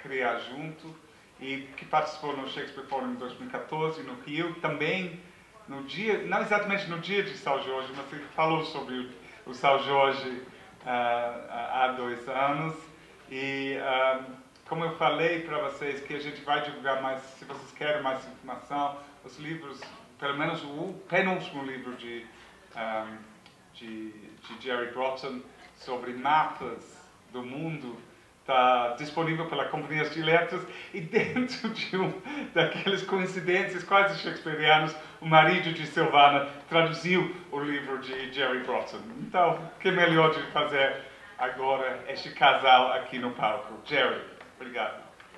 criar junto e que participou no Shakespeare Forum em 2014 no Rio, também no dia, não exatamente no dia de São Jorge, mas ele falou sobre o São Jorge há 2 anos e como eu falei para vocês que a gente vai divulgar mais, se vocês querem mais informação, os livros, pelo menos o penúltimo livro de Jerry Broughton sobre mapas do mundo está disponível pelas companhias de letras e dentro de daquelas coincidências quase shakespearianas, o marido de Silvana traduziu o livro de Jerry Broughton. Então, o que é melhor de fazer agora este casal aqui no palco? Jerry, obrigado.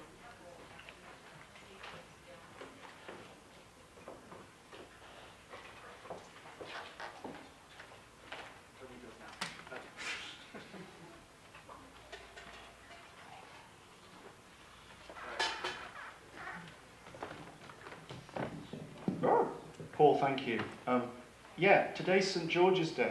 Paul, thank you. Yeah, today's St. George's Day,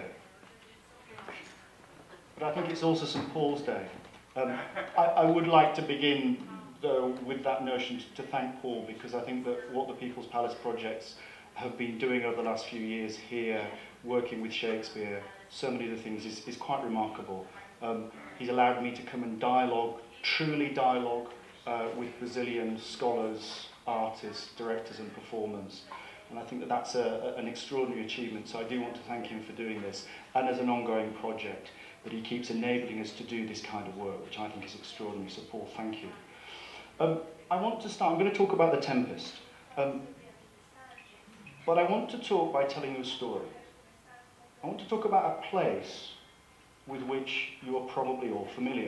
but I think it's also St. Paul's Day. I would like to begin, though, with that notion to thank Paul, because I think that what the People's Palace projects have been doing over the last few years here, working with Shakespeare, so many of the things, is quite remarkable. He's allowed me to come and truly dialogue with Brazilian scholars, artists, directors and performers. And I think that that's an extraordinary achievement, so I do want to thank him for doing this, and as an ongoing project, that he keeps enabling us to do this kind of work, which I think is extraordinary. So Paul, thank you. I want to start, I'm going to talk about The Tempest, but I want to talk by telling you a story. I want to talk about a place with which you are probably all familiar.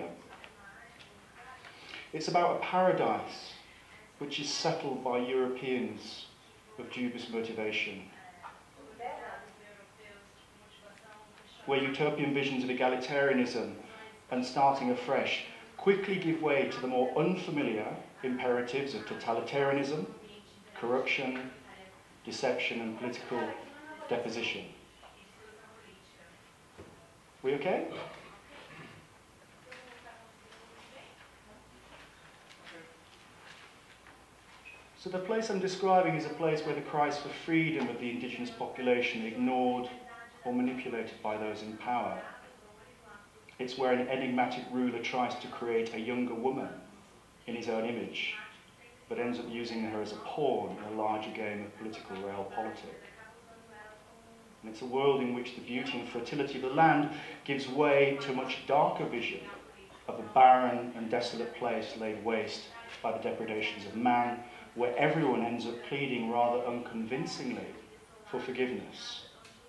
It's about a paradise which is settled by Europeans of dubious motivation, where utopian visions of egalitarianism and starting afresh quickly give way to the more unfamiliar imperatives of totalitarianism, corruption, deception and political deposition. We okay? So the place I'm describing is a place where the cries for freedom of the indigenous population are ignored or manipulated by those in power. It's where an enigmatic ruler tries to create a younger woman in his own image, but ends up using her as a pawn in a larger game of political realpolitik. And it's a world in which the beauty and fertility of the land gives way to a much darker vision of a barren and desolate place laid waste by the depredations of man, where everyone ends up pleading rather unconvincingly for forgiveness.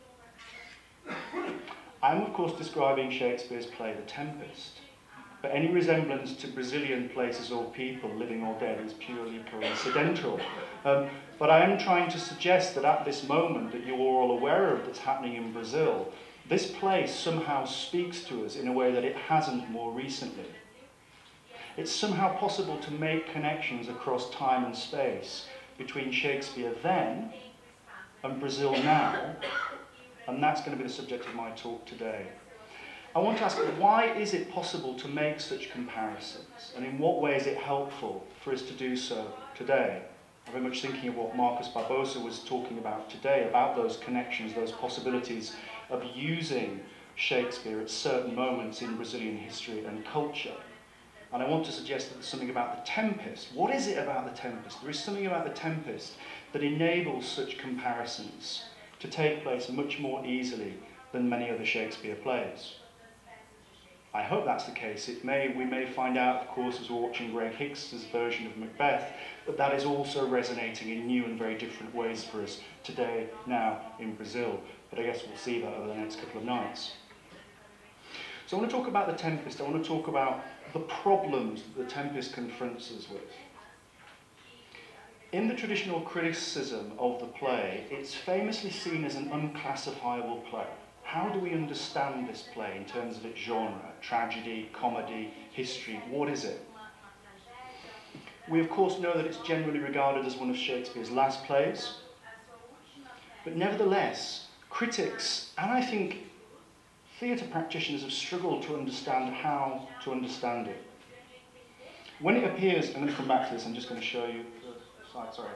I'm of course describing Shakespeare's play The Tempest, but any resemblance to Brazilian places or people, living or dead, is purely coincidental. But I am trying to suggest that at this moment that you are all aware of that's happening in Brazil, this place somehow speaks to us in a way that it hasn't more recently. It's somehow possible to make connections across time and space between Shakespeare then and Brazil now, and that's going to be the subject of my talk today. I want to ask, why is it possible to make such comparisons, and in what way is it helpful for us to do so today? I'm very much thinking of what Marcos Barbosa was talking about today, about those connections, those possibilities of using Shakespeare at certain moments in Brazilian history and culture. And I want to suggest that there's something about The Tempest. What is it about The Tempest? There is something about The Tempest that enables such comparisons to take place much more easily than many other Shakespeare plays. I hope that's the case. We may find out, of course, as we're watching Greg Hicks's version of Macbeth, that that is also resonating in new and very different ways for us today, now, in Brazil. But I guess we'll see that over the next couple of nights. So I want to talk about The Tempest. I want to talk about the problems that The Tempest confronts us with. In the traditional criticism of the play, it's famously seen as an unclassifiable play. How do we understand this play in terms of its genre? Tragedy, comedy, history, what is it? We of course know that it's generally regarded as one of Shakespeare's last plays, but nevertheless, critics, and I think theatre practitioners, have struggled to understand how to understand it. When it appears, I'm going to come back to this, I'm just going to show you the slide, sorry.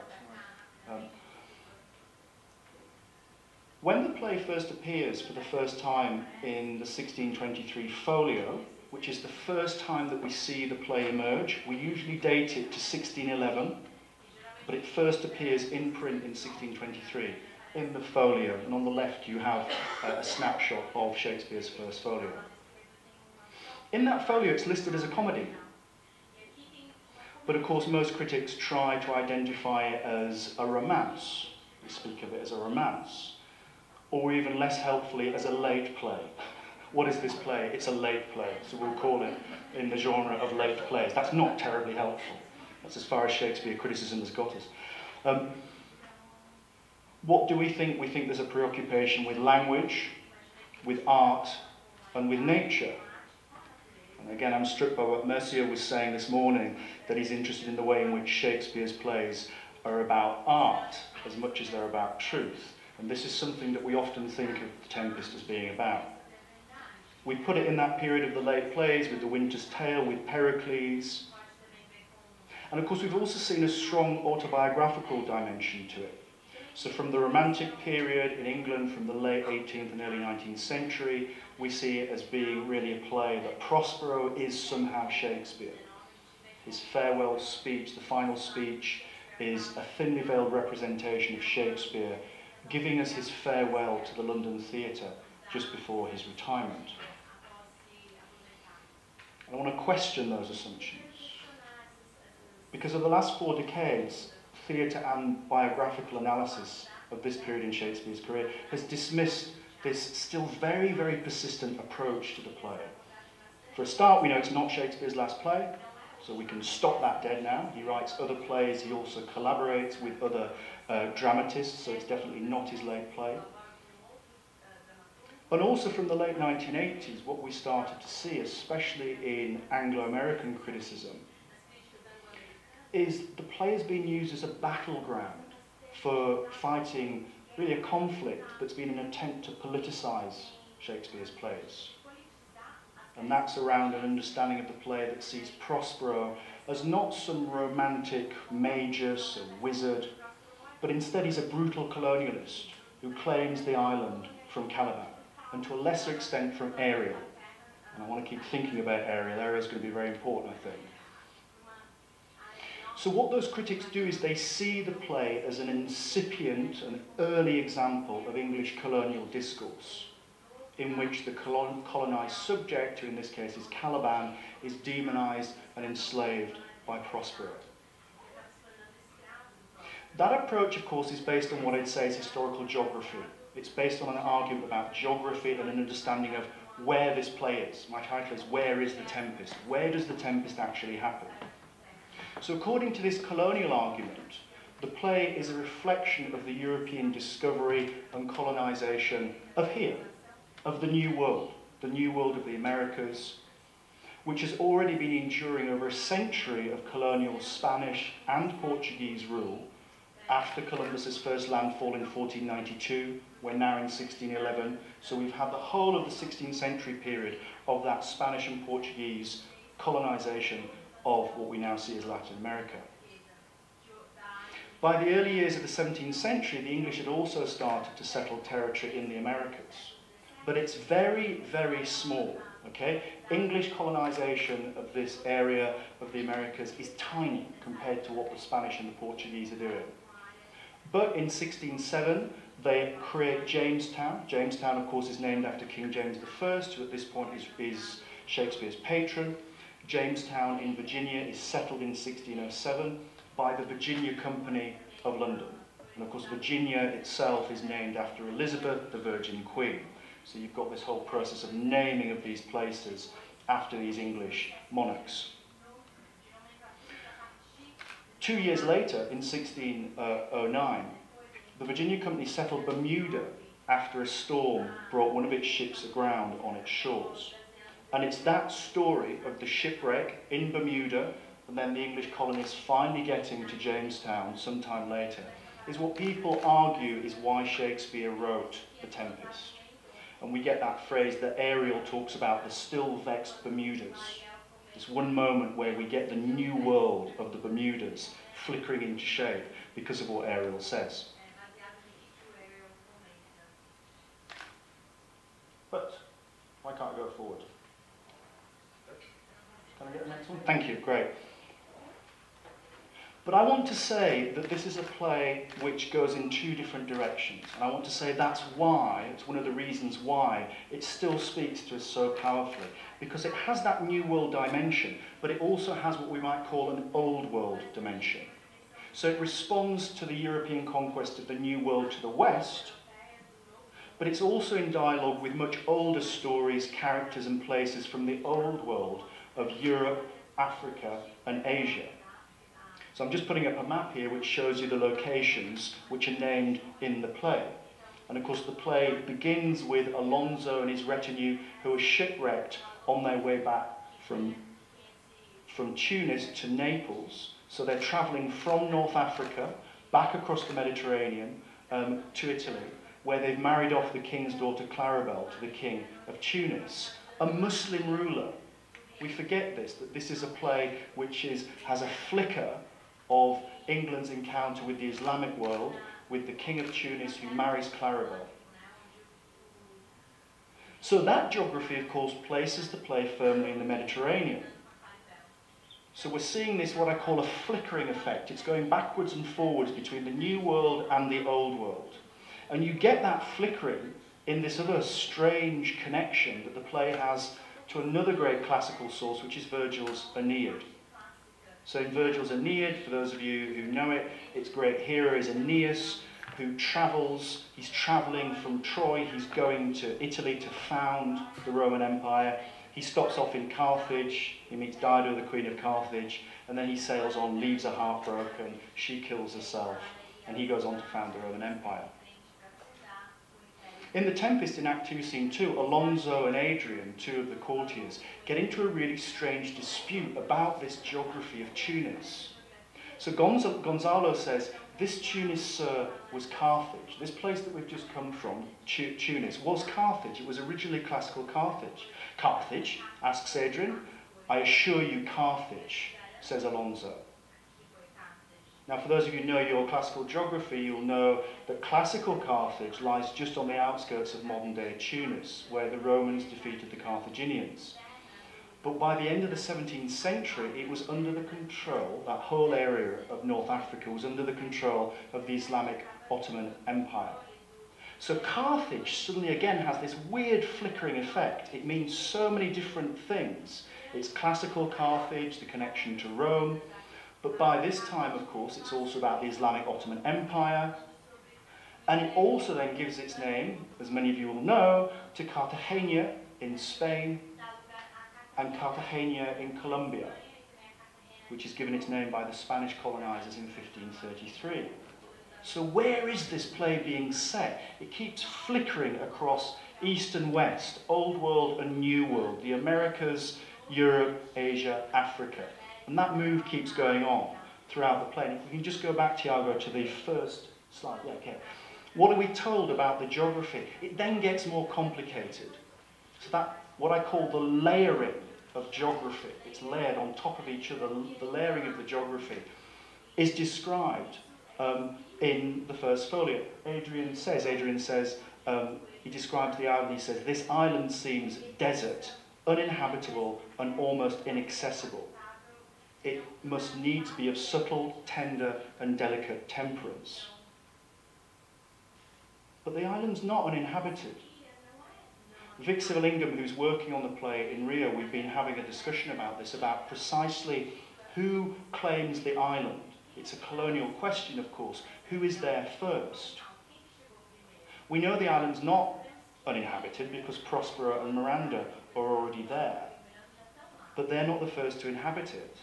When the play first appears for the first time in the 1623 folio, which is the first time that we see the play emerge, we usually date it to 1611, but it first appears in print in 1623 in the folio, and on the left you have a snapshot of Shakespeare's first folio. In that folio it's listed as a comedy, but of course most critics try to identify it as a romance. We speak of it as a romance, or even less helpfully as a late play. What is this play? It's a late play, so we'll call it in the genre of late plays. That's not terribly helpful. That's as far as Shakespeare criticism has got us. What do we think? We think there's a preoccupation with language, with art, and with nature. And again, I'm struck by what Mercier was saying this morning, that he's interested in the way in which Shakespeare's plays are about art as much as they're about truth. And this is something that we often think of The Tempest as being about. We put it in that period of the late plays with The Winter's Tale, with Pericles. And of course we've also seen a strong autobiographical dimension to it. So from the Romantic period in England, from the late 18th and early 19th century, we see it as being really a play that Prospero is somehow Shakespeare. His farewell speech, the final speech, is a thinly veiled representation of Shakespeare, giving us his farewell to the London theatre just before his retirement. I want to question those assumptions. Because over the last 4 decades, theatre and biographical analysis of this period in Shakespeare's career has dismissed this still very, very persistent approach to the play. For a start, we know it's not Shakespeare's last play, so we can stop that dead now. He writes other plays, he also collaborates with other dramatists, so it's definitely not his late play. And also from the late 1980s, what we started to see, especially in Anglo-American criticism, is the play has been used as a battleground for fighting really a conflict that's been an attempt to politicize Shakespeare's plays. And that's around an understanding of the play that sees Prospero as not some romantic magus or wizard, but instead he's a brutal colonialist who claims the island from Caliban, and to a lesser extent from Ariel. And I want to keep thinking about Ariel. Ariel's going to be very important, I think. So what those critics do is they see the play as an incipient, an early example of English colonial discourse, in which the colonized subject, who in this case is Caliban, is demonized and enslaved by Prospero. That approach, of course, is based on what I'd say is historical geography. It's based on an argument about geography and an understanding of where this play is. My title is Where is the Tempest? Where does the Tempest actually happen? So according to this colonial argument, the play is a reflection of the European discovery and colonization of here, of the New World of the Americas, which has already been enduring over a century of colonial Spanish and Portuguese rule. After Columbus's first landfall in 1492, we're now in 1611, so we've had the whole of the 16th century period of that Spanish and Portuguese colonization of what we now see as Latin America. By the early years of the 17th century, the English had also started to settle territory in the Americas. But it's very, very small, okay? English colonization of this area of the Americas is tiny compared to what the Spanish and the Portuguese are doing. But in 1607, they create Jamestown. Jamestown, of course, is named after King James I, who at this point is Shakespeare's patron. Jamestown in Virginia is settled in 1607 by the Virginia Company of London. And of course, Virginia itself is named after Elizabeth, the Virgin Queen. So you've got this whole process of naming of these places after these English monarchs. 2 years later, in 1609, the Virginia Company settled Bermuda after a storm brought one of its ships aground on its shores. And it's that story of the shipwreck in Bermuda, and then the English colonists finally getting to Jamestown sometime later, is what people argue is why Shakespeare wrote The Tempest. And we get that phrase that Ariel talks about, the still vexed Bermudas. This one moment where we get the new world of the Bermudas flickering into shape because of what Ariel says. But why can't I go forward? Can I get the next one? Thank you, great. But I want to say that this is a play which goes in two different directions. And I want to say that's why, it's one of the reasons why it still speaks to us so powerfully. Because it has that new world dimension, but it also has what we might call an old world dimension. So it responds to the European conquest of the new world to the west, but it's also in dialogue with much older stories, characters and places from the old world of Europe, Africa and Asia. So I'm just putting up a map here which shows you the locations which are named in the play. And of course the play begins with Alonso and his retinue who are shipwrecked on their way back from Tunis to Naples. So they're travelling from North Africa back across the Mediterranean to Italy, where they've married off the king's daughter Claribel to the king of Tunis, a Muslim ruler. We forget this, that this is a play which has a flicker of England's encounter with the Islamic world, with the king of Tunis who marries Claribel. So that geography, of course, places the play firmly in the Mediterranean. So we're seeing this, what I call a flickering effect. It's going backwards and forwards between the new world and the old world. And you get that flickering in this other strange connection that the play has to another great classical source, which is Virgil's Aeneid. So in Virgil's Aeneid, for those of you who know it, its great hero is Aeneas, who travels. He's travelling from Troy. He's going to Italy to found the Roman Empire. He stops off in Carthage. He meets Dido, the queen of Carthage, and then he sails on, leaves her heartbroken. She kills herself, and he goes on to found the Roman Empire. In The Tempest, in Act 2, Scene 2, Alonso and Adrian, two of the courtiers, get into a really strange dispute about this geography of Tunis. So Gonzalo says, this Tunis, sir, was Carthage. This place that we've just come from, Tunis, was Carthage. It was originally classical Carthage. Carthage, asks Adrian. I assure you Carthage, says Alonso. Now, for those of you who know your classical geography, you'll know that classical Carthage lies just on the outskirts of modern-day Tunis, where the Romans defeated the Carthaginians. But by the end of the 17th century, it was under the control, that whole area of North Africa was under the control of the Islamic Ottoman Empire. So Carthage suddenly again has this weird flickering effect. It means so many different things. It's classical Carthage, the connection to Rome, but by this time, of course, it's also about the Islamic Ottoman Empire. And it also then gives its name, as many of you will know, to Cartagena in Spain and Cartagena in Colombia, which is given its name by the Spanish colonizers in 1533. So where is this play being set? It keeps flickering across East and West, Old World and New World, the Americas, Europe, Asia, Africa. And that move keeps going on throughout the play. And if we can just go back, Tiago, to the first slide. Yeah, okay. What are we told about the geography? It then gets more complicated. So that, what I call the layering of geography, it's layered on top of each other, the layering of the geography, is described in the first folio. Adrian says, he describes the island, he says, this island seems desert, uninhabitable, and almost inaccessible. It must needs be of subtle, tender, and delicate temperance. But the island's not uninhabited. Vic Sivalingam, who's working on the play in Rio, we've been having a discussion about this, about precisely who claims the island. It's a colonial question, of course. Who is there first? We know the island's not uninhabited because Prospero and Miranda are already there. But they're not the first to inhabit it.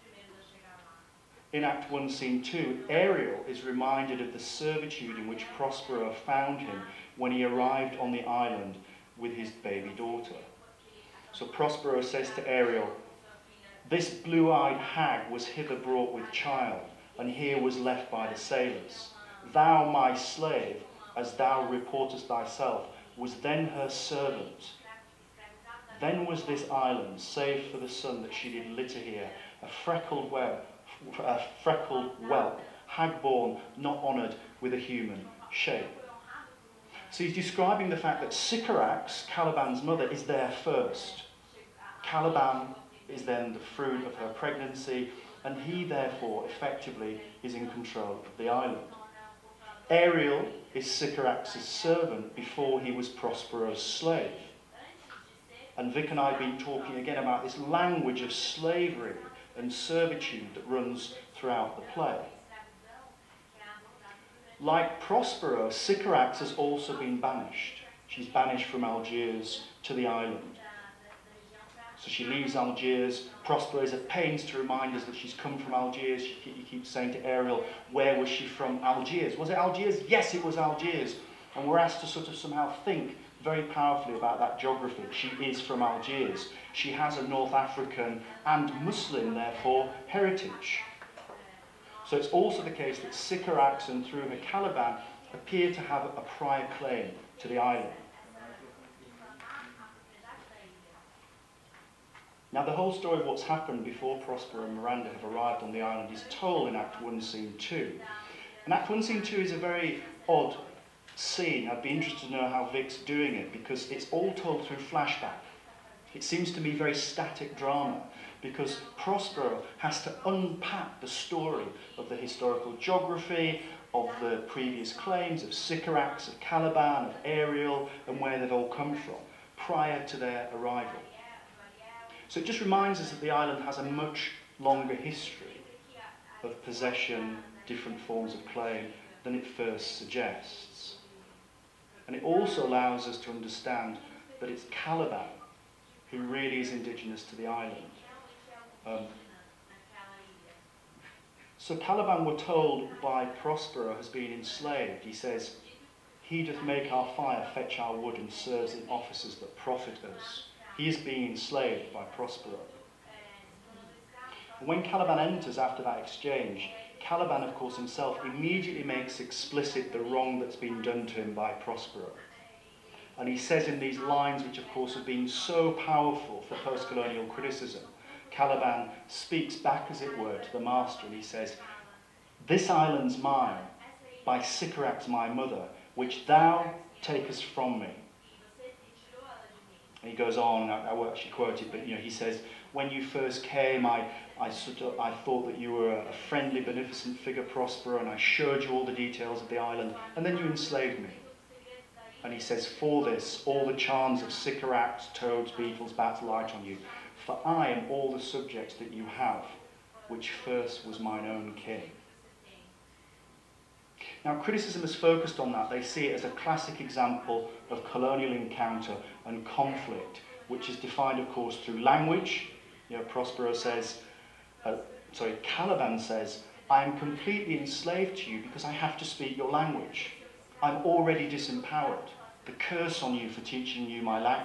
In Act 1, Scene 2, Ariel is reminded of the servitude in which Prospero found him when he arrived on the island with his baby daughter. So Prospero says to Ariel, this blue-eyed hag was hither brought with child, and here was left by the sailors. Thou, my slave, as thou reportest thyself, was then her servant. Then was this island, save for the sun that she did litter here, a freckled whelp, hag-born, not honoured with a human shape. So he's describing the fact that Sycorax, Caliban's mother, is there first. Caliban is then the fruit of her pregnancy, and he therefore effectively is in control of the island. Ariel is Sycorax's servant before he was Prospero's slave. And Vic and I have been talking again about this language of slavery and servitude that runs throughout the play. Like Prospero, Sycorax has also been banished. She's banished from Algiers to the island. So she leaves Algiers. Prospero is at pains to remind us that she's come from Algiers. He keeps saying to Ariel, where was she from? Algiers. Was it Algiers? Yes, it was Algiers. And we're asked to sort of somehow think very powerfully about that geography. She is from Algiers. She has a North African and Muslim, therefore, heritage. So it's also the case that Sycorax and through her Caliban appear to have a prior claim to the island. Now the whole story of what's happened before Prospero and Miranda have arrived on the island is told in Act 1, Scene 2. And Act 1, Scene 2 is a very odd scene. I'd be interested to know how Vic's doing it, because it's all told through flashback. It seems to me very static drama, because Prospero has to unpack the story of the historical geography, of the previous claims of Sycorax, of Caliban, of Ariel, and where they've all come from, prior to their arrival. So it just reminds us that the island has a much longer history of possession, different forms of claim, than it first suggests. And it also allows us to understand that it's Caliban who really is indigenous to the island. So Caliban, we're told by Prospero, has been enslaved. He says, he doth make our fire, fetch our wood, and serves in offices that profit us. He is being enslaved by Prospero. And when Caliban enters after that exchange, Caliban, of course, himself immediately makes explicit the wrong that's been done to him by Prospero. And he says in these lines, which of course have been so powerful for post-colonial criticism, Caliban speaks back, as it were, to the master, and he says, this island's mine, by Sycorax my mother, which thou takest from me. And he goes on, and I won't actually quote it, but he says, when you first came, I thought that you were a friendly, beneficent figure, Prospero, and I showed you all the details of the island, and then you enslaved me. And he says, for this, all the charms of Sycorax, toads, beetles, bats light on you. For I am all the subjects that you have, which first was mine own king. Now, criticism has focused on that. They see it as a classic example of colonial encounter and conflict, which is defined, of course, through language. Prospero says, Caliban says, I am completely enslaved to you because I have to speak your language. I'm already disempowered. The curse on you for teaching you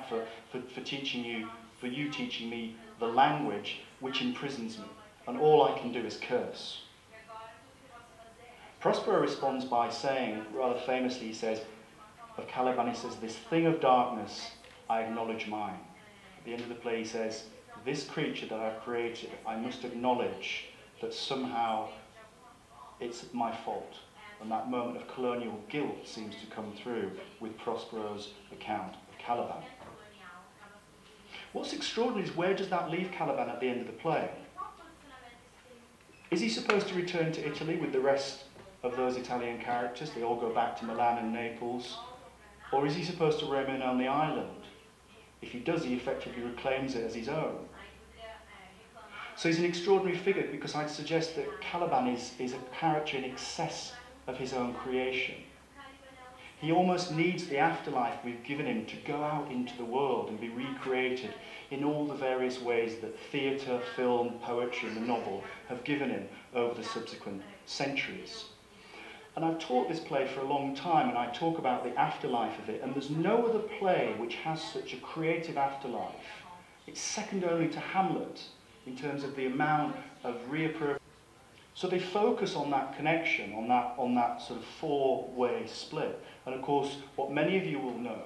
for you teaching me the language which imprisons me, and all I can do is curse. Prospero responds by saying, rather famously, he says, of Caliban, he says, this thing of darkness, I acknowledge mine. At the end of the play, he says, this creature that I've created, I must acknowledge that somehow it's my fault. And that moment of colonial guilt seems to come through with Prospero's account of Caliban. What's extraordinary is, where does that leave Caliban at the end of the play? Is he supposed to return to Italy with the rest of those Italian characters? They all go back to Milan and Naples. Or is he supposed to remain on the island? If he does, he effectively reclaims it as his own. So he's an extraordinary figure, because I'd suggest that Caliban is a character in excess of his own creation. He almost needs the afterlife we've given him to go out into the world and be recreated in all the various ways that theatre, film, poetry and the novel have given him over the subsequent centuries. And I've taught this play for a long time, and I talk about the afterlife of it, and there's no other play which has such a creative afterlife. It's second only to Hamlet in terms of the amount of reappropriation. So they focus on that connection, on that sort of four-way split. And of course, what many of you will know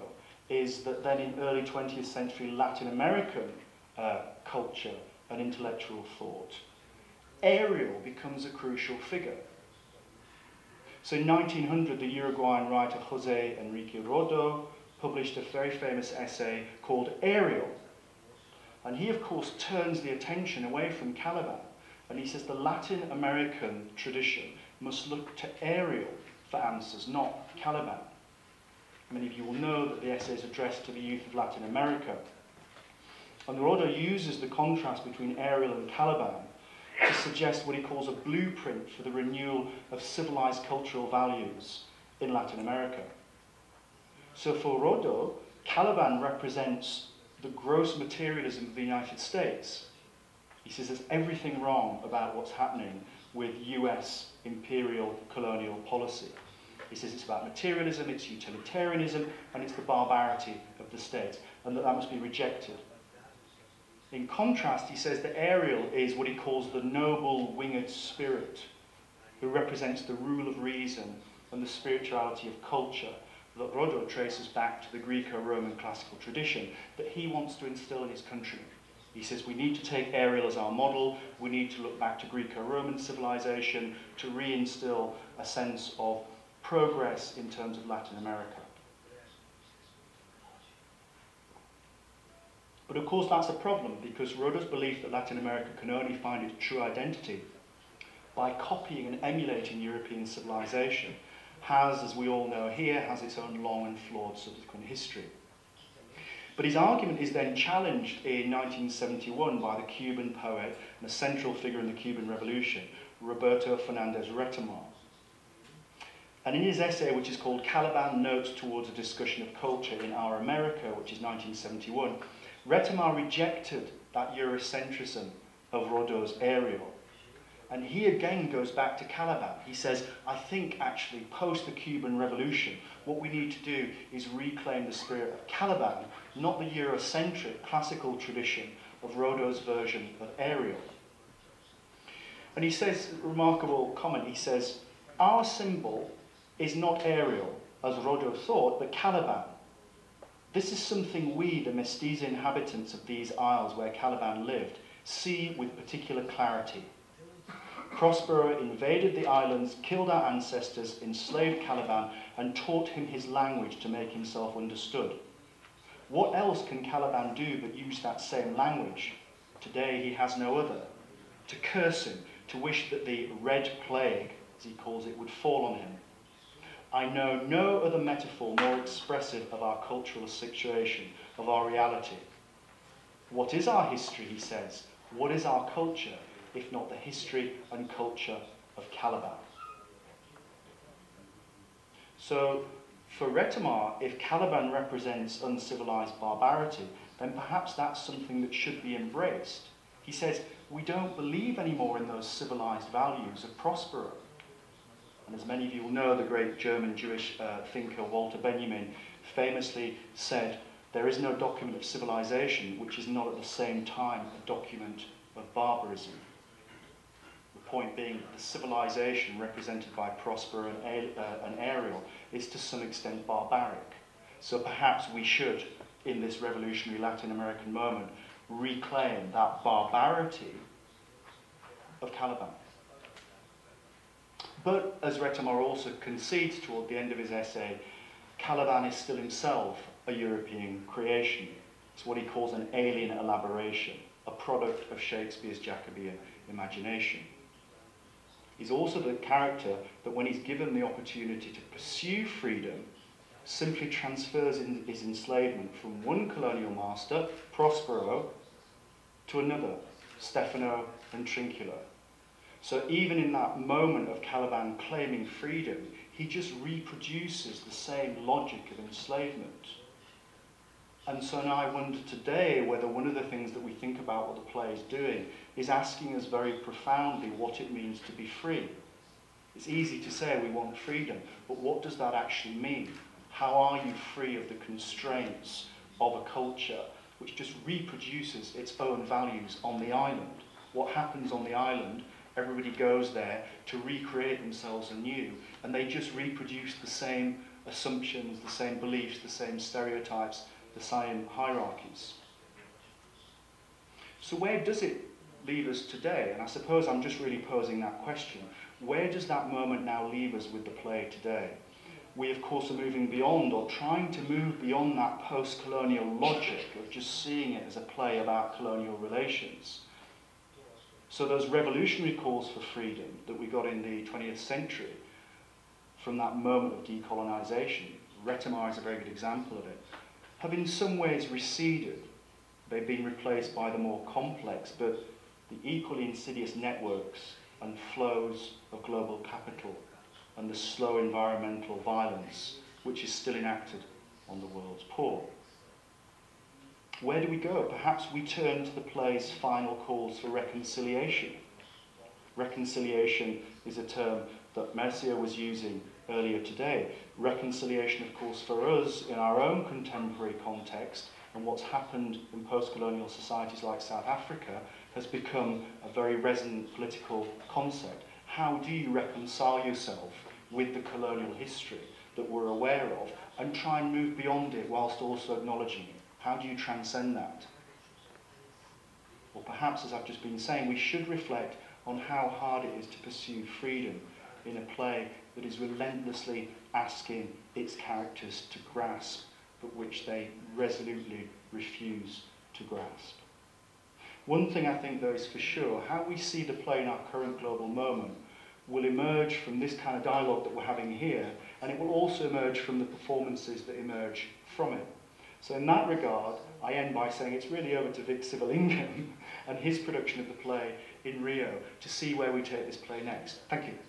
is that then in early 20th century Latin American culture and intellectual thought, Ariel becomes a crucial figure. So in 1900, the Uruguayan writer José Enrique Rodo published a very famous essay called Ariel. And he, of course, turns the attention away from Caliban. And he says the Latin American tradition must look to Ariel for answers, not Caliban. Many of you will know that the essay is addressed to the youth of Latin America. And Rodo uses the contrast between Ariel and Caliban to suggest what he calls a blueprint for the renewal of civilized cultural values in Latin America. So for Rodo, Caliban represents the gross materialism of the United States. He says there's everything wrong about what's happening with US imperial colonial policy. He says it's about materialism, it's utilitarianism, and it's the barbarity of the state, and that must be rejected. In contrast, he says that Ariel is what he calls the noble winged spirit, who represents the rule of reason and the spirituality of culture that Rodo traces back to the Greco-Roman classical tradition that he wants to instill in his country. He says we need to take Ariel as our model, we need to look back to Greco-Roman civilization to reinstill a sense of progress in terms of Latin America. But of course that's a problem, because Rodo's belief that Latin America can only find its true identity by copying and emulating European civilization has, as we all know here, has its own long and flawed subsequent history. But his argument is then challenged in 1971 by the Cuban poet and a central figure in the Cuban Revolution, Roberto Fernandez Retamar. And in his essay, which is called Caliban Notes Towards a Discussion of Culture in Our America, which is 1971, Retamar rejected that Eurocentrism of Rodo's Ariel. And he again goes back to Caliban. He says, I think actually post the Cuban Revolution, what we need to do is reclaim the spirit of Caliban, not the Eurocentric classical tradition of Rodo's version of Ariel. And he says, a remarkable comment, he says, our symbol is not Ariel, as Rodo thought, but Caliban. This is something we, the mestizo inhabitants of these isles where Caliban lived, see with particular clarity. Prospero invaded the islands, killed our ancestors, enslaved Caliban, and taught him his language to make himself understood. What else can Caliban do but use that same language? Today he has no other. To curse him, to wish that the Red Plague, as he calls it, would fall on him. I know no other metaphor more expressive of our cultural situation, of our reality. What is our history, he says? What is our culture, if not the history and culture of Caliban? So, for Retamar, if Caliban represents uncivilized barbarity, then perhaps that's something that should be embraced. He says, we don't believe anymore in those civilized values of Prospero. And as many of you will know, the great German Jewish thinker Walter Benjamin famously said, there is no document of civilization which is not at the same time a document of barbarism. The point being that the civilization represented by Prospero and Ariel is to some extent barbaric. So perhaps we should, in this revolutionary Latin American moment, reclaim that barbarity of Caliban. But, as Retamar also concedes toward the end of his essay, Caliban is still himself a European creation. It's what he calls an alien elaboration, a product of Shakespeare's Jacobean imagination. He's also the character that, when he's given the opportunity to pursue freedom, simply transfers his enslavement from one colonial master, Prospero, to another, Stefano and Trinculo. So even in that moment of Caliban claiming freedom, he just reproduces the same logic of enslavement. And so now I wonder today whether one of the things that we think about what the play is doing is asking us very profoundly what it means to be free. It's easy to say we want freedom, but what does that actually mean? How are you free of the constraints of a culture which just reproduces its own values on the island? What happens on the island? Everybody goes there to recreate themselves anew, and they just reproduce the same assumptions, the same beliefs, the same stereotypes, the same hierarchies. So where does it leave us today? And I suppose I'm just really posing that question. Where does that moment now leave us with the play today? We, of course, are moving beyond, or trying to move beyond, that post-colonial logic of just seeing it as a play about colonial relations. So those revolutionary calls for freedom that we got in the 20th century, from that moment of decolonisation, Retemar is a very good example of it, have in some ways receded. They've been replaced by the more complex, but the equally insidious networks and flows of global capital and the slow environmental violence which is still enacted on the world's poor. Where do we go? Perhaps we turn to the play's final calls for reconciliation. Reconciliation is a term that Mercier was using earlier today. Reconciliation, of course, for us in our own contemporary context and what's happened in post-colonial societies like South Africa has become a very resonant political concept. How do you reconcile yourself with the colonial history that we're aware of and try and move beyond it whilst also acknowledging it? How do you transcend that? Or perhaps, as I've just been saying, we should reflect on how hard it is to pursue freedom in a play that is relentlessly asking its characters to grasp, but which they resolutely refuse to grasp. One thing I think, though, is for sure, how we see the play in our current global moment will emerge from this kind of dialogue that we're having here, and it will also emerge from the performances that emerge from it. So in that regard, I end by saying it's really over to Vic Sivalingam and his production of the play in Rio to see where we take this play next. Thank you.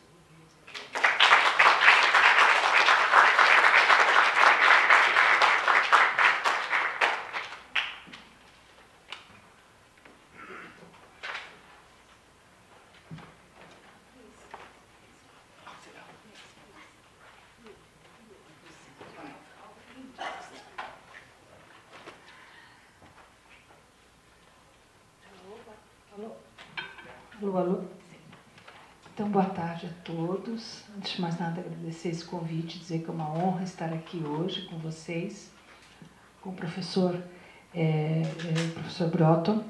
Alô, alô. Então, boa tarde a todos. Antes de mais nada, agradecer esse convite, dizer que é uma honra estar aqui hoje com vocês, com o professor Broughton.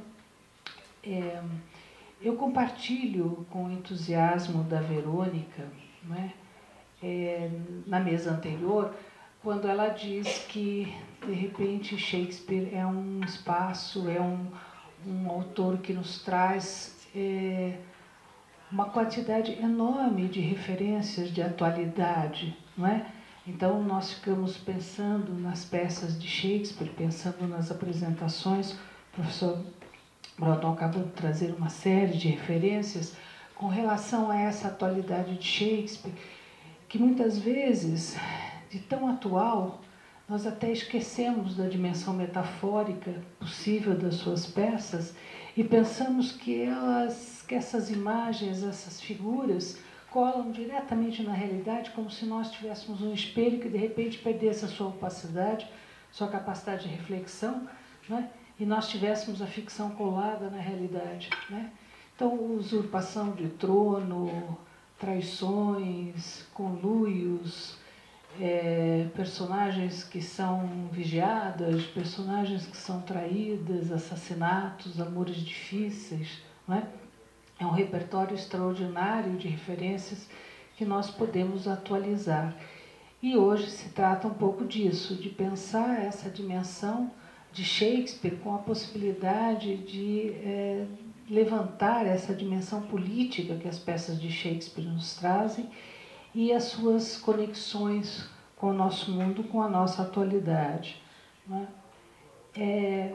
Eu compartilho com o entusiasmo da Verônica, não é? Na mesa anterior, quando ela diz que, de repente, Shakespeare é um espaço, é um autor que nos traz uma quantidade enorme de referências de atualidade, não é? Então, nós ficamos pensando nas peças de Shakespeare, pensando nas apresentações. O professor Broughton acabou de trazer uma série de referências com relação a essa atualidade de Shakespeare, que muitas vezes, de tão atual, nós até esquecemos da dimensão metafórica possível das suas peças e pensamos que essas imagens, essas figuras, colam diretamente na realidade, como se nós tivéssemos um espelho que de repente perdesse a sua opacidade, sua capacidade de reflexão, né? E nós tivéssemos a ficção colada na realidade, né? Então, usurpação de trono, traições, conluios, personagens que são vigiadas, personagens que são traídas, assassinatos, amores difíceis, não é? É um repertório extraordinário de referências que nós podemos atualizar. E hoje se trata um pouco disso, de pensar essa dimensão de Shakespeare com a possibilidade de levantar essa dimensão política que as peças de Shakespeare nos trazem e as suas conexões com o nosso mundo, com a nossa atualidade, não é?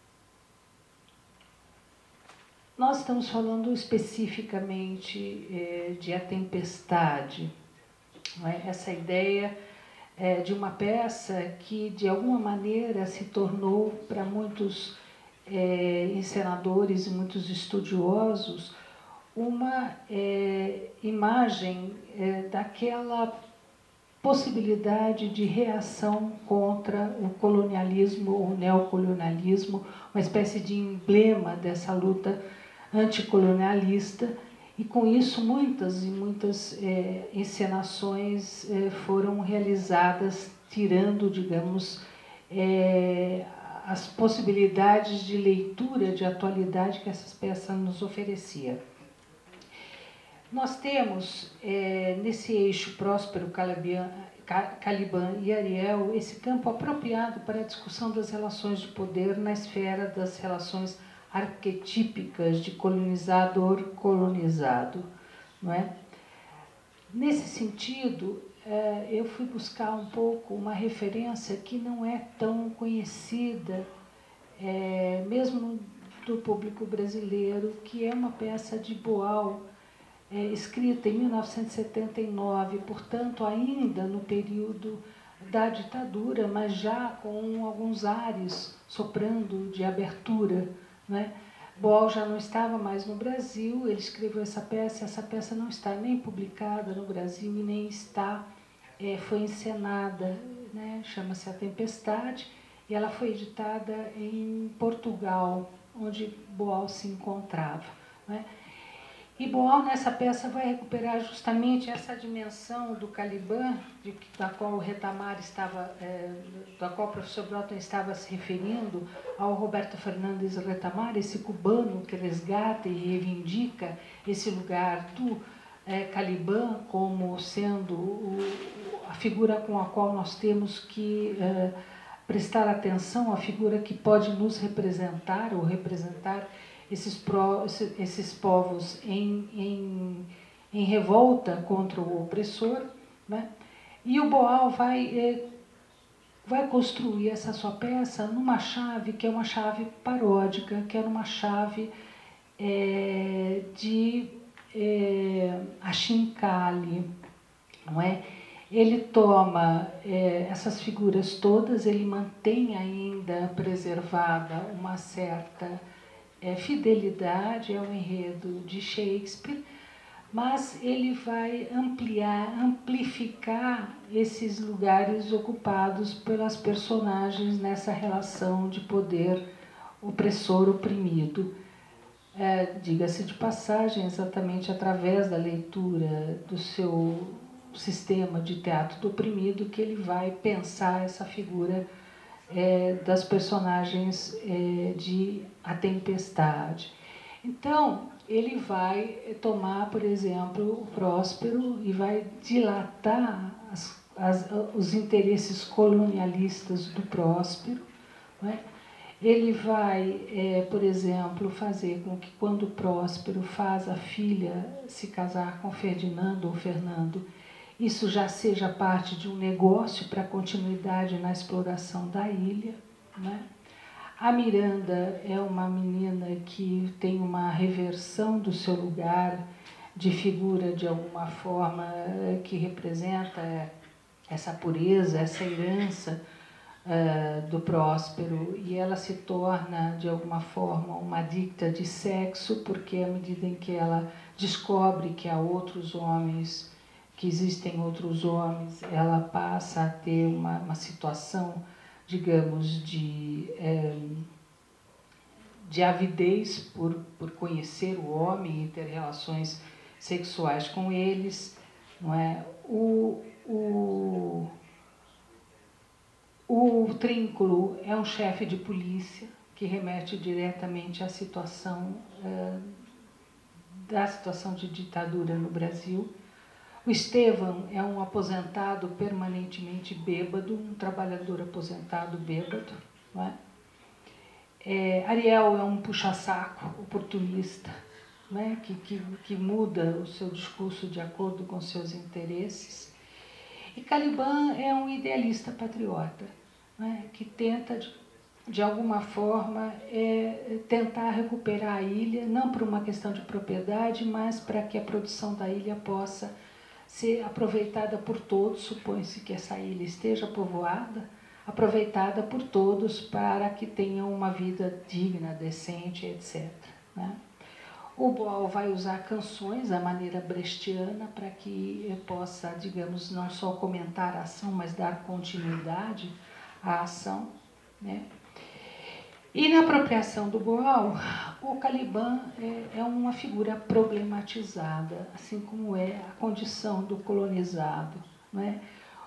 Nós estamos falando especificamente de A Tempestade, não é? Essa ideia de uma peça que, de alguma maneira, se tornou, para muitos encenadores e muitos estudiosos, uma imagem daquela possibilidade de reação contra o colonialismo ou neocolonialismo, uma espécie de emblema dessa luta anticolonialista E com isso muitas e muitas encenações foram realizadas, tirando, digamos, as possibilidades de leitura de atualidade que essas peças nos ofereciam. Nós temos, nesse eixo Próspero, Caliban e Ariel, esse campo apropriado para a discussão das relações de poder na esfera das relações arquetípicas de colonizador-colonizado, não é? Nesse sentido, eu fui buscar um pouco uma referência que não é tão conhecida, mesmo do público brasileiro, que é uma peça de Boal, escrita em 1979, portanto, ainda no período da ditadura, mas já com alguns ares soprando de abertura, né? Boal já não estava mais no Brasil, ele escreveu essa peça não está nem publicada no Brasil e nem está, foi encenada, né? Chama-se A Tempestade, e ela foi editada em Portugal, onde Boal se encontrava, né? E Boal, nessa peça, vai recuperar justamente essa dimensão do Caliban, da qual o Retamar estava, da qual o professor Broton estava se referindo, ao Roberto Fernandes Retamar, esse cubano que resgata e reivindica esse lugar do Caliban como sendo a figura com a qual nós temos que prestar atenção, a figura que pode nos representar ou representar esses povos em revolta contra o opressor, né? E o Boal vai construir essa sua peça numa chave que é uma chave paródica, que é uma chave de Achincalli, não é? Ele toma essas figuras todas, ele mantém ainda preservada uma certa fidelidade ao enredo de Shakespeare, mas ele vai amplificar esses lugares ocupados pelas personagens nessa relação de poder opressor-oprimido. Diga-se de passagem, exatamente através da leitura do seu sistema de teatro do oprimido, que ele vai pensar essa figura das personagens de A Tempestade. Então, ele vai tomar, por exemplo, o Próspero e vai dilatar os interesses colonialistas do Próspero, não é? Ele vai, por exemplo, fazer com que quando o Próspero faz a filha se casar com Ferdinando ou Fernando, isso já seja parte de um negócio para continuidade na exploração da ilha, né? A Miranda é uma menina que tem uma reversão do seu lugar de figura, de alguma forma, que representa essa pureza, essa herança do Próspero, e ela se torna, de alguma forma, uma adicta de sexo, porque à medida em que ela descobre que há outros homens, que existem outros homens, ela passa a ter uma situação, digamos, de avidez por conhecer o homem e ter relações sexuais com eles, não é? O Trínculo é um chefe de polícia que remete diretamente à situação da situação de ditadura no Brasil. O Estevão é um aposentado permanentemente bêbado, um trabalhador aposentado bêbado, não é? Ariel é um puxa-saco oportunista, né? que muda o seu discurso de acordo com seus interesses. E Caliban é um idealista patriota, né? Que tenta, de alguma forma, tentar recuperar a ilha, não por uma questão de propriedade, mas para que a produção da ilha possa ser aproveitada por todos. Supõe-se que essa ilha esteja povoada, aproveitada por todos para que tenham uma vida digna, decente, etc., né? O Boal vai usar canções à maneira brechtiana para que possa, digamos, não só comentar a ação, mas dar continuidade à ação, né? E na apropriação do Boal, o Caliban é uma figura problematizada, assim como é a condição do colonizado. Não é?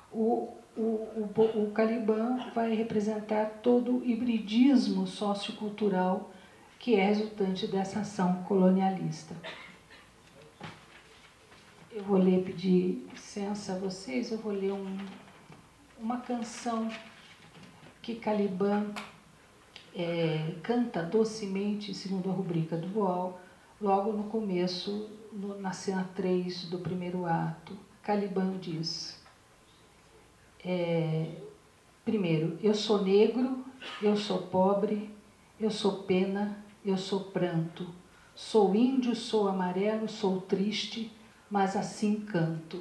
O Caliban vai representar todo o hibridismo sociocultural que é resultante dessa ação colonialista. Eu vou ler, pedir licença a vocês, eu vou ler uma canção que Caliban canta docemente, segundo a rubrica do Boal, logo no começo, na cena 3 do primeiro ato. Caliban diz, primeiro, eu sou negro, eu sou pobre, eu sou pena, eu sou pranto, sou índio, sou amarelo, sou triste, mas assim canto.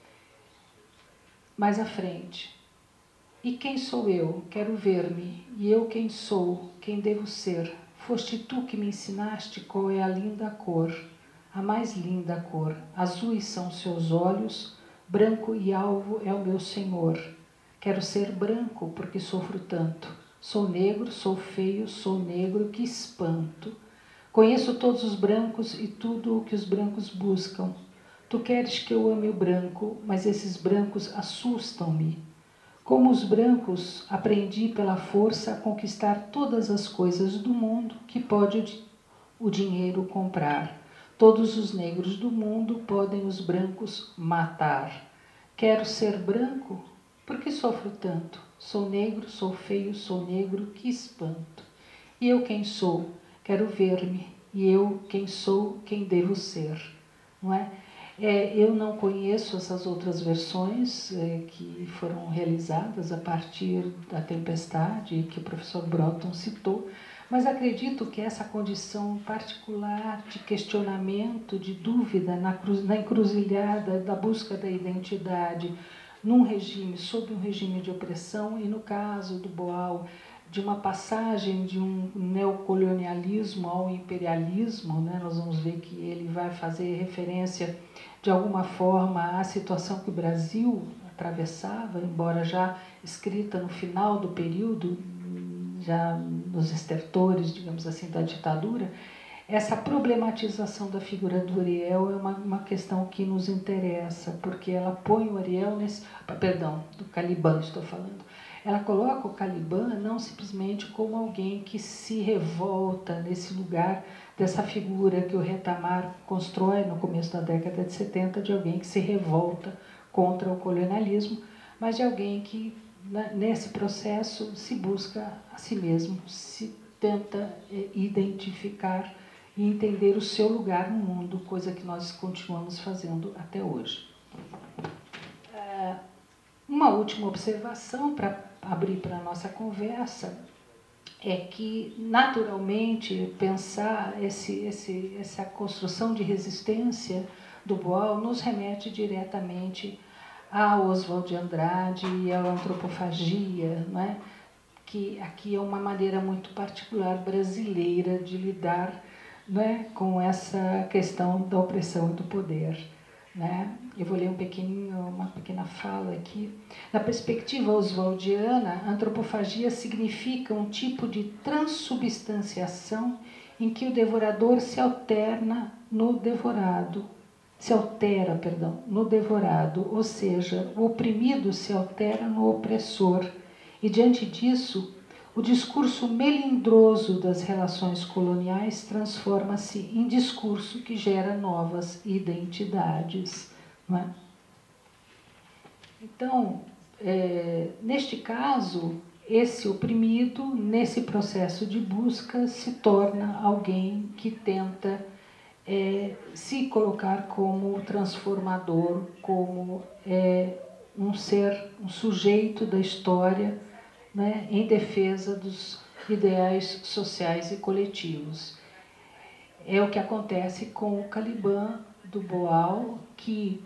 Mais à frente. E quem sou eu? Quero ver-me. E eu quem sou? Quem devo ser? Foste tu que me ensinaste qual é a linda cor, a mais linda cor. Azuis são seus olhos, branco e alvo é o meu Senhor. Quero ser branco porque sofro tanto. Sou negro, sou feio, sou negro, que espanto. Conheço todos os brancos e tudo o que os brancos buscam. Tu queres que eu ame o branco, mas esses brancos assustam-me. Como os brancos, aprendi pela força a conquistar todas as coisas do mundo que pode o dinheiro comprar. Todos os negros do mundo podem os brancos matar. Quero ser branco? Por que sofro tanto? Sou negro, sou feio, sou negro, que espanto. E eu quem sou? Quero ver-me. E eu quem sou, quem devo ser. Não é? Eu não conheço essas outras versões que foram realizadas a partir da Tempestade, que o professor Broughton citou, mas acredito que essa condição particular de questionamento, de dúvida na encruzilhada da busca da identidade num regime, sob um regime de opressão, e no caso do Boal, de uma passagem de um neocolonialismo ao imperialismo, né? Nós vamos ver que ele vai fazer referência de alguma forma à situação que o Brasil atravessava, embora já escrita no final do período, já nos estertores, digamos assim, da ditadura. Essa problematização da figura do Ariel é uma questão que nos interessa, porque ela põe o Ariel nesse... Perdão, do Caliban estou falando. Ela coloca o Caliban não simplesmente como alguém que se revolta nesse lugar dessa figura que o Retamar constrói no começo da década de 70, de alguém que se revolta contra o colonialismo, mas de alguém que, nesse processo, se busca a si mesmo, se tenta identificar e entender o seu lugar no mundo, coisa que nós continuamos fazendo até hoje. Uma última observação para abrir para a nossa conversa é que, naturalmente, pensar essa construção de resistência do Boal nos remete diretamente a Oswald de Andrade e à antropofagia, não é? Que aqui é uma maneira muito particular brasileira de lidar, não é, com essa questão da opressão e do poder. Né? Eu vou ler uma pequena fala aqui. Na perspectiva oswaldiana, a antropofagia significa um tipo de transubstanciação em que o devorador se altera no devorado, ou seja, o oprimido se altera no opressor, e diante disso, o discurso melindroso das relações coloniais transforma-se em discurso que gera novas identidades. Não é? Então, neste caso, esse oprimido, nesse processo de busca, se torna alguém que tenta se colocar como transformador, como um ser, um sujeito da história, né, em defesa dos ideais sociais e coletivos. É o que acontece com o Caliban do Boal, que,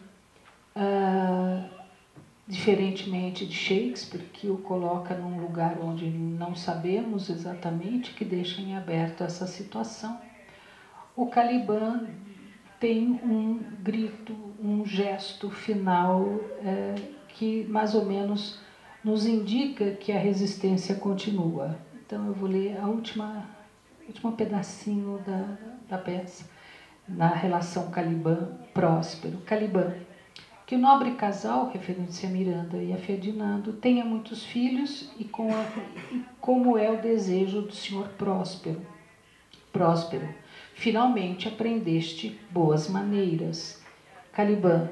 diferentemente de Shakespeare, que o coloca num lugar onde não sabemos exatamente, que deixa em aberto essa situação, o Caliban tem um grito, um gesto final que mais ou menos nos indica que a resistência continua. Então eu vou ler a última pedacinho da peça, na relação Caliban-Próspero. Caliban: que o nobre casal, referindo-se a Miranda e a Ferdinando, tenha muitos filhos e como é o desejo do senhor Próspero. Próspero: finalmente aprendeste boas maneiras. Caliban: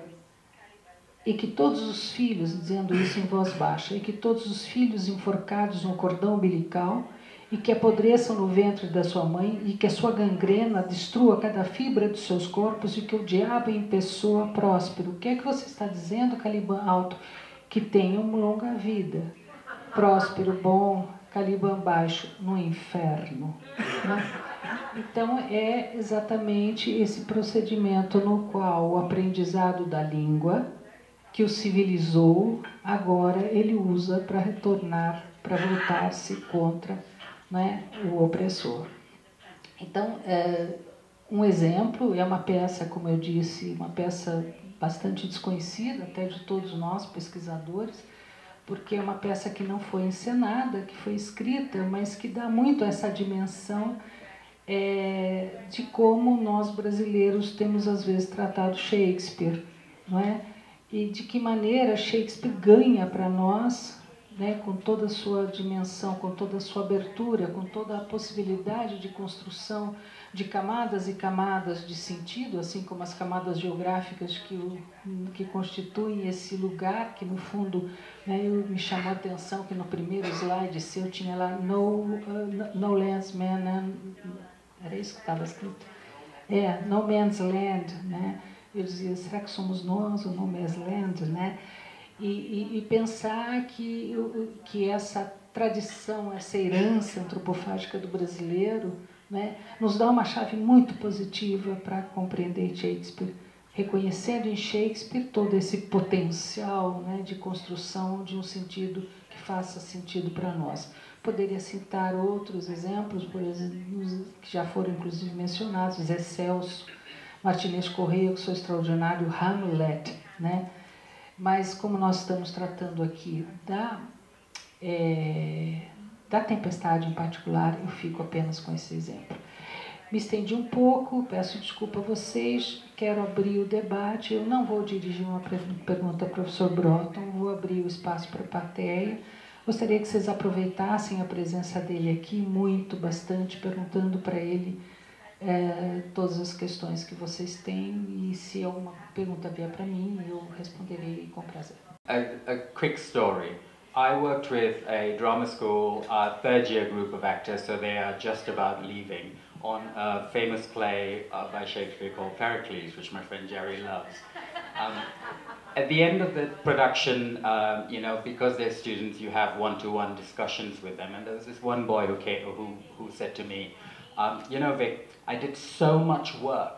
e que todos os filhos, dizendo isso em voz baixa, e que todos os filhos enforcados no cordão umbilical, e que apodreçam no ventre da sua mãe, e que a sua gangrena destrua cada fibra dos seus corpos, e que o diabo em pessoa Próspero. O que é que você está dizendo, Caliban alto? Que tenham longa vida. Próspero bom, Caliban baixo, no inferno. Né? Então é exatamente esse procedimento no qual o aprendizado da língua, que o civilizou, agora ele usa para retornar, para voltar-se contra, né, o opressor. Então, um exemplo é uma peça, como eu disse, uma peça bastante desconhecida até de todos nós pesquisadores, porque é uma peça que não foi encenada, que foi escrita, mas que dá muito essa dimensão de como nós brasileiros temos às vezes tratado Shakespeare, não é? E de que maneira Shakespeare ganha para nós, né, com toda a sua dimensão, com toda a sua abertura, com toda a possibilidade de construção de camadas e camadas de sentido, assim como as camadas geográficas que constituem esse lugar, que no fundo, né, me chamou a atenção que no primeiro slide seu tinha lá no landsman, era isso que estava escrito? No man's land, né? Eu dizia, será que somos nós o no man's land, né? E pensar que essa tradição, essa herança antropofágica do brasileiro, né, nos dá uma chave muito positiva para compreender Shakespeare, reconhecendo em Shakespeare todo esse potencial, né, de construção de um sentido que faça sentido para nós. Poderia citar outros exemplos, por exemplo, que já foram inclusive mencionados, Zé Celso, Martinez Correia, com seu extraordinário Hamlet, né? Mas como nós estamos tratando aqui da tempestade em particular, eu fico apenas com esse exemplo. Me estendi um pouco, peço desculpa a vocês, quero abrir o debate. Eu não vou dirigir uma pergunta ao professor Broton, vou abrir o espaço para a plateia. Gostaria que vocês aproveitassem a presença dele aqui, bastante, perguntando para ele todas as questões que vocês têm, e se alguma pergunta vier para mim, eu responderei com prazer. A quick story. I worked with a drama school, third year group of actors, so they are just about leaving, on a famous play by Shakespeare called Pericles, which my friend Jerry loves. At the end of the production, because they're students, you have one-to-one discussions with them, and there was this one boy who said to me, Vic, I did so much work,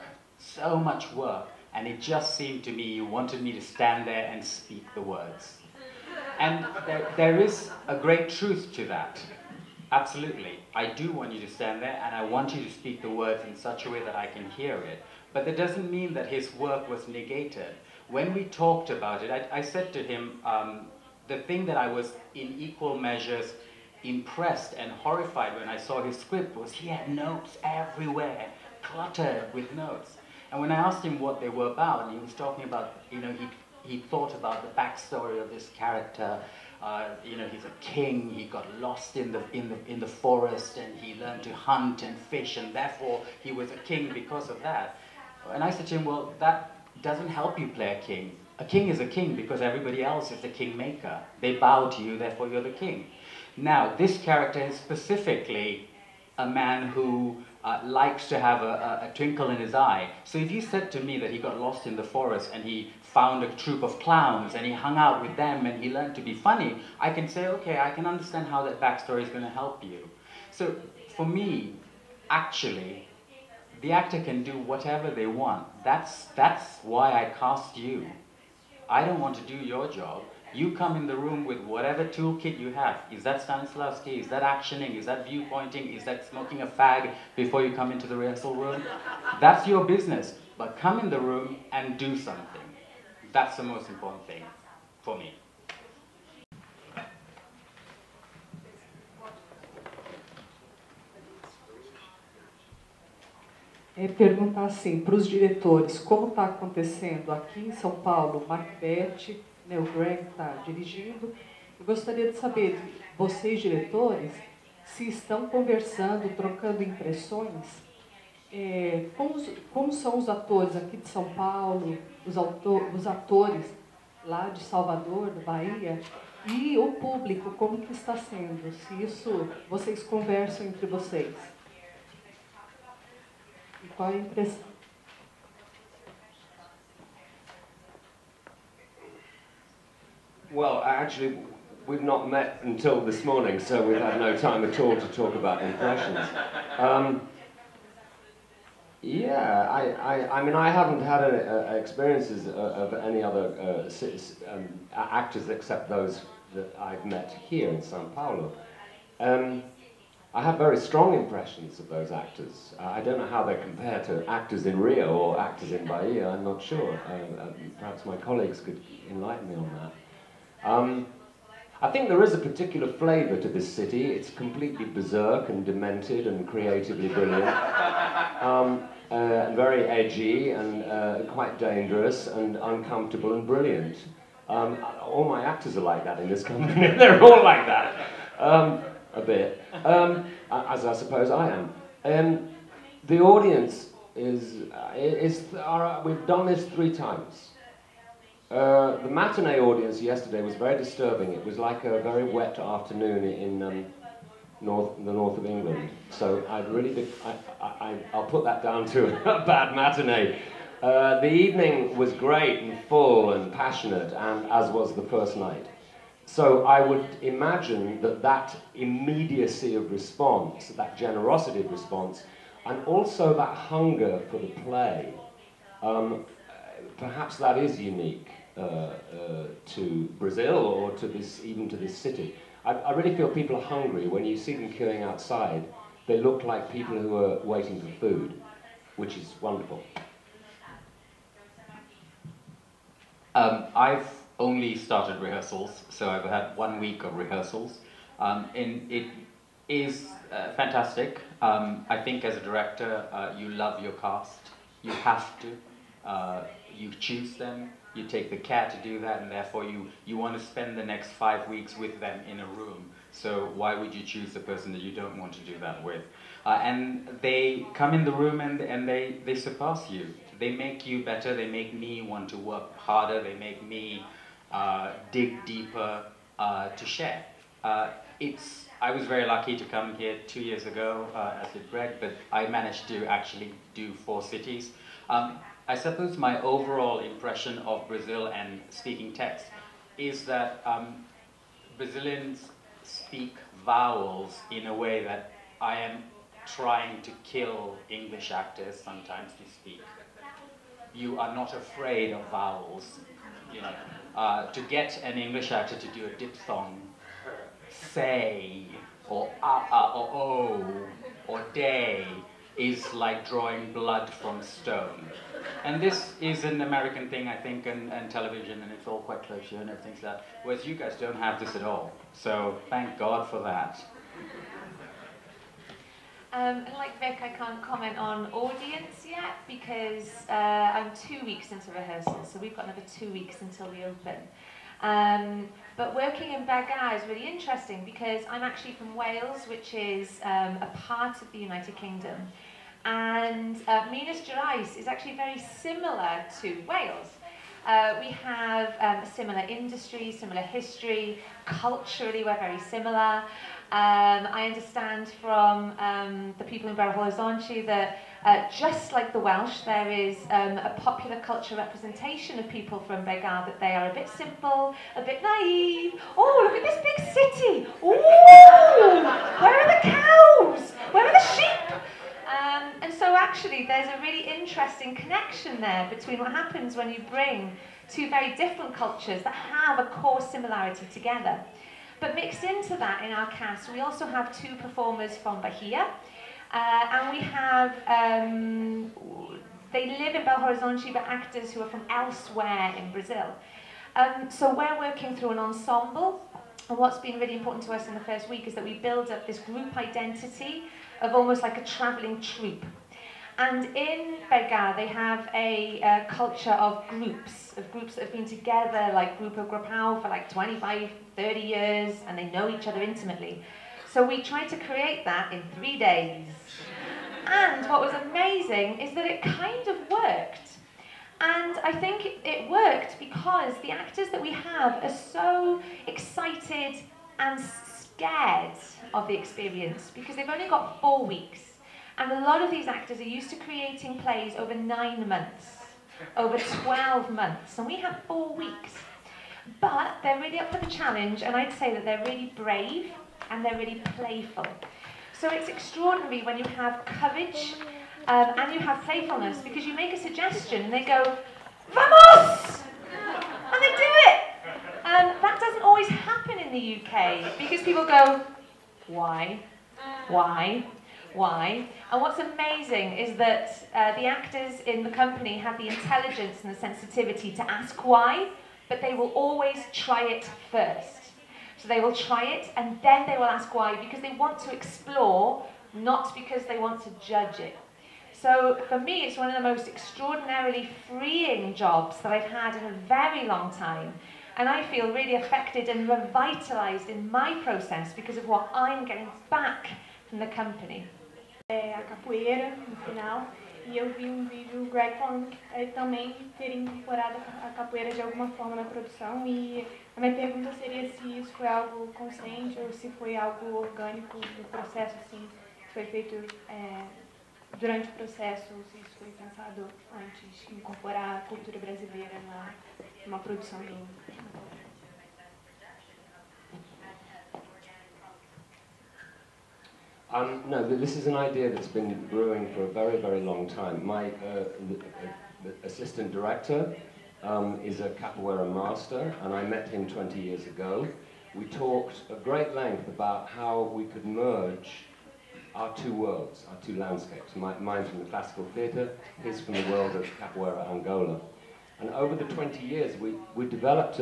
and it just seemed to me you wanted me to stand there and speak the words. And there is a great truth to that. Absolutely. I do want you to stand there, and I want you to speak the words in such a way that I can hear it. But that doesn't mean that his work was negated. When we talked about it, I said to him, the thing that I was in equal measures impressed and horrified when I saw his script was he had notes everywhere, cluttered with notes. And when I asked him what they were about, and he was talking about, he thought about the backstory of this character. He's a king. He got lost in the forest, and he learned to hunt and fish, and therefore he was a king because of that. And I said to him, well, that doesn't help you play a king. A king is a king because everybody else is the kingmaker. They bow to you, therefore you're the king. Now, this character is specifically a man who likes to have a twinkle in his eye. So if you said to me that he got lost in the forest and he found a troop of clowns and he hung out with them and he learned to be funny, I can say, okay, I can understand how that backstory is going to help you. So for me, actually, the actor can do whatever they want. That's why I cast you. I don't want to do your job. You come in the room with whatever toolkit you have. Is that Stanislavski? Is that actioning? Is that viewpointing? Is that smoking a fag before you come into the rehearsal room? That's your business. But come in the room and do something. That's the most important thing for me. perguntar assim para os diretores como está acontecendo aqui em São Paulo, Macbeth, né, o Greg está dirigindo. Eu gostaria de saber, vocês diretores, se estão conversando, trocando impressões, como são os atores aqui de São Paulo, os atores lá de Salvador, da Bahia, e o público, como que está sendo? Se isso vocês conversam entre vocês. E qual é a impressão? Well, actually, we've not met until this morning, so we've had no time at all to talk about impressions. Yeah, I mean, I haven't had any, experiences of any other actors except those that I've met here in São Paulo. I have very strong impressions of those actors. I don't know how they compare to actors in Rio or actors in Bahia, I'm not sure. Perhaps my colleagues could enlighten me on that. I think there is a particular flavour to this city. It's completely berserk and demented and creatively brilliant. Very edgy and quite dangerous and uncomfortable and brilliant. All my actors are like that in this company. They're all like that. A bit. As I suppose I am. The audience we've done this 3 times. The matinee audience yesterday was very disturbing. It was like a very wet afternoon in the north of England. So I'll put that down to a bad matinee. The evening was great and full and passionate, and as was the first night. So I would imagine that immediacy of response, that generosity of response, and also that hunger for the play, perhaps that is unique to Brazil or to even to this city. I really feel people are hungry. When you see them queuing outside, they look like people who are waiting for food, which is wonderful. I've only started rehearsals, so I've had 1 week of rehearsals. And it is fantastic. I think as a director, you love your cast. You have to. You choose them. You take the care to do that, and therefore you want to spend the next 5 weeks with them in a room. So why would you choose the person that you don't want to do that with? And they come in the room and they surpass you. They make you better. They make me want to work harder. They make me dig deeper to share. I was very lucky to come here 2 years ago, as did Greg, but I managed to actually do 4 cities. I suppose my overall impression of Brazil and speaking text is that Brazilians speak vowels in a way that I am trying to kill English actors sometimes to speak. You are not afraid of vowels. You know, to get an English actor to do a diphthong, say, or or oh, or day, is like drawing blood from stone. And this is an American thing, I think, and television, and it's all quite close and everything like that. Whereas you guys don't have this at all. So thank God for that. Like Vic, I can't comment on audience yet because I'm 2 weeks into rehearsal, so we've got another 2 weeks until we open. But working in Bergamo is really interesting because I'm actually from Wales, which is a part of the United Kingdom. And Minas Gerais is actually very similar to Wales. We have a similar industry, similar history, culturally we're very similar. I understand from the people in Belo Horizonte that just like the Welsh, there is a popular culture representation of people from Bergamo that they are a bit simple, a bit naive. Oh, look at this big city. Ooh, where are the cows? Where are the sheep? And so actually there's a really interesting connection there between what happens when you bring 2 very different cultures that have a core similarity together. But mixed into that in our cast, we also have 2 performers from Bahia, and we have, they live in Belo Horizonte, but actors who are from elsewhere in Brazil. So we're working through an ensemble, and what's been really important to us in the first week is that we build up this group identity of almost like a travelling troupe. And in Bergamo, they have a culture of groups that have been together, like Grupo Grupal, for like 25, 30 years, and they know each other intimately. So we tried to create that in 3 days. And what was amazing is that it kind of worked. And I think it worked because the actors that we have are so excited and scared of the experience because they've only got 4 weeks. And a lot of these actors are used to creating plays over 9 months, over 12 months, and we have 4 weeks. But they're really up for the challenge, and I'd say that they're really brave and they're really playful. So it's extraordinary when you have courage and you have playfulness, because you make a suggestion and they go, "Vamos!" and they do it. That doesn't always happen in the UK, because people go, "Why? Why? Why?" And what's amazing is that the actors in the company have the intelligence and the sensitivity to ask why, but they will always try it first. So they will try it and then they will ask why, because they want to explore, not because they want to judge it. So for me, it's one of the most extraordinarily freeing jobs that I've had in a very long time. And I feel really affected and revitalized in my process because of what I'm getting back from the company. A capoeira no final, e eu vi vídeo, o Greg falando que também teria incorporado a capoeira de alguma forma na produção, e a minha pergunta seria se isso foi algo consciente ou se foi algo orgânico do processo, assim, que foi feito durante o processo, ou se isso foi pensado antes de incorporar a cultura brasileira numa produção do... No, this is an idea that's been brewing for a very, very long time. My assistant director is a capoeira master, and I met him 20 years ago. We talked at great length about how we could merge our two worlds, our two landscapes. Mine from the classical theatre, his from the world of capoeira Angola. And over the 20 years, we developed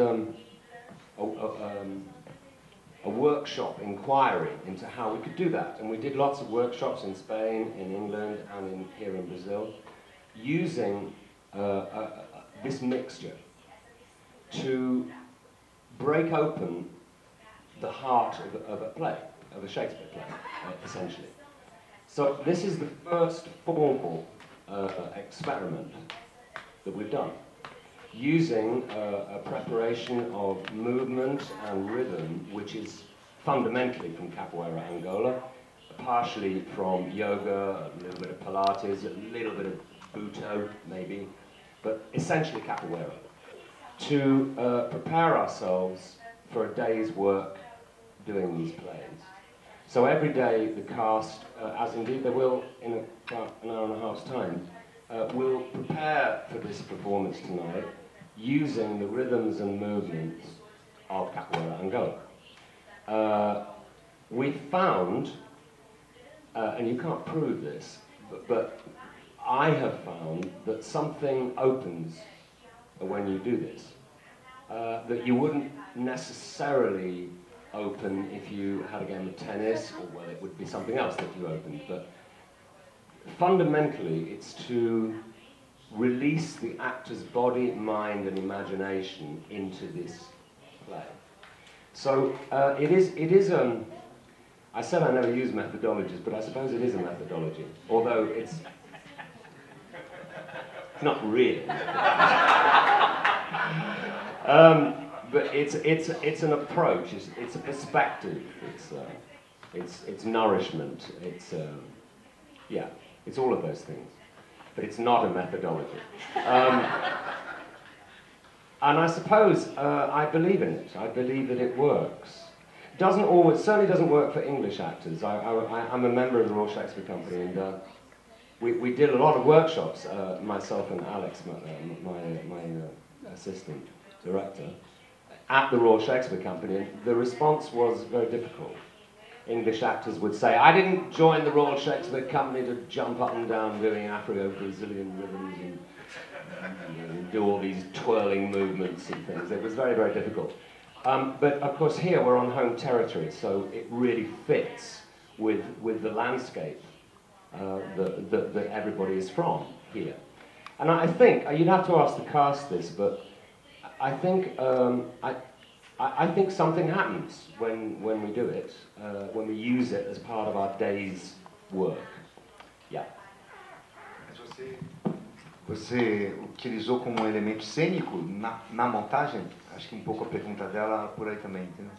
a workshop inquiry into how we could do that. And we did lots of workshops in Spain, in England, and here in Brazil, using this mixture to break open the heart of a play, of a Shakespeare play, essentially. So this is the first formal experiment that we've done, using a preparation of movement and rhythm, which is fundamentally from Capoeira Angola, partially from yoga, a little bit of Pilates, a little bit of Buto, maybe, but essentially Capoeira, to prepare ourselves for a day's work doing these plays. So every day the cast, as indeed they will in about an hour and a half's time, will prepare for this performance tonight using the rhythms and movements of Capoeira Angola. We found, and you can't prove this, but I have found that something opens when you do this, that you wouldn't necessarily open if you had a game of tennis, or well, it would be something else that you opened, but fundamentally it's to release the actor's body, mind and imagination into this play. So it is I said I never use methodologies, but I suppose it is a methodology, although it's not really. But it's an approach. It's a perspective. It's nourishment. Yeah, it's all of those things. But it's not a methodology. And I suppose I believe in it. I believe that it works. Certainly doesn't work for English actors. I'm a member of the Royal Shakespeare Company, and we did a lot of workshops, myself and Alex, my assistant director, at the Royal Shakespeare Company, and the response was very difficult. English actors would say, I didn't join the Royal Shakespeare Company to jump up and down doing Afro-Brazilian rhythms and do all these twirling movements and things. It was very, very difficult. But of course here we're on home territory, so it really fits with the landscape that everybody is from here. And I think, you'd have to ask the cast this, but I think, I think something happens when we do it, when we use it as part of our day's work. Yeah. Você utilizou como elemento cênico na montagem? Acho que um pouco a pergunta dela por aí também, entendeu?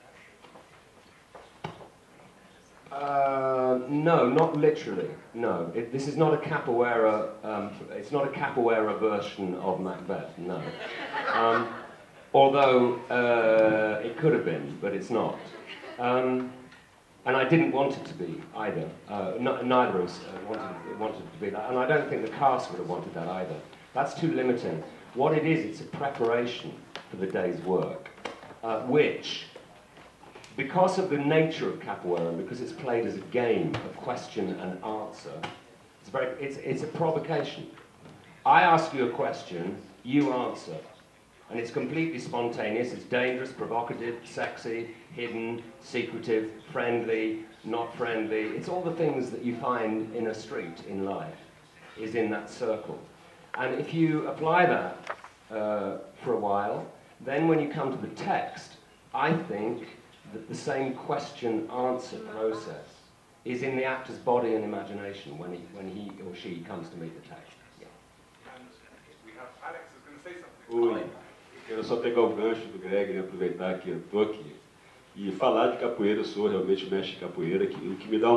No, not literally. No, this is not a capoeira. It's not a capoeira version of Macbeth. No, although it could have been, but it's not. And I didn't want it to be either. Neither of us wanted it to be that, and I don't think the cast would have wanted that either. That's too limiting. What it is, it's a preparation for the day's work, which, because of the nature of capoeira, and because it's played as a game of question and answer, it's a provocation. I ask you a question, you answer. And it's completely spontaneous, it's dangerous, provocative, sexy, hidden, secretive, friendly, not friendly. It's all the things that you find in a street in life, is in that circle. And if you apply that for a while, then when you come to the text, I think that the same question-answer process is in the actor's body and imagination when he or she comes to meet the text. Yeah. And we have Alex is going to say something. Oi, quero só pegar o gancho do Greg, né, aproveitar que eu estou aqui e falar de capoeira. Eu sou realmente mestre de capoeira, o que me dá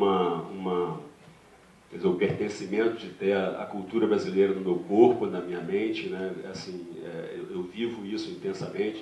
quer dizer, o pertencimento de ter a cultura brasileira no meu corpo, na minha mente, né? Assim, eu vivo isso intensamente.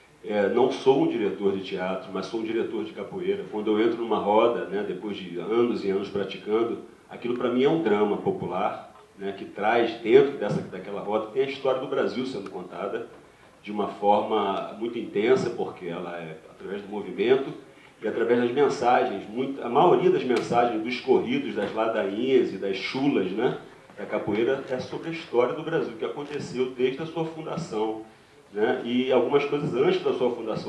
Não sou um diretor de teatro, mas sou um diretor de capoeira. Quando eu entro numa roda, né, depois de anos e anos praticando, aquilo para mim é um drama popular, né, que traz dentro daquela roda, tem a história do Brasil sendo contada de uma forma muito intensa, porque ela é através do movimento e através das mensagens. A maioria das mensagens dos corridos, das ladainhas e das chulas, né, da capoeira é sobre a história do Brasil, que aconteceu desde a sua fundação, né, e algumas coisas antes da sua fundação,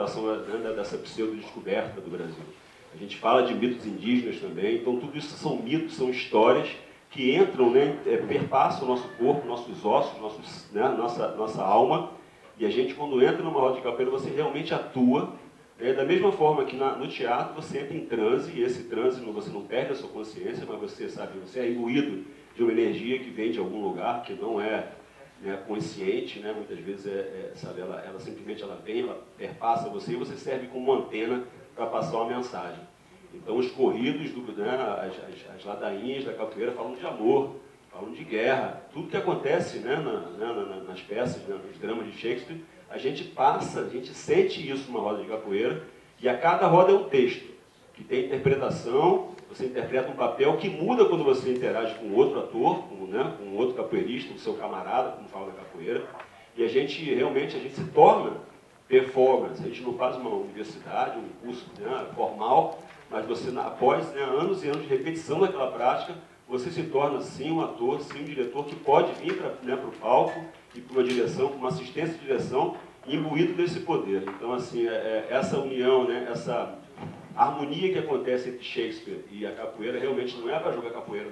né, dessa pseudo-descoberta do Brasil. A gente fala de mitos indígenas também, então tudo isso são mitos, são histórias que entram, né, perpassam o nosso corpo, nossos ossos, né, nossa alma, e a gente, quando entra numa roda de capoeira, você realmente atua, né, da mesma forma que no teatro você entra em transe, e esse transe você não perde a sua consciência, mas você sabe, você é imbuído de uma energia que vem de algum lugar, que não é, né, consciente, né, muitas vezes sabe, ela simplesmente vem, ela perpassa você e você serve como uma antena para passar uma mensagem. Então os corridos, né, as ladainhas da capoeira falam de amor, falam de guerra, tudo que acontece, né, nas peças, né, nos dramas de Shakespeare, a gente passa, a gente sente isso numa roda de capoeira, e a cada roda é um texto, que tem interpretação, você interpreta um papel que muda quando você interage com outro ator, com outro capoeirista, com seu camarada, como fala da capoeira, e a gente realmente se torna performance. A gente não faz uma universidade, um curso, né, formal, mas você, após, né, anos e anos de repetição daquela prática, você se torna sim um ator, sim um diretor que pode vir para, né, o palco e para uma direção, para uma assistência de direção, imbuído desse poder. Então, assim, essa união, né, essa harmonia que acontece entre Shakespeare e a capoeira realmente não é para jogar capoeira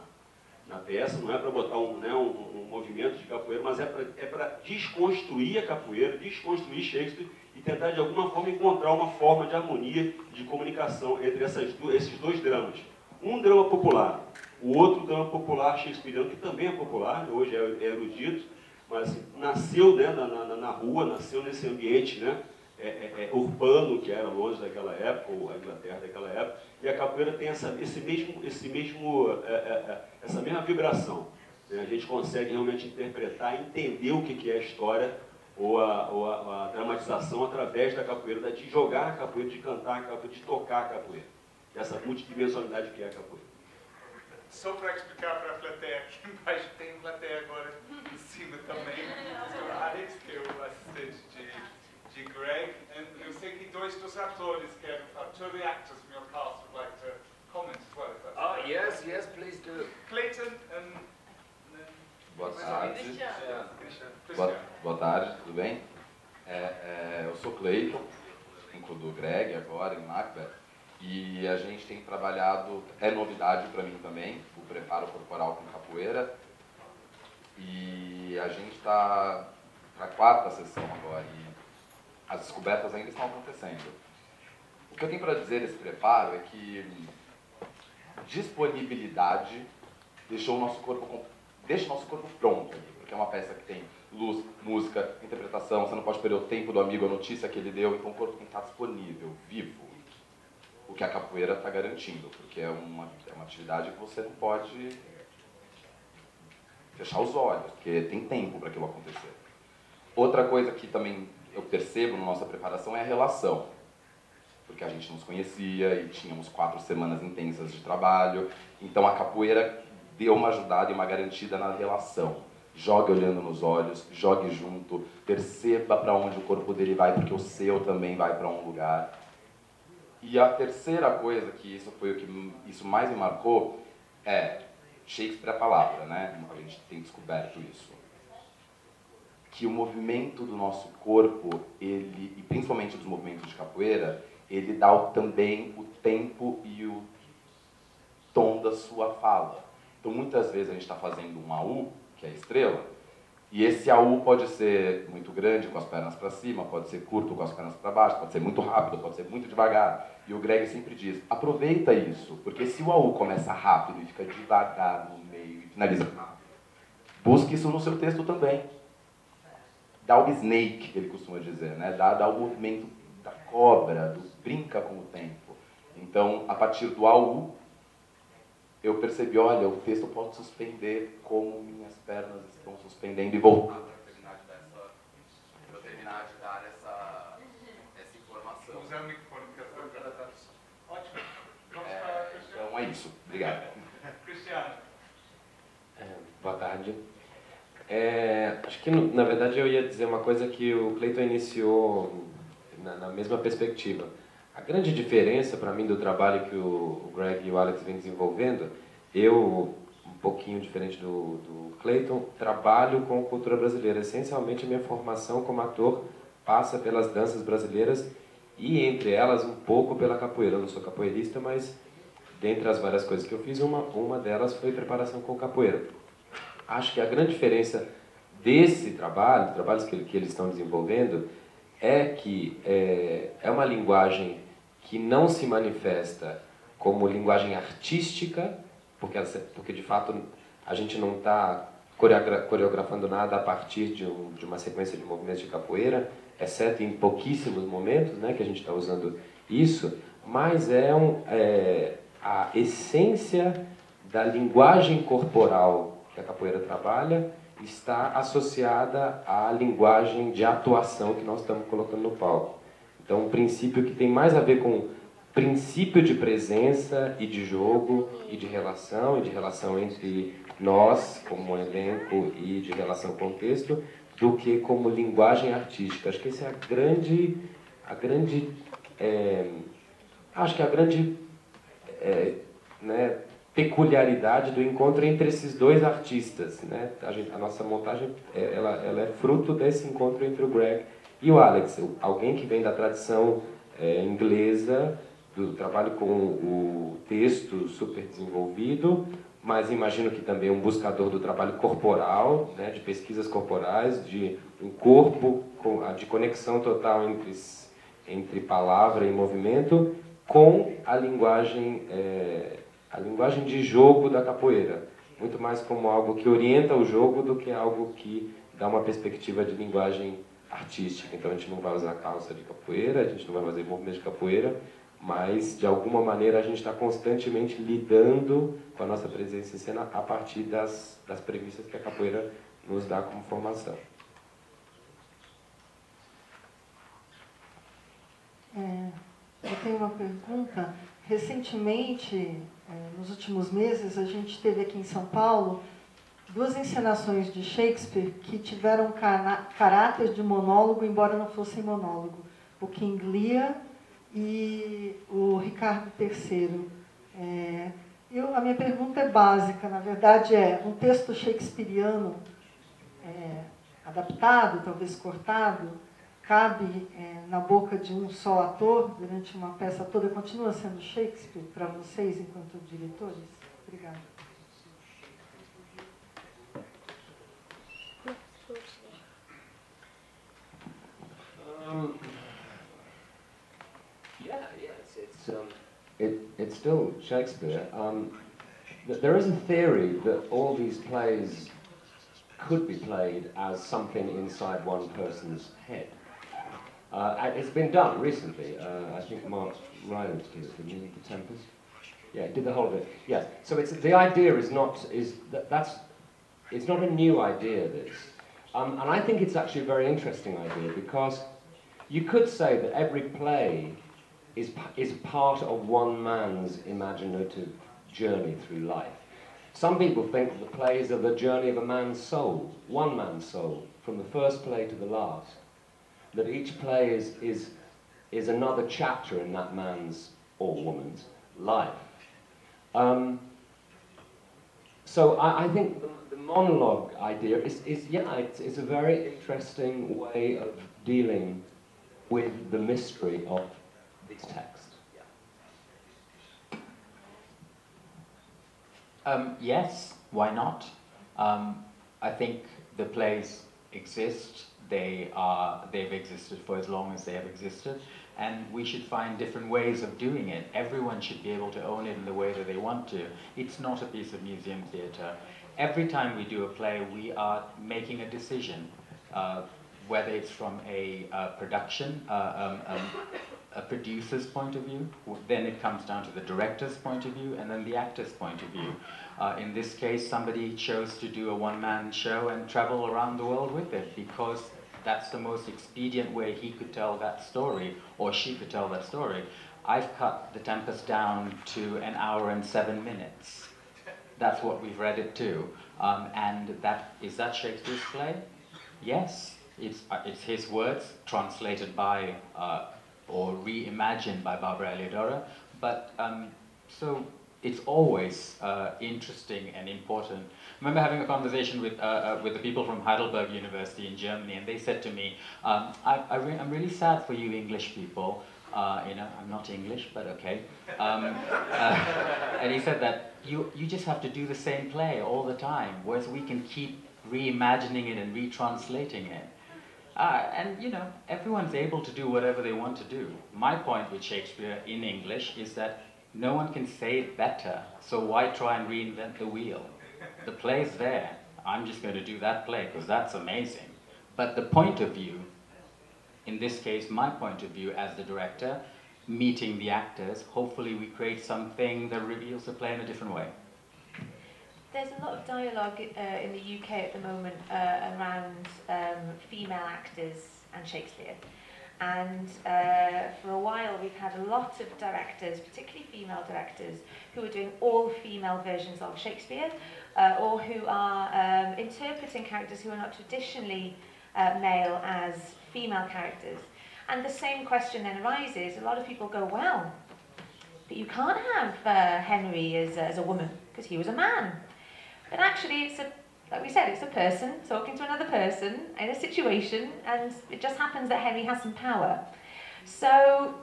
na peça, não é para botar um movimento de capoeira, mas é para desconstruir a capoeira, desconstruir Shakespeare e tentar de alguma forma encontrar uma forma de harmonia, de comunicação entre esses dois dramas. Um drama popular, o outro drama popular shakespeariano, que também é popular, hoje é erudito, mas nasceu, né, na rua, nasceu nesse ambiente, né, urbano, que era Londres daquela época, ou a Inglaterra daquela época, e a capoeira tem essa mesma vibração. Né? A gente consegue realmente interpretar e entender o que é a história ou a dramatização através da capoeira, de jogar a capoeira, de cantar a capoeira, de tocar a capoeira. Essa multidimensionalidade que é a capoeira. Só para explicar para a plateia, aqui embaixo tem plateia agora em cima também. O Alex, que é o assistente de Greg, e eu sei que dois dos atores querem, two of the actors from your cast would like to comment as well. Oh, yes, please do. Clayton and... Boa tarde. Cristiano. Boa tarde, tudo bem? Eu sou Clayton, incluo o Greg agora em Macbeth. E a gente tem trabalhado, é novidade para mim também, o preparo corporal com capoeira. E a gente está para a 4ª sessão agora e as descobertas ainda estão acontecendo. O que eu tenho para dizer desse preparo é que disponibilidade deixa o nosso corpo pronto, porque é uma peça que tem luz, música, interpretação, você não pode perder o tempo do amigo, a notícia que ele deu, então o corpo tem que estar disponível, vivo. O que a capoeira está garantindo, porque é uma atividade que você não pode fechar os olhos, porque tem tempo para aquilo acontecer. Outra coisa que também eu percebo na nossa preparação é a relação, porque a gente não se conhecia e tínhamos 4 semanas intensas de trabalho, então a capoeira deu uma ajudada e uma garantida na relação. Jogue olhando nos olhos, jogue junto, perceba para onde o corpo dele vai, porque o seu também vai para um lugar. E a terceira coisa, que isso foi o que isso mais me marcou, é Shakespeare é a palavra, né? A gente tem descoberto isso. Que o movimento do nosso corpo, ele, e principalmente dos movimentos de capoeira, ele dá também o tempo e o tom da sua fala. Então, muitas vezes a gente está fazendo um AU, que é a estrela, e esse AU pode ser muito grande, com as pernas para cima, pode ser curto, com as pernas para baixo, pode ser muito rápido, pode ser muito devagar. E o Greg sempre diz, aproveita isso, porque se o AU começa rápido e fica devagar no meio e finaliza rápido, busque isso no seu texto também. Dá o snake, que ele costuma dizer, né? Dá o movimento da cobra, brinca com o tempo. Então, a partir do AU, eu percebi, olha, o texto pode suspender como minhas pernas estão suspendendo e voltar para terminar de dar essa informação. Usar o microfone, ótimo. Então é isso. Obrigado. Cristiano. Boa tarde. Acho que, na verdade, eu ia dizer uma coisa que o Cleiton iniciou na mesma perspectiva. A grande diferença para mim do trabalho que o Greg e o Alex vêm desenvolvendo, eu, um pouquinho diferente do Cleiton, trabalho com cultura brasileira. Essencialmente, a minha formação como ator passa pelas danças brasileiras e, entre elas, um pouco pela capoeira. Eu não sou capoeirista, mas, dentre as várias coisas que eu fiz, uma delas foi preparação com capoeira. Acho que a grande diferença desse trabalho, trabalhos que eles estão desenvolvendo, é que é uma linguagem que não se manifesta como linguagem artística, porque de fato a gente não está coreografando nada a partir de uma sequência de movimentos de capoeira, exceto em pouquíssimos momentos, né, que a gente está usando isso, mas a essência da linguagem corporal que a capoeira trabalha está associada à linguagem de atuação que nós estamos colocando no palco. Então, um princípio que tem mais a ver com princípio de presença e de jogo e de relação entre nós, como elenco, e de relação com o texto, do que como linguagem artística. Acho que essa é a grande peculiaridade do encontro entre esses dois artistas, né? A nossa montagem ela é fruto desse encontro entre o Greg e o Alex, alguém que vem da tradição inglesa, do trabalho com o texto super desenvolvido, mas imagino que também um buscador do trabalho corporal, né, de pesquisas corporais, de um corpo, de conexão total entre palavra e movimento, com a linguagem de jogo da capoeira, muito mais como algo que orienta o jogo do que algo que dá uma perspectiva de linguagem artística. Então a gente não vai usar calça de capoeira, a gente não vai fazer movimento de capoeira, mas de alguma maneira a gente está constantemente lidando com a nossa presença em cena a partir das premissas que a capoeira nos dá como formação. Eu tenho uma pergunta. Recentemente, nos últimos meses, a gente teve aqui em São Paulo 2 encenações de Shakespeare que tiveram caráter de monólogo, embora não fossem monólogo. O King Lear e o Ricardo III. A minha pergunta é básica, na verdade um texto shakespeariano adaptado, talvez cortado, cabe na boca de um só ator durante uma peça toda, continua sendo Shakespeare para vocês enquanto diretores? Obrigada. It's still Shakespeare. There is a theory that all these plays could be played as something inside one person's head. It's been done recently. I think Mark Rylance did it, didn't he? The Tempest. Yeah, did the whole of it. Yes. So the idea is not it's not a new idea. This, and I think it's actually a very interesting idea because you could say that every play is part of one man's imaginative journey through life. Some people think that the plays are the journey of a man's soul, one man's soul, from the first play to the last. That each play is another chapter in that man's or woman's life. So I think the monologue idea is it's a very interesting way of dealing with the mystery of this text. Yes, why not? I think the plays exist. They've existed for as long as they have existed, and we should find different ways of doing it. Everyone should be able to own it in the way that they want to. It's not a piece of museum theatre. Every time we do a play, we are making a decision, whether it's from a production, a producer's point of view, then it comes down to the director's point of view, and then the actor's point of view. In this case, somebody chose to do a one-man show and travel around the world with it because that's the most expedient way he could tell that story, or she could tell that story. I've cut The Tempest down to 1 hour and 7 minutes. That's what we've read it to. And is that Shakespeare's play? Yes, it's his words translated by or reimagined by Barbara Eliodoro, but so it's always interesting and important. I remember having a conversation with the people from Heidelberg University in Germany, and they said to me, I'm really sad for you English people. You know, I'm not English, but okay. And he said that you just have to do the same play all the time, whereas we can keep reimagining it and retranslating it. And, you know, everyone's able to do whatever they want to do. My point with Shakespeare in English is that no one can say it better, so why try and reinvent the wheel? The play's there. I'm just going to do that play because that's amazing. But the point of view, in this case, my point of view as the director, meeting the actors, hopefully we create something that reveals the play in a different way. There's a lot of dialogue in the UK at the moment around female actors and Shakespeare. And for a while we've had a lot of directors, particularly female directors, who are doing all female versions of Shakespeare, or who are interpreting characters who are not traditionally male as female characters. And the same question then arises. A lot of people go, well, but you can't have Henry as a woman, because he was a man. But actually, it's like we said, it's a person talking to another person in a situation, and it just happens that Henry has some power. So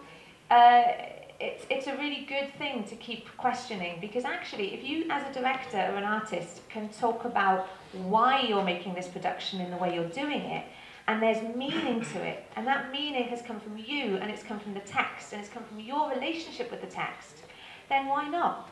it's a really good thing to keep questioning, because actually, if you, as a director or an artist, can talk about why you're making this production in the way you're doing it, and there's meaning to it, and that meaning has come from you, and it's come from the text, and it's come from your relationship with the text, then why not?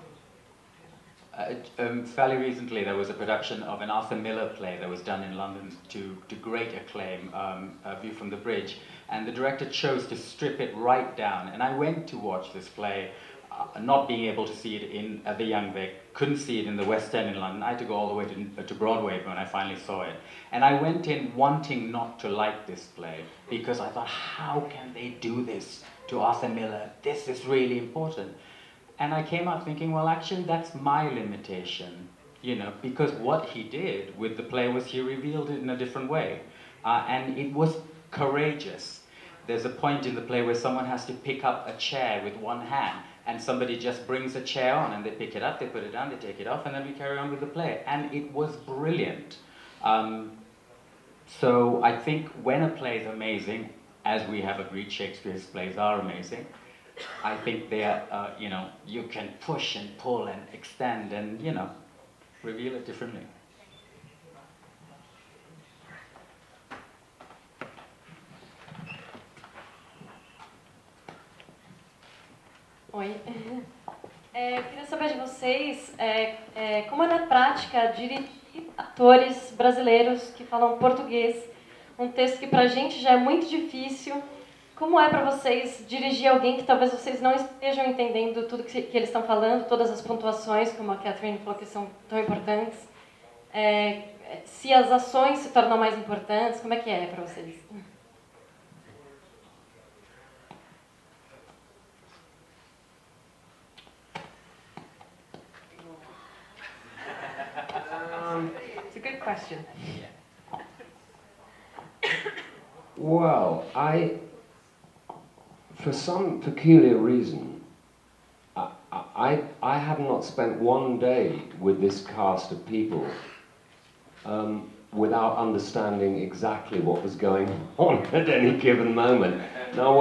Fairly recently there was a production of an Arthur Miller play that was done in London to great acclaim, A View from the Bridge, and the director chose to strip it right down. And I went to watch this play, not being able to see it at the Young Vic, couldn't see it in the West End in London. I had to go all the way to Broadway when I finally saw it. And I went in wanting not to like this play, because I thought, how can they do this to Arthur Miller? This is really important. And I came out thinking, well, actually, that's my limitation, you know, because what he did with the play was he revealed it in a different way. And it was courageous. There's a point in the play where someone has to pick up a chair with one hand, and somebody just brings a chair on, and they pick it up, they put it down, they take it off, and then we carry on with the play. And it was brilliant. So I think when a play is amazing, as we have agreed, Shakespeare's plays are amazing. I think they are, you know, you can push and pull and extend and, you know, reveal it differently. Oi. Queria saber de vocês como é na prática dirigir atores brasileiros que falam português, um texto que pra gente já é muito difícil. Como é para vocês dirigir alguém que talvez vocês não estejam entendendo tudo que eles estão falando, todas as pontuações, como a Catherine falou, que são tão importantes? Se as ações se tornam mais importantes, como é que é para vocês? It's a good question. Well, for some peculiar reason, I have not spent one day with this cast of people without understanding exactly what was going on at any given moment. Now,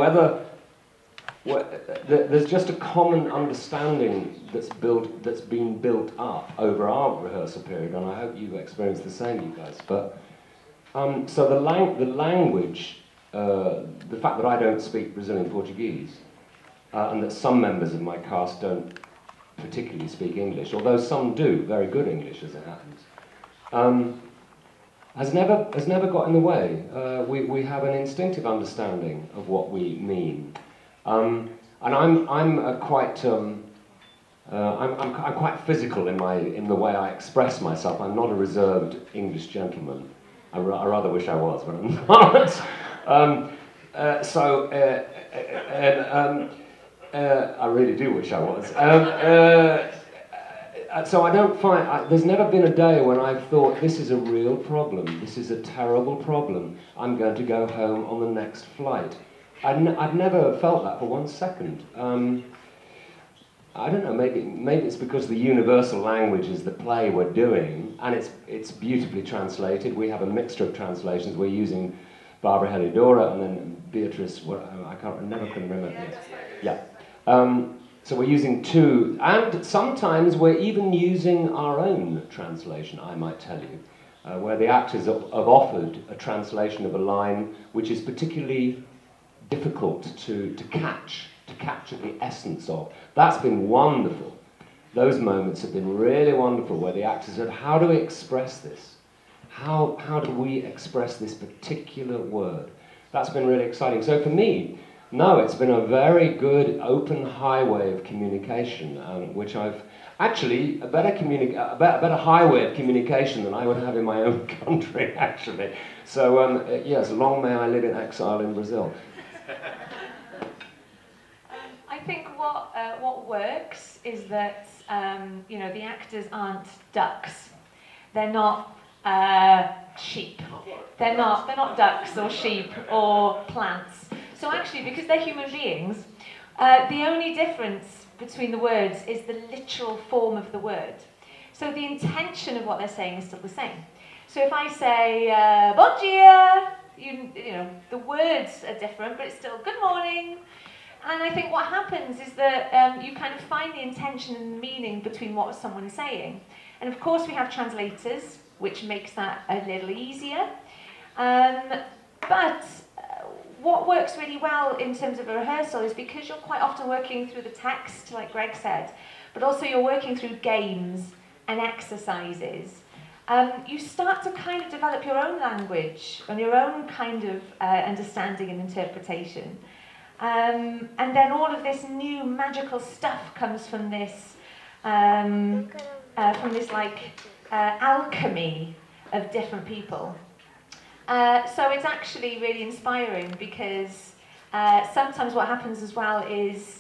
there's just a common understanding that's been built up over our rehearsal period, and I hope you've experienced the same, you guys. But so the language, the fact that I don't speak Brazilian Portuguese, and that some members of my cast don't particularly speak English, although some do, very good English as it happens, has never got in the way. We have an instinctive understanding of what we mean, and I'm quite physical in the way I express myself. I'm not a reserved English gentleman. I rather wish I was, but I'm not. I really do wish I was. So I don't find, there's never been a day when I've thought, this is a real problem, this is a terrible problem, I'm going to go home on the next flight. I've never felt that for 1 second. I don't know, maybe it's because the universal language is the play we're doing, and it's beautifully translated. We have a mixture of translations. We're using Barbara Helidora and then Beatrice, I never can remember. Yeah. So we're using two, and sometimes we're even using our own translation, I might tell you, where the actors have offered a translation of a line which is particularly difficult to capture the essence of. That's been wonderful. Those moments have been really wonderful, where the actors said, how do we express this? How do we express this particular word? That's been really exciting. So for me, no, it's been a very good open highway of communication, which I've actually a better highway of communication than I would have in my own country, actually. So yes, long may I live in exile in Brazil. I think what works is that you know, the actors aren't ducks. They're not sheep. They're not ducks or sheep or plants. So actually, because they're human beings, the only difference between the words is the literal form of the word. So the intention of what they're saying is still the same. So if I say bon dia, you know, the words are different, but it's still good morning. And I think what happens is that you kind of find the intention and the meaning between what someone is saying. And of course we have translators, which makes that a little easier. But what works really well in terms of a rehearsal is because you're quite often working through the text, like Greg said, but also you're working through games and exercises. You start to kind of develop your own language and your own kind of understanding and interpretation. And then all of this new magical stuff comes from this alchemy of different people. So it's actually really inspiring because sometimes what happens as well is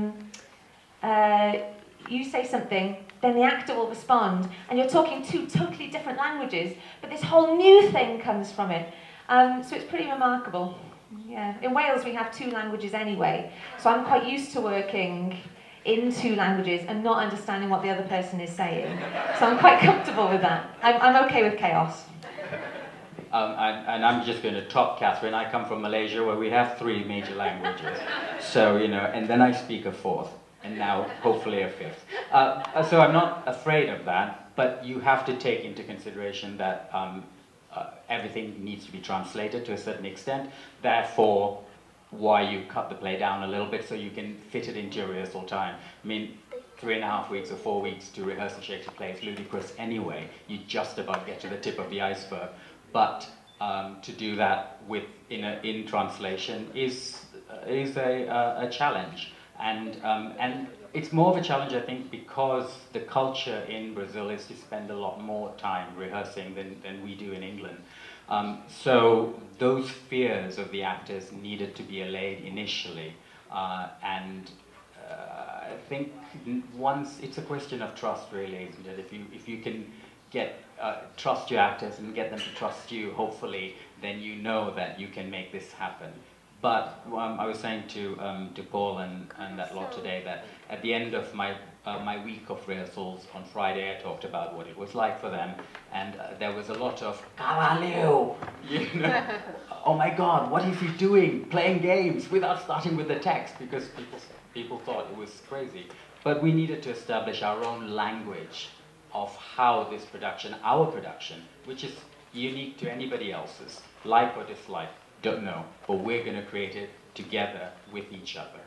you say something, then the actor will respond, and you're talking two totally different languages, but this whole new thing comes from it. So it's pretty remarkable. Yeah. In Wales we have 2 languages anyway, so I'm quite used to working in 2 languages and not understanding what the other person is saying. So I'm quite comfortable with that. I'm okay with chaos. and I'm just going to top Catherine. I come from Malaysia, where we have 3 major languages. So, you know, and then I speak a 4th, and now hopefully a 5th. So I'm not afraid of that, but you have to take into consideration that everything needs to be translated to a certain extent. Therefore, why you cut the play down a little bit so you can fit it into your rehearsal time. I mean, 3.5 weeks or 4 weeks to rehearse a Shakespeare play is ludicrous anyway. You just about get to the tip of the iceberg. But to do that in translation is a challenge. And it's more of a challenge, I think, because the culture in Brazil is to spend a lot more time rehearsing than we do in England. So those fears of the actors needed to be allayed initially. And I think once, it's a question of trust really, isn't it? If you can trust your actors and get them to trust you, hopefully, then you know that you can make this happen. But I was saying to Paul and that lot today that at the end of my week of rehearsals on Friday, I talked about what it was like for them, and there was a lot of "Carvalho," you know, "Oh my God, what is he doing? Playing games without starting with the text," because people thought it was crazy. But we needed to establish our own language of how this production, our production, which is unique to anybody else's, like or dislike, don't know, but we're going to create it together with each other.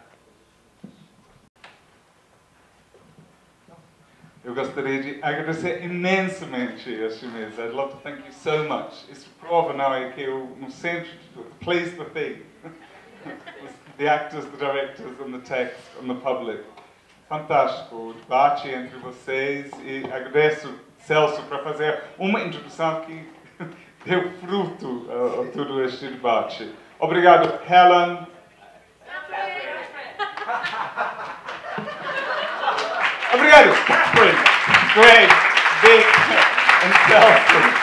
Eu gostaria de agradecer imensamente a Chimenez. I'd love to thank you so much. Isso prova, não é, que eu, no centro, place the thing. The actors, the directors, and the text, and the public. Fantástico o debate entre vocês e agradeço, Celso, para fazer uma introdução que deu fruto a todo este debate. Obrigado, Helen. Obrigado, Catherine, Greg, Vic, and Celso.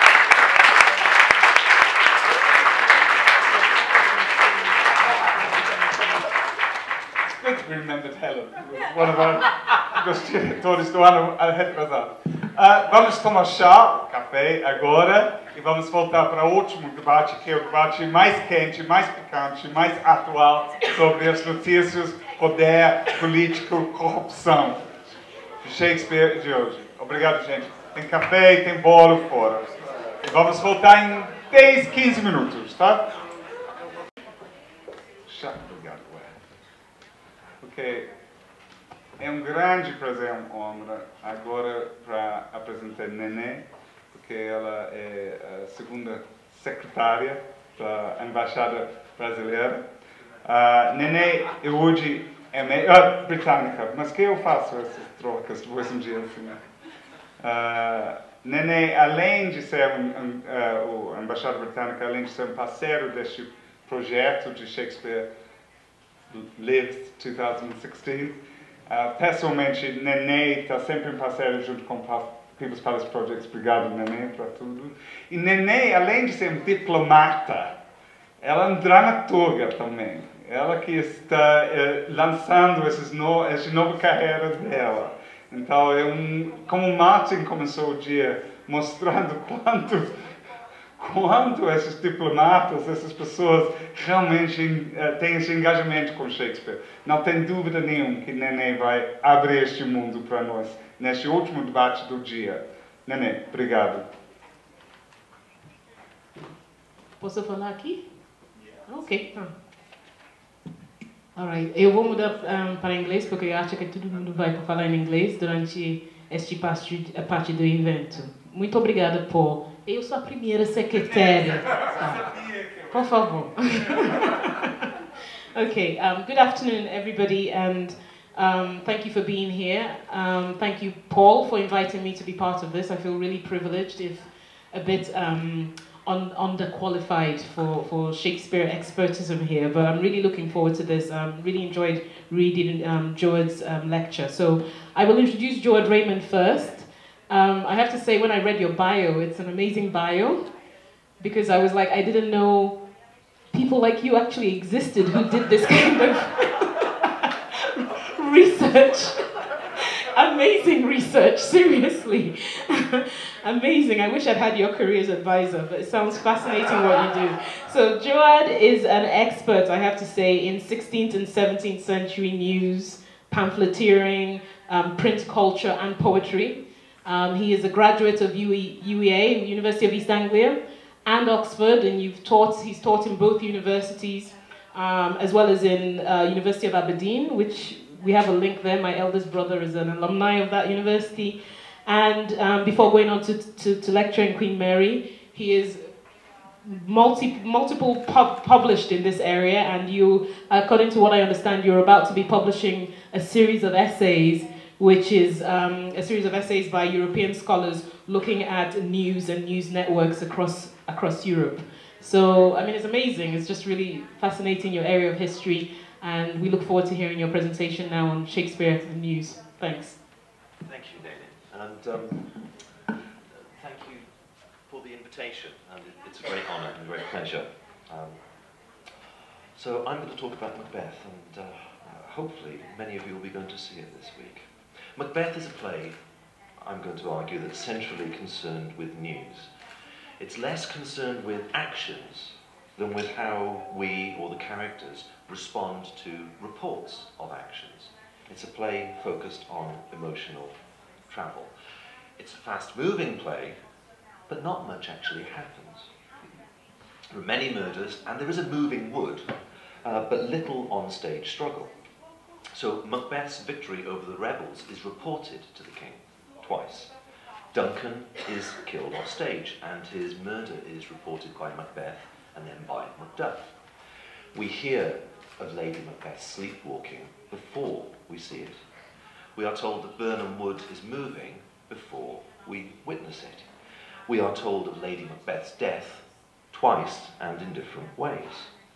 We remembered Helen, who was one of our dos diretores do ano retrasado. Vamos tomar chá, café, agora, e vamos voltar para o último debate, que é o debate mais quente, mais picante, mais atual sobre as notícias, poder, político, corrupção de Shakespeare de hoje. Obrigado, gente. Tem café e tem bolo fora. E vamos voltar em 10, 15 minutos, tá? Chá, obrigado. Ok. É um grande prazer, uma honra, agora para apresentar Nenê, porque ela é a segunda secretária da Embaixada Brasileira. Nenê, eu hoje é britânica, mas que eu faço essas trocas depois um dia assim, né? Nenê, além de ser a Embaixada Britânica, além de ser um parceiro deste projeto de Shakespeare Lives 2016, pessoalmente, Nenê está sempre em parceiro junto com People's Palace Projects. Obrigado, Nenê, para tudo. E Nenê, além de ser um diplomata, ela é uma dramaturga também. Ela que está lançando essa nova carreira dela. Então, como Martin começou o dia mostrando quanto esses diplomatas, essas pessoas realmente têm esse engajamento com Shakespeare. Não tem dúvida nenhuma que Nenê vai abrir este mundo para nós neste último debate do dia. Nenê, obrigado. Posso falar aqui? Ok. Alright. Eu vou mudar para inglês porque eu acho que todo mundo vai falar em inglês durante esta parte do evento. Muito obrigada, Paul. Eu sou a primeira secretária. Por favor. Okay, good afternoon, everybody, and thank you for being here. Thank you, Paul, for inviting me to be part of this. I feel really privileged, if a bit underqualified for Shakespeare expertism here, but I'm really looking forward to this. Really enjoyed reading Joad's lecture. So I will introduce Joad Raymond first. I have to say, when I read your bio, it's an amazing bio, because I was like, I didn't know people like you actually existed who did this kind of research. Amazing research, seriously. Amazing. I wish I'd had your career as advisor, but it sounds fascinating what you do. So Joad is an expert, I have to say, in 16th and 17th century news, pamphleteering, print culture, and poetry. He is a graduate of UEA, University of East Anglia, and Oxford, and he's taught in both universities, as well as in University of Aberdeen, which we have a link there. My eldest brother is an alumni of that university. And before going on to lecture in Queen Mary, he is multiple published in this area, and you, according to what I understand, you're about to be publishing a series of essays, which is a series of essays by European scholars looking at news and news networks across Europe. So, I mean, it's amazing. It's just really fascinating, your area of history, and we look forward to hearing your presentation now on Shakespeare and news. Thanks. Thank you, Dana. And thank you for the invitation. And it's a great honour and a great pleasure. So I'm going to talk about Macbeth, and hopefully many of you will be going to see it this week. Macbeth is a play, I'm going to argue, that's centrally concerned with news. It's less concerned with actions than with how we, or the characters, respond to reports of actions. It's a play focused on emotional travel. It's a fast-moving play, but not much actually happens. There are many murders, and there is a moving wood, but little on-stage struggle. So Macbeth's victory over the rebels is reported to the king twice. Duncan is killed off stage, and his murder is reported by Macbeth and then by Macduff. We hear of Lady Macbeth sleepwalking before we see it. We are told that Birnam Wood is moving before we witness it. We are told of Lady Macbeth's death twice and in different ways.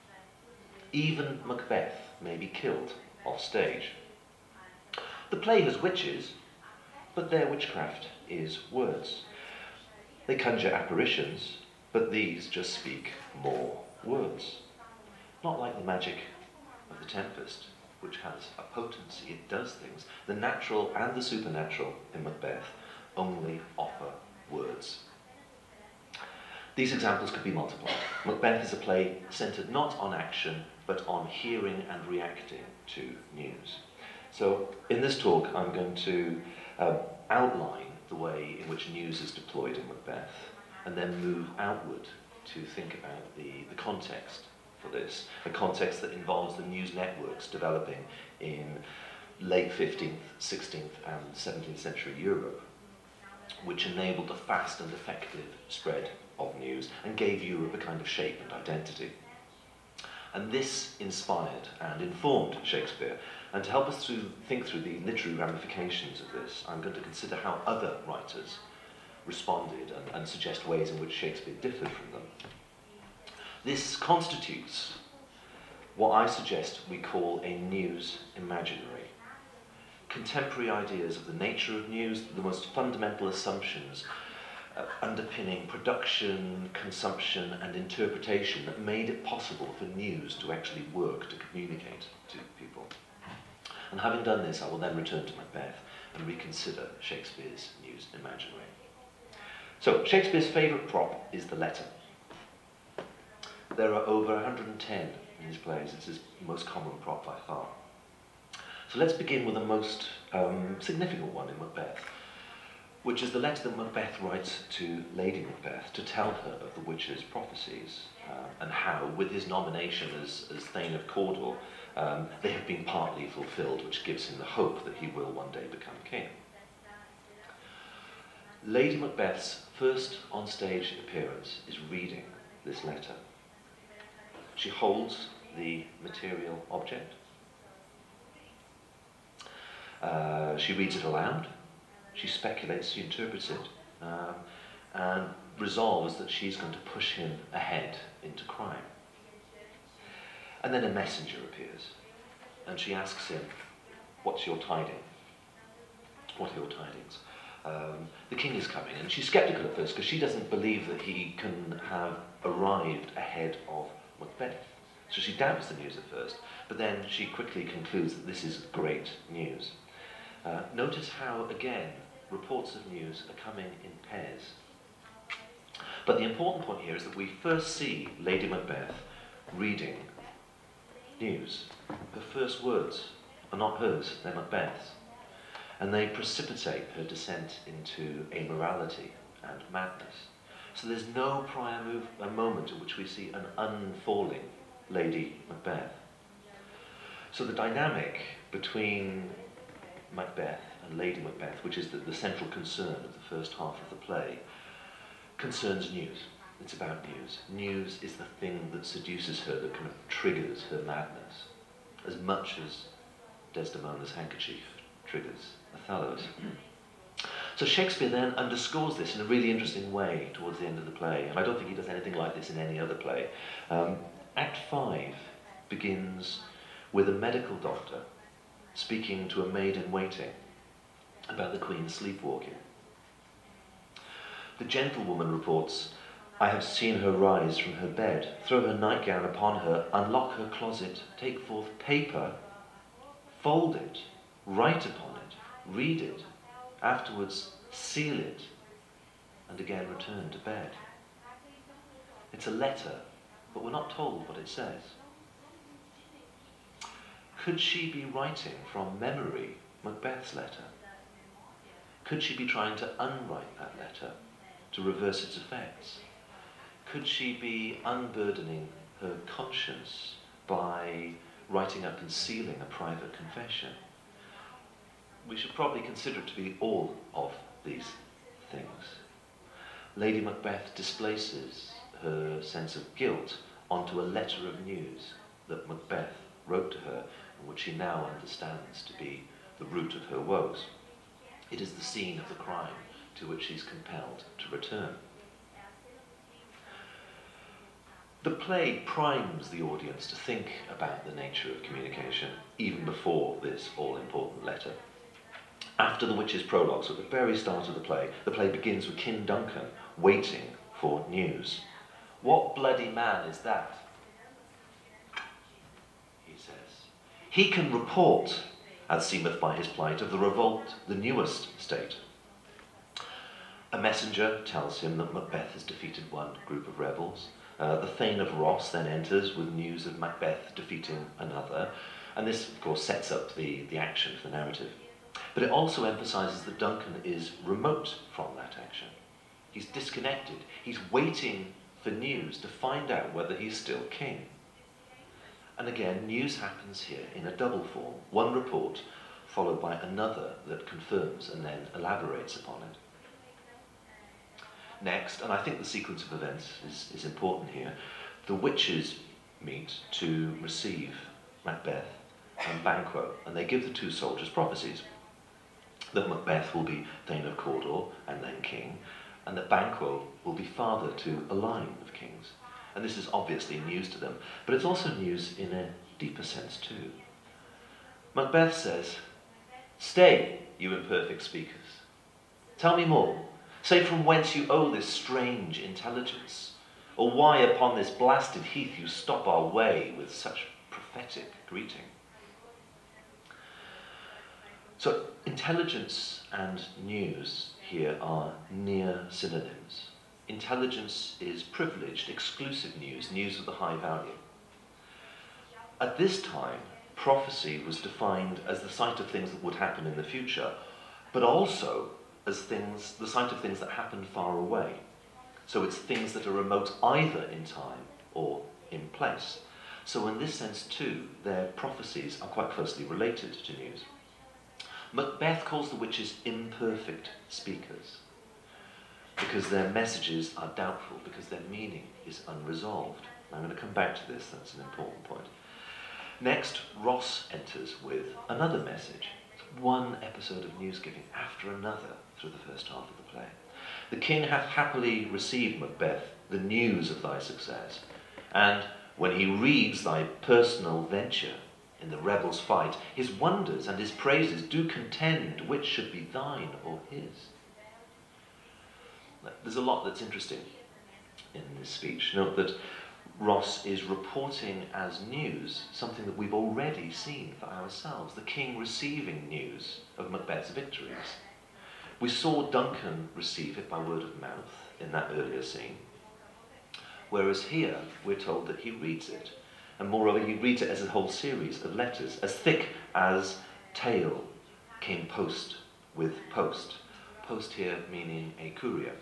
Even Macbeth may be killed off stage. The play has witches, but their witchcraft is words. They conjure apparitions, but these just speak more words. Not like the magic of the Tempest, which has a potency, it does things. The natural and the supernatural in Macbeth only offer words. These examples could be multiplied. Macbeth is a play centred not on action, but on hearing and reacting to news. So in this talk, I'm going to outline the way in which news is deployed in Macbeth, and then move outward to think about the context for this, a context that involves the news networks developing in late 15th, 16th and 17th century Europe, which enabled a fast and effective spread of news and gave Europe a kind of shape and identity. And this inspired and informed Shakespeare. And to help us think through the literary ramifications of this, I'm going to consider how other writers responded and suggest ways in which Shakespeare differed from them. This constitutes what I suggest we call a news imaginary. Contemporary ideas of the nature of news, the most fundamental assumptions underpinning production, consumption and interpretation that made it possible for news to actually work, to communicate to people. And having done this, I will then return to Macbeth and reconsider Shakespeare's news imaginary. So, Shakespeare's favourite prop is the letter. There are over 110 in his plays. It's his most common prop by far. So let's begin with the most significant one in Macbeth, which is the letter that Macbeth writes to Lady Macbeth to tell her of the witch's prophecies and how, with his nomination as Thane of Cawdor, they have been partly fulfilled, which gives him the hope that he will one day become king. Lady Macbeth's first on-stage appearance is reading this letter. She holds the material object. She reads it aloud. She speculates, she interprets it, and resolves that she's going to push him ahead into crime. And then a messenger appears, and she asks him, "What's your tiding? What are your tidings?" The king is coming, and she's sceptical at first because she doesn't believe that he can have arrived ahead of Macbeth. So she doubts the news at first, but then she quickly concludes that this is great news. Notice how, again, reports of news are coming in pairs. But the important point here is that we first see Lady Macbeth reading news. Her first words are not hers, they're Macbeth's. And they precipitate her descent into amorality and madness. So there's no prior moment in which we see an unfalling Lady Macbeth. So the dynamic between Macbeth and Lady Macbeth, which is the central concern of the first half of the play, concerns news. It's about news. News is the thing that seduces her, that kind of triggers her madness, as much as Desdemona's handkerchief triggers Othello's. So Shakespeare then underscores this in a really interesting way towards the end of the play, and I don't think he does anything like this in any other play. Act 5 begins with a medical doctor speaking to a maid-in-waiting about the Queen's sleepwalking. The gentlewoman reports, "I have seen her rise from her bed, throw her nightgown upon her, unlock her closet, take forth paper, fold it, write upon it, read it, afterwards seal it, and again return to bed." It's a letter, but we're not told what it says. Could she be writing from memory Macbeth's letter? Could she be trying to unwrite that letter, to reverse its effects? Could she be unburdening her conscience by writing up and sealing a private confession? We should probably consider it to be all of these things. Lady Macbeth displaces her sense of guilt onto a letter of news that Macbeth wrote to her, and which she now understands to be the root of her woes. It is the scene of the crime to which she's compelled to return. The play primes the audience to think about the nature of communication even before this all-important letter. After the witch's prologue, so at the very start of the play begins with King Duncan waiting for news. "What bloody man is that?" he says. "He can report, as seemeth by his plight, of the revolt, the newest state." A messenger tells him that Macbeth has defeated one group of rebels. The Thane of Ross then enters with news of Macbeth defeating another, and this, of course, sets up the action for the narrative. But it also emphasises that Duncan is remote from that action. He's disconnected. He's waiting for news to find out whether he's still king. And again, news happens here in a double form. One report followed by another that confirms and then elaborates upon it. Next, and I think the sequence of events is important here, the witches meet to receive Macbeth and Banquo, and they give the two soldiers prophecies that Macbeth will be Thane of Cawdor and then king, and that Banquo will be father to a line of kings. And this is obviously news to them, but it's also news in a deeper sense too. Macbeth says, "Stay, you imperfect speakers. Tell me more. Say from whence you owe this strange intelligence, or why upon this blasted heath you stop our way with such prophetic greeting." So intelligence and news here are near synonyms. Intelligence is privileged, exclusive news, news of the high value. At this time, prophecy was defined as the sight of things that would happen in the future, but also as the sight of things that happen far away. So it's things that are remote either in time or in place. So in this sense too, their prophecies are quite closely related to news. Macbeth calls the witches imperfect speakers because their messages are doubtful, because their meaning is unresolved. I'm going to come back to this, that's an important point. Next, Ross enters with another message. One episode of news giving after another through the first half of the play. "The king hath happily received, Macbeth, the news of thy success, and when he reads thy personal venture in the rebels' fight, his wonders and his praises do contend which should be thine or his." There's a lot that's interesting in this speech. Note that Ross is reporting as news something that we've already seen for ourselves, the king receiving news of Macbeth's victories. We saw Duncan receive it by word of mouth in that earlier scene, whereas here we're told that he reads it. And moreover, he reads it as a whole series of letters, as thick as tale came post with post. Post here meaning a courier.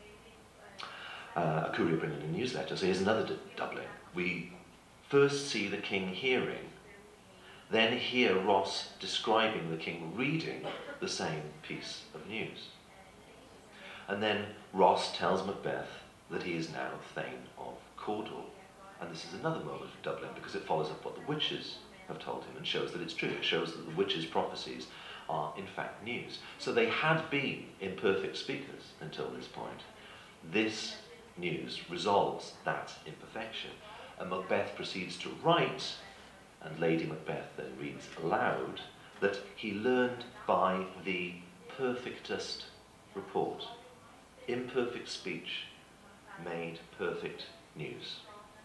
A courier bringing a newsletter. So here's another doubling. We first see the king hearing, then hear Ross describing the king reading the same piece of news. And then Ross tells Macbeth that he is now Thane of Cawdor. And this is another moment of doubling because it follows up what the witches have told him and shows that it's true. It shows that the witches' prophecies are in fact news. So they had been imperfect speakers until this point. This news resolves that imperfection. And Macbeth proceeds to write, and Lady Macbeth then reads aloud, that he learned by the perfectest report. Imperfect speech made perfect news.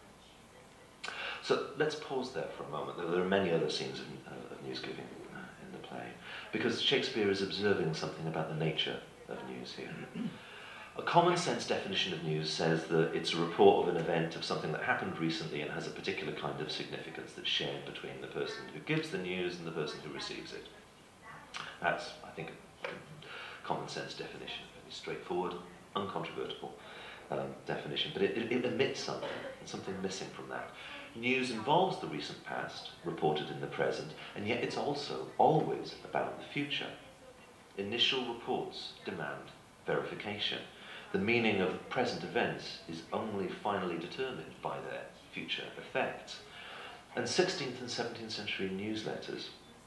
So let's pause there for a moment. There are many other scenes of news giving in the play, because Shakespeare is observing something about the nature of news here. A common sense definition of news says that it's a report of an event, of something that happened recently and has a particular kind of significance that's shared between the person who gives the news and the person who receives it. That's, I think, a common sense definition, a very straightforward, uncontrovertible definition, but it omits something, and something missing from that. News involves the recent past, reported in the present, and yet it's also always about the future. Initial reports demand verification. The meaning of present events is only finally determined by their future effects. And 16th and 17th century newsletters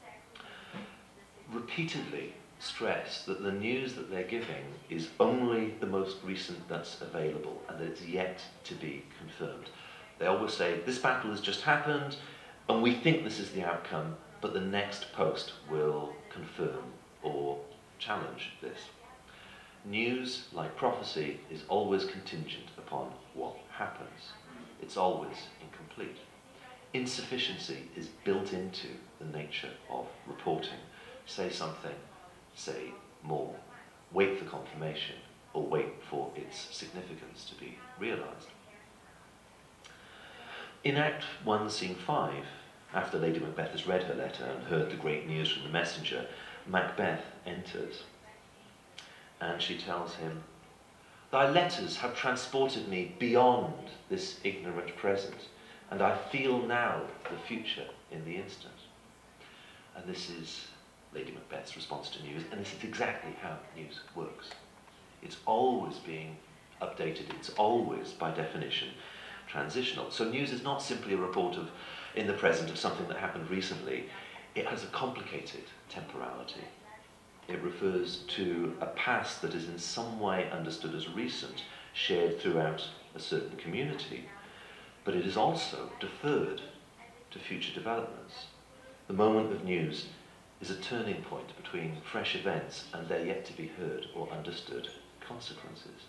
repeatedly stress that the news that they're giving is only the most recent that's available and that it's yet to be confirmed. They always say, this battle has just happened and we think this is the outcome, but the next post will confirm or challenge this. News, like prophecy, is always contingent upon what happens. It's always incomplete. Insufficiency is built into the nature of reporting. Say something, say more. Wait for confirmation, or wait for its significance to be realized. In Act 1, Scene 5, after Lady Macbeth has read her letter and heard the great news from the messenger, Macbeth enters. And she tells him, "Thy letters have transported me beyond this ignorant present, and I feel now the future in the instant." And this is Lady Macbeth's response to news, and this is exactly how news works. It's always being updated, it's always, by definition, transitional. So news is not simply a report of, in the present, of something that happened recently. It has a complicated temporality. It refers to a past that is in some way understood as recent, shared throughout a certain community. But it is also deferred to future developments. The moment of news is a turning point between fresh events and their yet to be heard or understood consequences.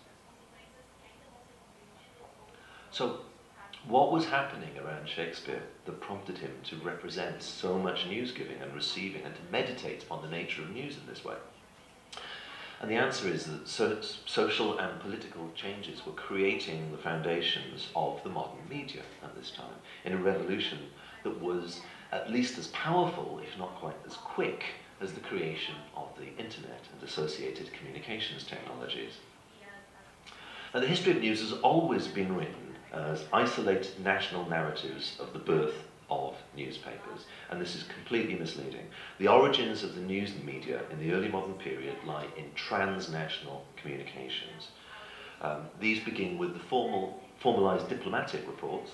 So, what was happening around Shakespeare that prompted him to represent so much news giving and receiving and to meditate upon the nature of news in this way? And the answer is that social and political changes were creating the foundations of the modern media at this time, in a revolution that was at least as powerful, if not quite as quick, as the creation of the internet and associated communications technologies. Now, the history of news has always been written as isolated national narratives of the birth of newspapers, and this is completely misleading. The origins of the news media in the early modern period lie in transnational communications. These begin with the formalized diplomatic reports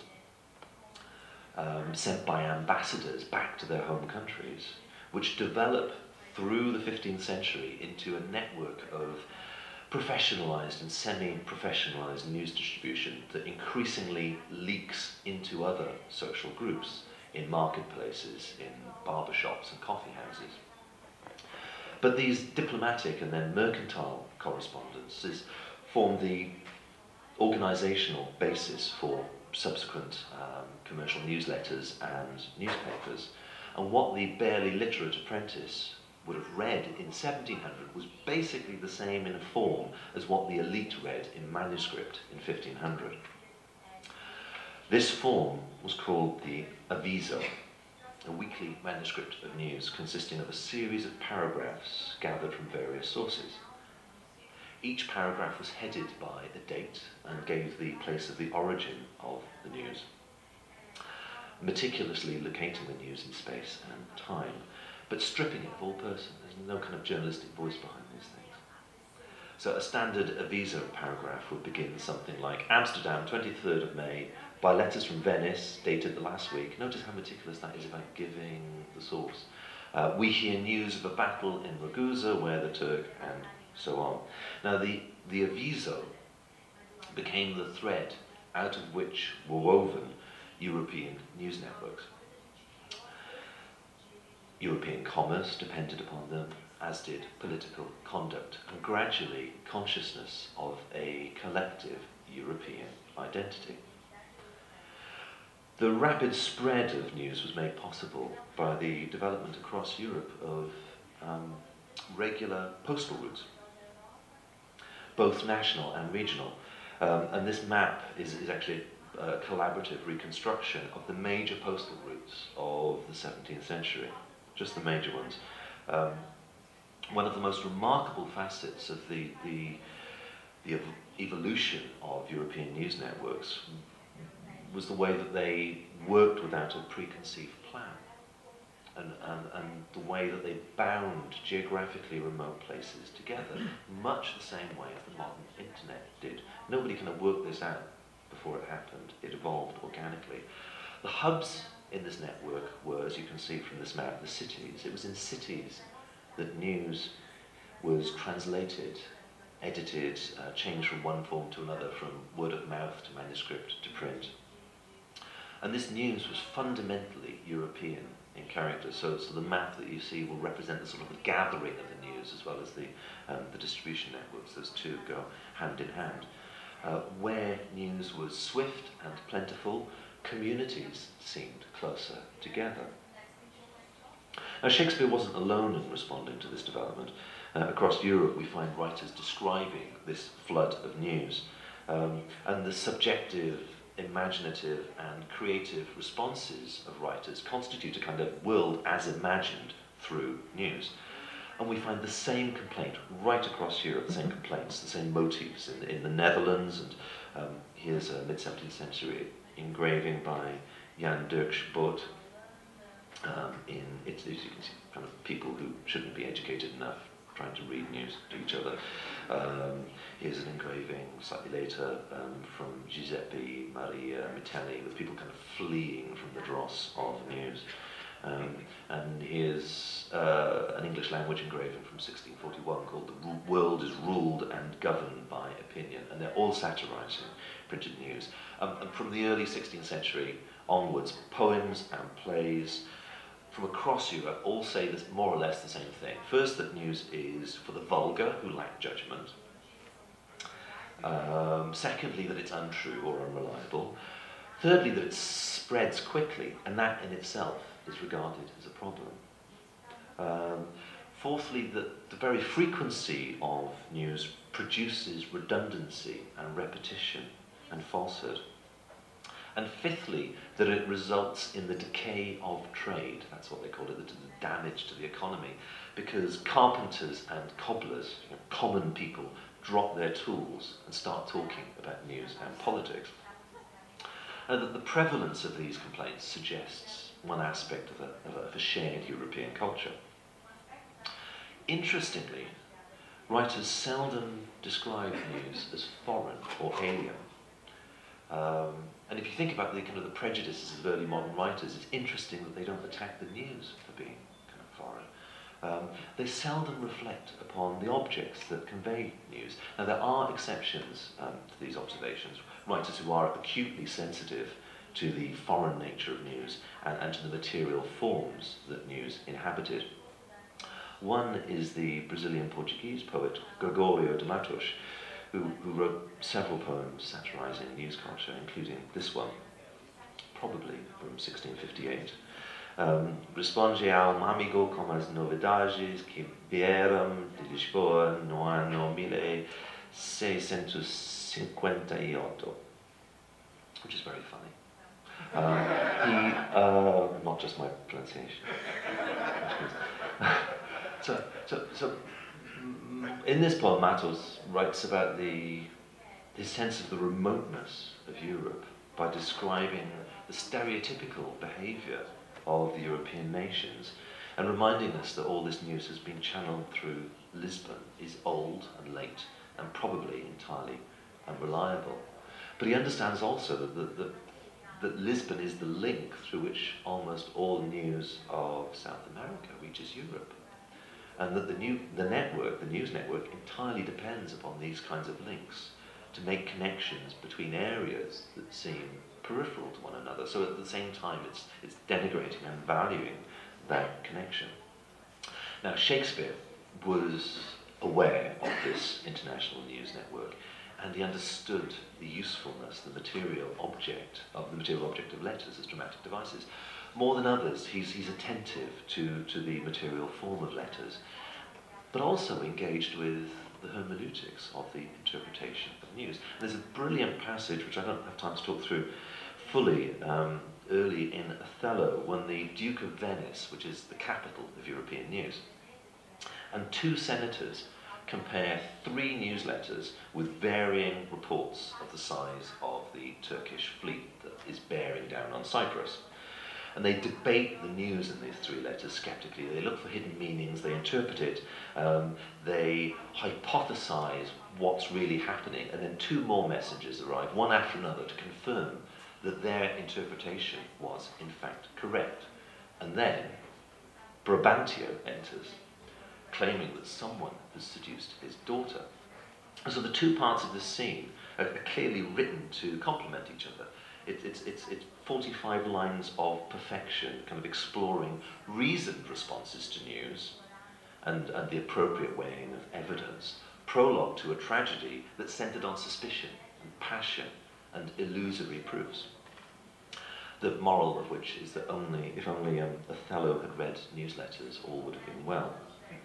sent by ambassadors back to their home countries, which develop through the 15th century into a network of professionalized and semi-professionalized news distribution that increasingly leaks into other social groups, in marketplaces, in barbershops and coffee houses. But these diplomatic and then mercantile correspondences form the organizational basis for subsequent commercial newsletters and newspapers. And what the barely literate apprentice would have read in 1700 was basically the same in form as what the elite read in manuscript in 1500. This form was called the aviso, a weekly manuscript of news consisting of a series of paragraphs gathered from various sources. Each paragraph was headed by a date and gave the place of the origin of the news, meticulously locating the news in space and time, but stripping it of all person. There's no kind of journalistic voice behind these things. So a standard aviso paragraph would begin something like, Amsterdam, 23rd of May, by letters from Venice, dated the last week. Notice how meticulous that is about giving the source. We hear news of a battle in Ragusa, where the Turk, and so on. Now the aviso became the thread out of which were woven European news networks. European commerce depended upon them, as did political conduct, and gradually consciousness of a collective European identity. The rapid spread of news was made possible by the development across Europe of regular postal routes, both national and regional. And this map is actually a collaborative reconstruction of the major postal routes of the 17th century, just the major ones. One of the most remarkable facets of the evolution of European news networks was the way that they worked without a preconceived plan, and the way that they bound geographically remote places together, much the same way as the modern internet did. Nobody kind of worked this out before it happened. It evolved organically. The hubs in this network were, as you can see from this map, the cities. It was in cities that news was translated, edited, changed from one form to another, from word of mouth to manuscript to print. And this news was fundamentally European in character. So the map that you see will represent the sort of the gathering of the news as well as the distribution networks. Those two go hand in hand. Where news was swift and plentiful, communities seemed closer together. Now, Shakespeare wasn't alone in responding to this development. Across Europe, we find writers describing this flood of news, and the subjective, imaginative, and creative responses of writers constitute a kind of world as imagined through news. And we find the same complaint right across Europe, the same complaints, the same motifs in the Netherlands, and here's a mid-17th century engraving by Jan Dirks Boot. It's you can see kind of people who shouldn't be educated enough trying to read news to each other. Here's an engraving slightly later from Giuseppe Maria Mitelli, with people kind of fleeing from the dross of news. And here's an English language engraving from 1641 called "The World is Ruled and Governed by Opinion," and they're all satirizing printed news. And from the early 16th century onwards, poems and plays from across Europe all say this, more or less the same thing. First, that news is for the vulgar who lack judgment. Secondly, that it's untrue or unreliable. Thirdly, that it spreads quickly, and that in itself is regarded as a problem. Fourthly, that the very frequency of news produces redundancy and repetition and falsehood. And fifthly, that it results in the decay of trade. That's what they call it, the damage to the economy, because carpenters and cobblers, common people, drop their tools and start talking about news and politics. And that the prevalence of these complaints suggests one aspect of a shared European culture. Interestingly, writers seldom describe news as foreign or alien. And if you think about the kind of the prejudices of early modern writers, it's interesting that they don't attack the news for being kind of foreign. They seldom reflect upon the objects that convey news. Now, there are exceptions to these observations, writers who are acutely sensitive to the foreign nature of news and to the material forms that news inhabited. One is the Brazilian Portuguese poet Gregório de Matos, who wrote several poems satirizing news culture, including this one, probably from 1658. Responde ao amigo com as novidades que vieram de Lisboa no ano 1658, which is very funny. Not just my pronunciation. So in this poem, Matos writes about his sense of the remoteness of Europe by describing the stereotypical behaviour of the European nations and reminding us that all this news has been channeled through Lisbon, is old and late and probably entirely unreliable. But he understands also that Lisbon is the link through which almost all news of South America reaches Europe. And that the news network entirely depends upon these kinds of links to make connections between areas that seem peripheral to one another. So at the same time, it's denigrating and valuing that connection. Now, Shakespeare was aware of this international news network, and he understood the usefulness, the material object of letters as dramatic devices. More than others, he's attentive to the material form of letters, but also engaged with the hermeneutics of the interpretation of news. And there's a brilliant passage, which I don't have time to talk through fully, early in Othello, when the Duke of Venice, which is the capital of European news, and two senators compare three newsletters with varying reports of the size of the Turkish fleet that is bearing down on Cyprus. And they debate the news in these three letters skeptically. They look for hidden meanings, they interpret it, they hypothesize what's really happening, and then two more messengers arrive, one after another, to confirm that their interpretation was in fact correct. And then Brabantio enters, claiming that someone has seduced his daughter. And so the two parts of this scene are clearly written to complement each other. It's 45 lines of perfection, kind of exploring reasoned responses to news and the appropriate weighing of evidence. Prologue to a tragedy that's centered on suspicion and passion and illusory proofs. The moral of which is that if only Othello had read newsletters, all would have been well.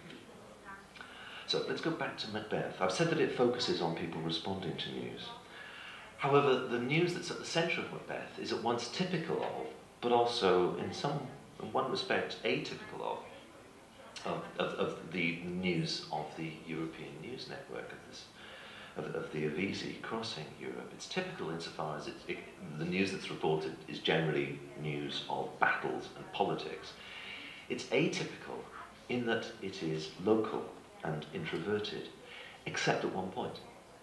So let's go back to Macbeth. I've said that it focuses on people responding to news. However, the news that's at the centre of Macbeth is at once typical of, but also in one respect, atypical of the news of the European news network of the Avizi crossing Europe. It's typical insofar as the news that's reported is generally news of battles and politics. It's atypical in that it is local and introverted, except at one point.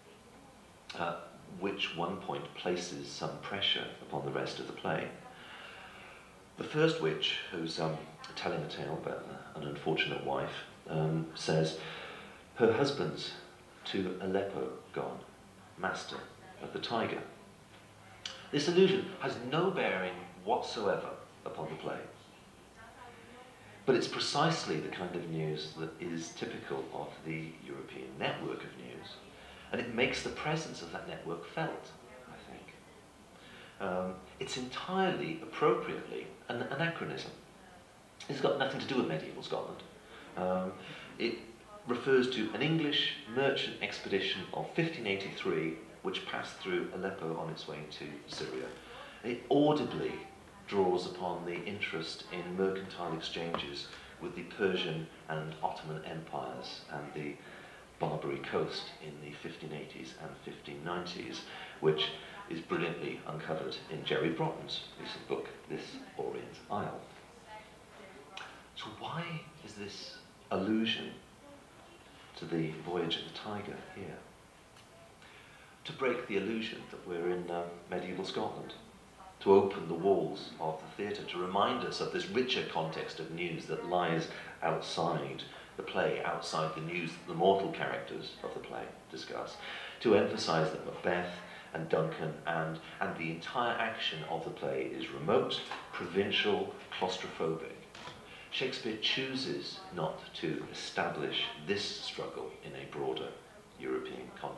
Which one point places some pressure upon the rest of the play. The first witch, who's telling a tale about an unfortunate wife, says, her husband's to Aleppo gone, master of the tiger. This allusion has no bearing whatsoever upon the play. But it's precisely the kind of news that is typical of the European network of news. And it makes the presence of that network felt, I think. It's entirely, appropriately, an anachronism. It's got nothing to do with medieval Scotland. It refers to an English merchant expedition of 1583, which passed through Aleppo on its way to Syria. It audibly draws upon the interest in mercantile exchanges with the Persian and Ottoman empires and the Barbary coast in the 1580s and 1590s, which is brilliantly uncovered in Jerry Broughton's recent book, This Orient Isle. So why is this allusion to the voyage of the tiger here? To break the illusion that we're in medieval Scotland, to open the walls of the theatre, to remind us of this richer context of news that lies outside the play, outside the news that the mortal characters of the play discuss, to emphasise that Macbeth and Duncan and the entire action of the play is remote, provincial, claustrophobic. Shakespeare chooses not to establish this struggle in a broader European context.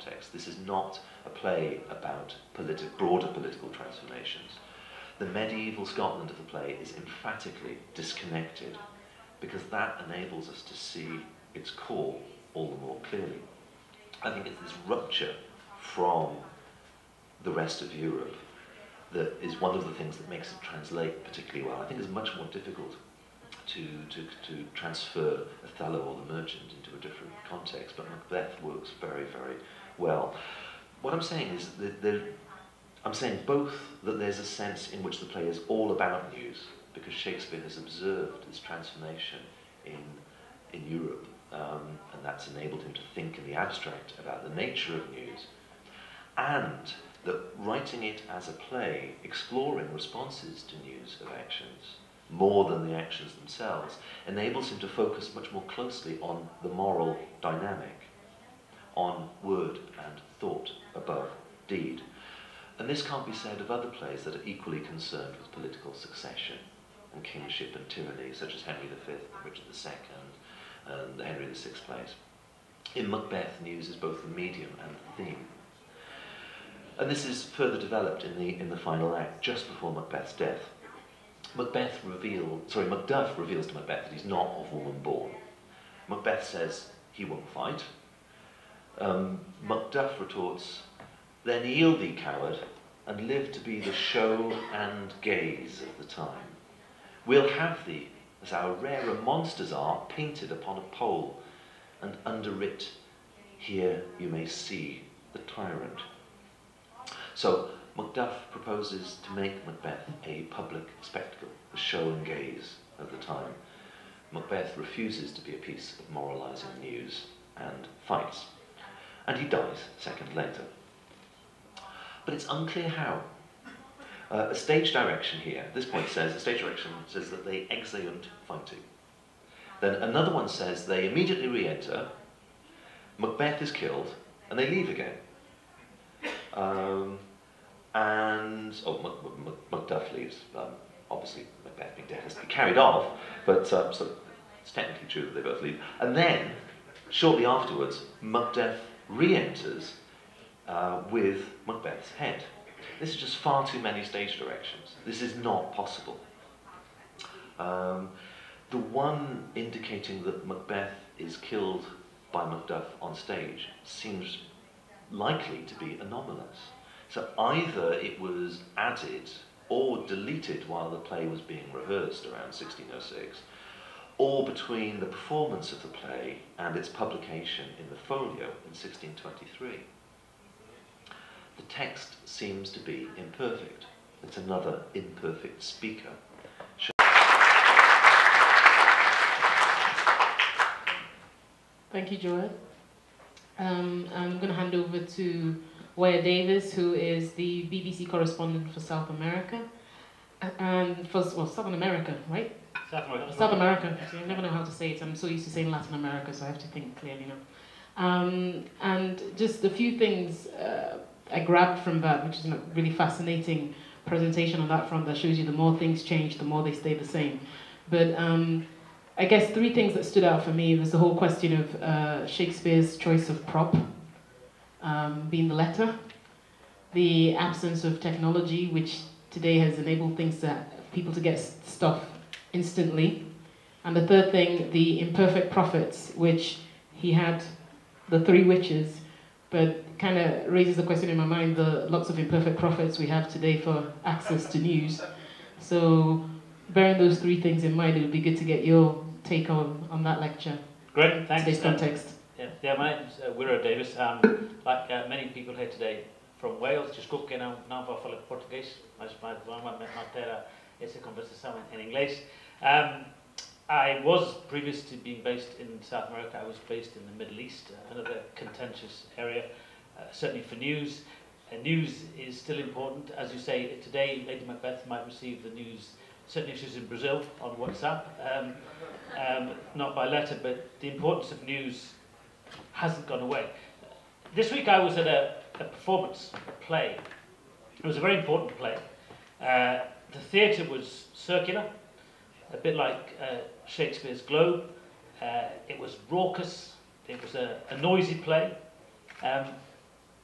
context. This is not a play about broader political transformations. The medieval Scotland of the play is emphatically disconnected because that enables us to see its core all the more clearly. I think it's this rupture from the rest of Europe that is one of the things that makes it translate particularly well. I think it's much more difficult to transfer Othello or the Merchant into a different context, but Macbeth works very, very well. What I'm saying is that I'm saying both that there's a sense in which the play is all about news, because Shakespeare has observed this transformation in Europe, and that's enabled him to think in the abstract about the nature of news, and that writing it as a play, exploring responses to news of actions, more than the actions themselves, enables him to focus much more closely on the moral dynamic, on word and thought above deed. And this can't be said of other plays that are equally concerned with political succession and kingship and tyranny, such as Henry V and Richard II and the Henry VI plays. In Macbeth, news is both the medium and the theme. And this is further developed in the final act, just before Macbeth's death. Macduff reveals to Macbeth that he's not of woman born. Macbeth says he won't fight. Macduff retorts, "Then yield thee, coward, and live to be the show and gaze of the time. We'll have thee, as our rarer monsters are, painted upon a pole, and underwrit, here you may see the tyrant." So Macduff proposes to make Macbeth a public spectacle, the show and gaze of the time. Macbeth refuses to be a piece of moralising news and fights. And he dies a second later. But it's unclear how. A stage direction here, at this point says, the stage direction says that they exeunt fighting. Then another one says they immediately re-enter, Macbeth is killed, and they leave again. Macduff leaves. Obviously, Macbeth being dead has to be carried off, but so it's technically true that they both leave. And then, shortly afterwards, Macduff re-enters with Macbeth's head. This is just far too many stage directions. This is not possible. The one indicating that Macbeth is killed by Macduff on stage seems likely to be anomalous. So either it was added or deleted while the play was being rehearsed around 1606, or between the performance of the play and its publication in the folio in 1623. The text seems to be imperfect. It's another imperfect speaker. Thank you, Joel. I'm going to hand over to Waya Davis, who is the BBC correspondent for South America, and for Southern America, right? South America. So you never know how to say it. I'm so used to saying Latin America, so I have to think clearly now. And just a few things I grabbed from that, which is a really fascinating presentation on that front that shows you the more things change, the more they stay the same. But I guess three things that stood out for me was the whole question of Shakespeare's choice of prop, being the letter, the absence of technology, which today has enabled people to get stuff instantly, and the third thing, the imperfect prophets, which he had the three witches, but kind of raises the question in my mind, the lots of imperfect prophets we have today for access to news. So bearing those three things in mind, it would be good to get your take on that lecture. Great, thanks. Today's context. Yeah, my name's Wira Davis. Like many people here today from Wales, desculpe que não vou falar português, mas vamos manter essa conversação em inglês. I was, previous to being based in South America, I was based in the Middle East, another contentious area, certainly for news. News is still important. As you say, today Lady Macbeth might receive the news, certainly if she's in Brazil, on WhatsApp, not by letter, but the importance of news hasn't gone away. This week I was at a performance, a play. It was a very important play. The theatre was circular, a bit like Shakespeare's Globe. It was raucous, it was a noisy play.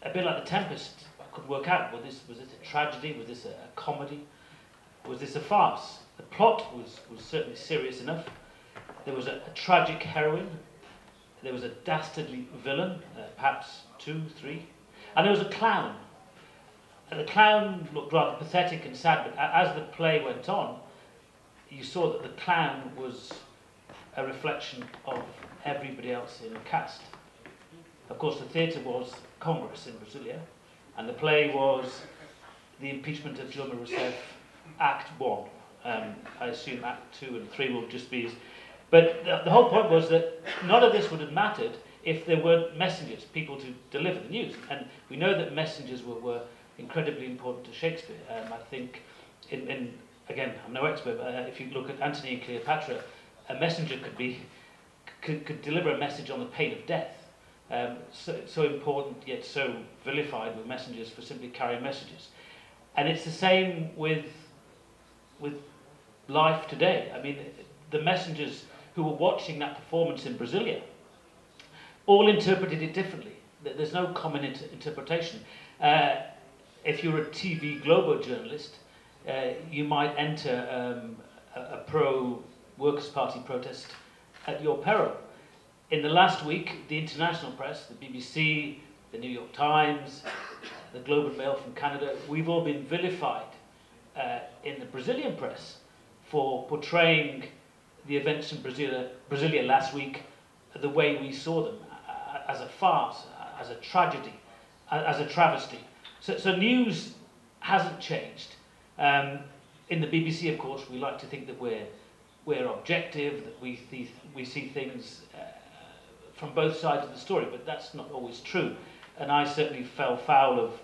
a bit like The Tempest, I could work out, was this a tragedy, was this a comedy, was this a farce? The plot was certainly serious enough. There was a tragic heroine, there was a dastardly villain, perhaps 2, 3, and there was a clown. And the clown looked rather pathetic and sad, but as the play went on, you saw that the clown was a reflection of everybody else in the cast. Of course, the theatre was Congress in Brasilia, and the play was the impeachment of Dilma Rousseff, Act 1. I assume Act 2 and 3 will just be... But the whole point was that none of this would have mattered if there weren't messengers, people to deliver the news. And we know that messengers were incredibly important to Shakespeare. I think, again, I'm no expert, but if you look at Antony and Cleopatra, a messenger could deliver a message on the pain of death. So important, yet so vilified were messengers for simply carrying messages. And it's the same with life today. I mean, the messengers who were watching that performance in Brasilia all interpreted it differently. There's no common interpretation. If you're a TV Globo journalist, you might enter a pro-Workers' Party protest at your peril. In the last week, the international press, the BBC, the New York Times, the Globe and Mail from Canada, we've all been vilified in the Brazilian press for portraying the events in Brasilia last week the way we saw them, as a farce, as a tragedy, as a travesty. So news hasn't changed. In the BBC, of course, we like to think that we're objective, that we see things from both sides of the story, but that's not always true. And I certainly fell foul of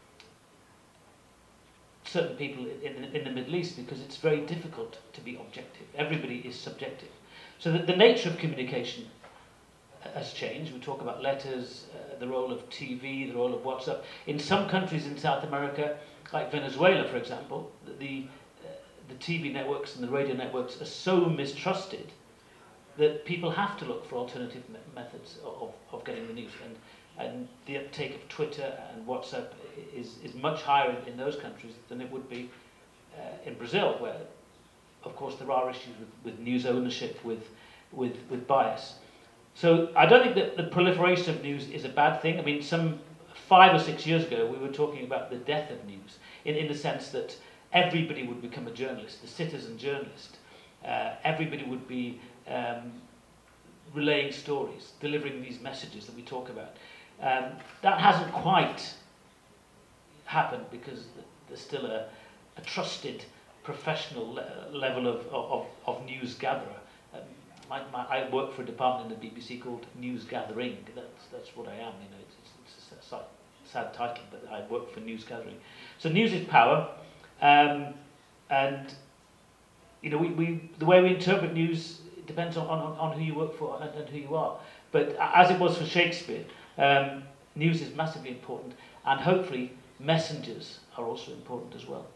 certain people in the Middle East because it's very difficult to be objective. Everybody is subjective. So the nature of communication has changed. We talk about letters, the role of TV, the role of WhatsApp. In some countries in South America, like Venezuela, for example, the TV networks and the radio networks are so mistrusted that people have to look for alternative methods of getting the news. And the uptake of Twitter and WhatsApp is much higher in those countries than it would be in Brazil, where, of course, there are issues with news ownership, with bias. So I don't think that the proliferation of news is a bad thing. I mean, some 5 or 6 years ago, we were talking about the death of news, in the sense that everybody would become a journalist, the citizen journalist. Everybody would be relaying stories, delivering these messages that we talk about. That hasn't quite happened because there's still a trusted professional level of news gatherer. I work for a department in the BBC called News Gathering. That's what I am. You know, it's a sad title, but I work for News Gathering. So news is power, and you know, the way we interpret news depends on who you work for and who you are. But as it was for Shakespeare, news is massively important, and hopefully messengers are also important as well.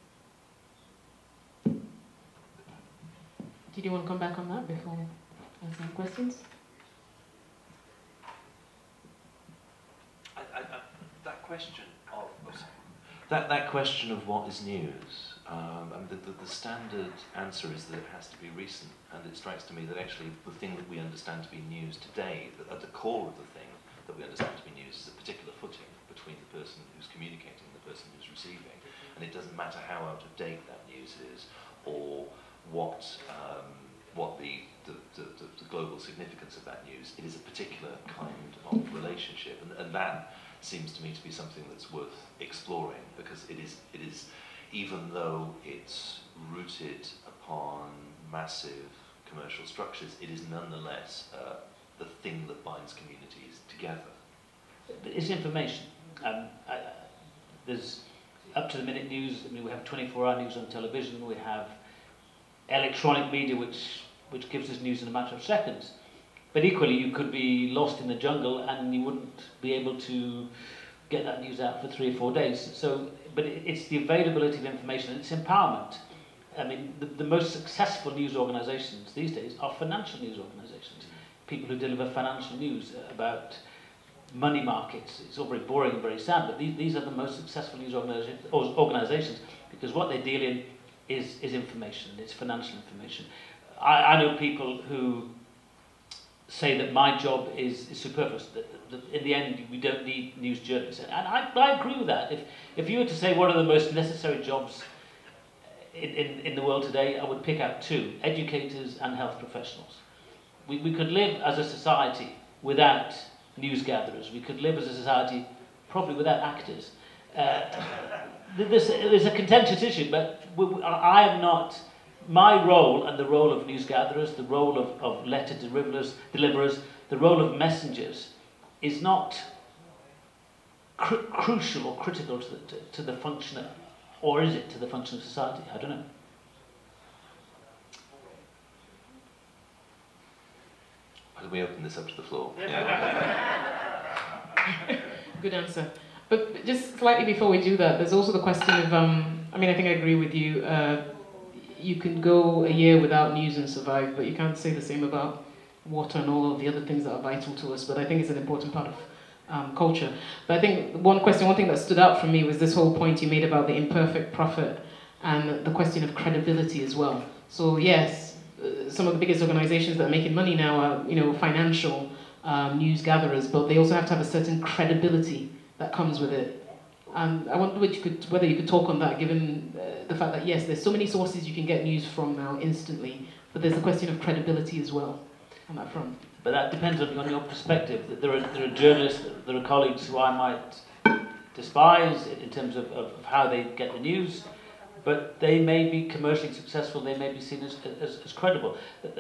Did you want to come back on that before answering questions? That question of what is news, the standard answer is that it has to be recent, and it strikes to me that actually the thing that we understand to be news today, that at the core of the thing that we understand to be news, is a particular footing between the person who's communicating and the person who's receiving, and it doesn't matter how out of date that news is, or what the global significance of that news. It is a particular kind of relationship, and that seems to me to be something that's worth exploring, because it is even though it's rooted upon massive commercial structures, it is nonetheless the thing that binds communities together. It's information. There's up-to-the-minute news. I mean, we have 24-hour news on television. We have electronic media, which gives us news in a matter of seconds. But equally, you could be lost in the jungle and you wouldn't be able to get that news out for 3 or 4 days. So, but it's the availability of information, and it's empowerment. I mean, the most successful news organizations these days are financial news organizations. People who deliver financial news about money markets. It's all very boring and very sad, but these are the most successful news organizations because what they deal in is information, it's financial information. I know people who say that my job is superfluous, that in the end we don't need news journalists. And I agree with that. If you were to say what are the most necessary jobs in the world today, I would pick out two: educators and health professionals. We could live as a society without news gatherers. We could live as a society probably without actors. There's a contentious issue, but I am not. My role and the role of news gatherers, the role of letter deliverers, the role of messengers is not crucial or critical to the function, or is it to the function of society? I don't know. Why don't we open this up to the floor? Good answer. But just slightly before we do that, there's also the question of, I mean, I think I agree with you. You can go a year without news and survive, but you can't say the same about water and all of the other things that are vital to us. But I think it's an important part of culture. But I think one thing that stood out for me was this whole point you made about the imperfect prophet and the question of credibility as well. So yes, some of the biggest organizations that are making money now are, financial news gatherers, but they also have to have a certain credibility that comes with it. And I wonder whether you could talk on that, given the fact that yes, there's so many sources you can get news from now instantly, but there's a question of credibility as well on that front. But that depends on your perspective. There are journalists, there are colleagues who I might despise in terms of how they get the news, but they may be commercially successful, they may be seen as credible.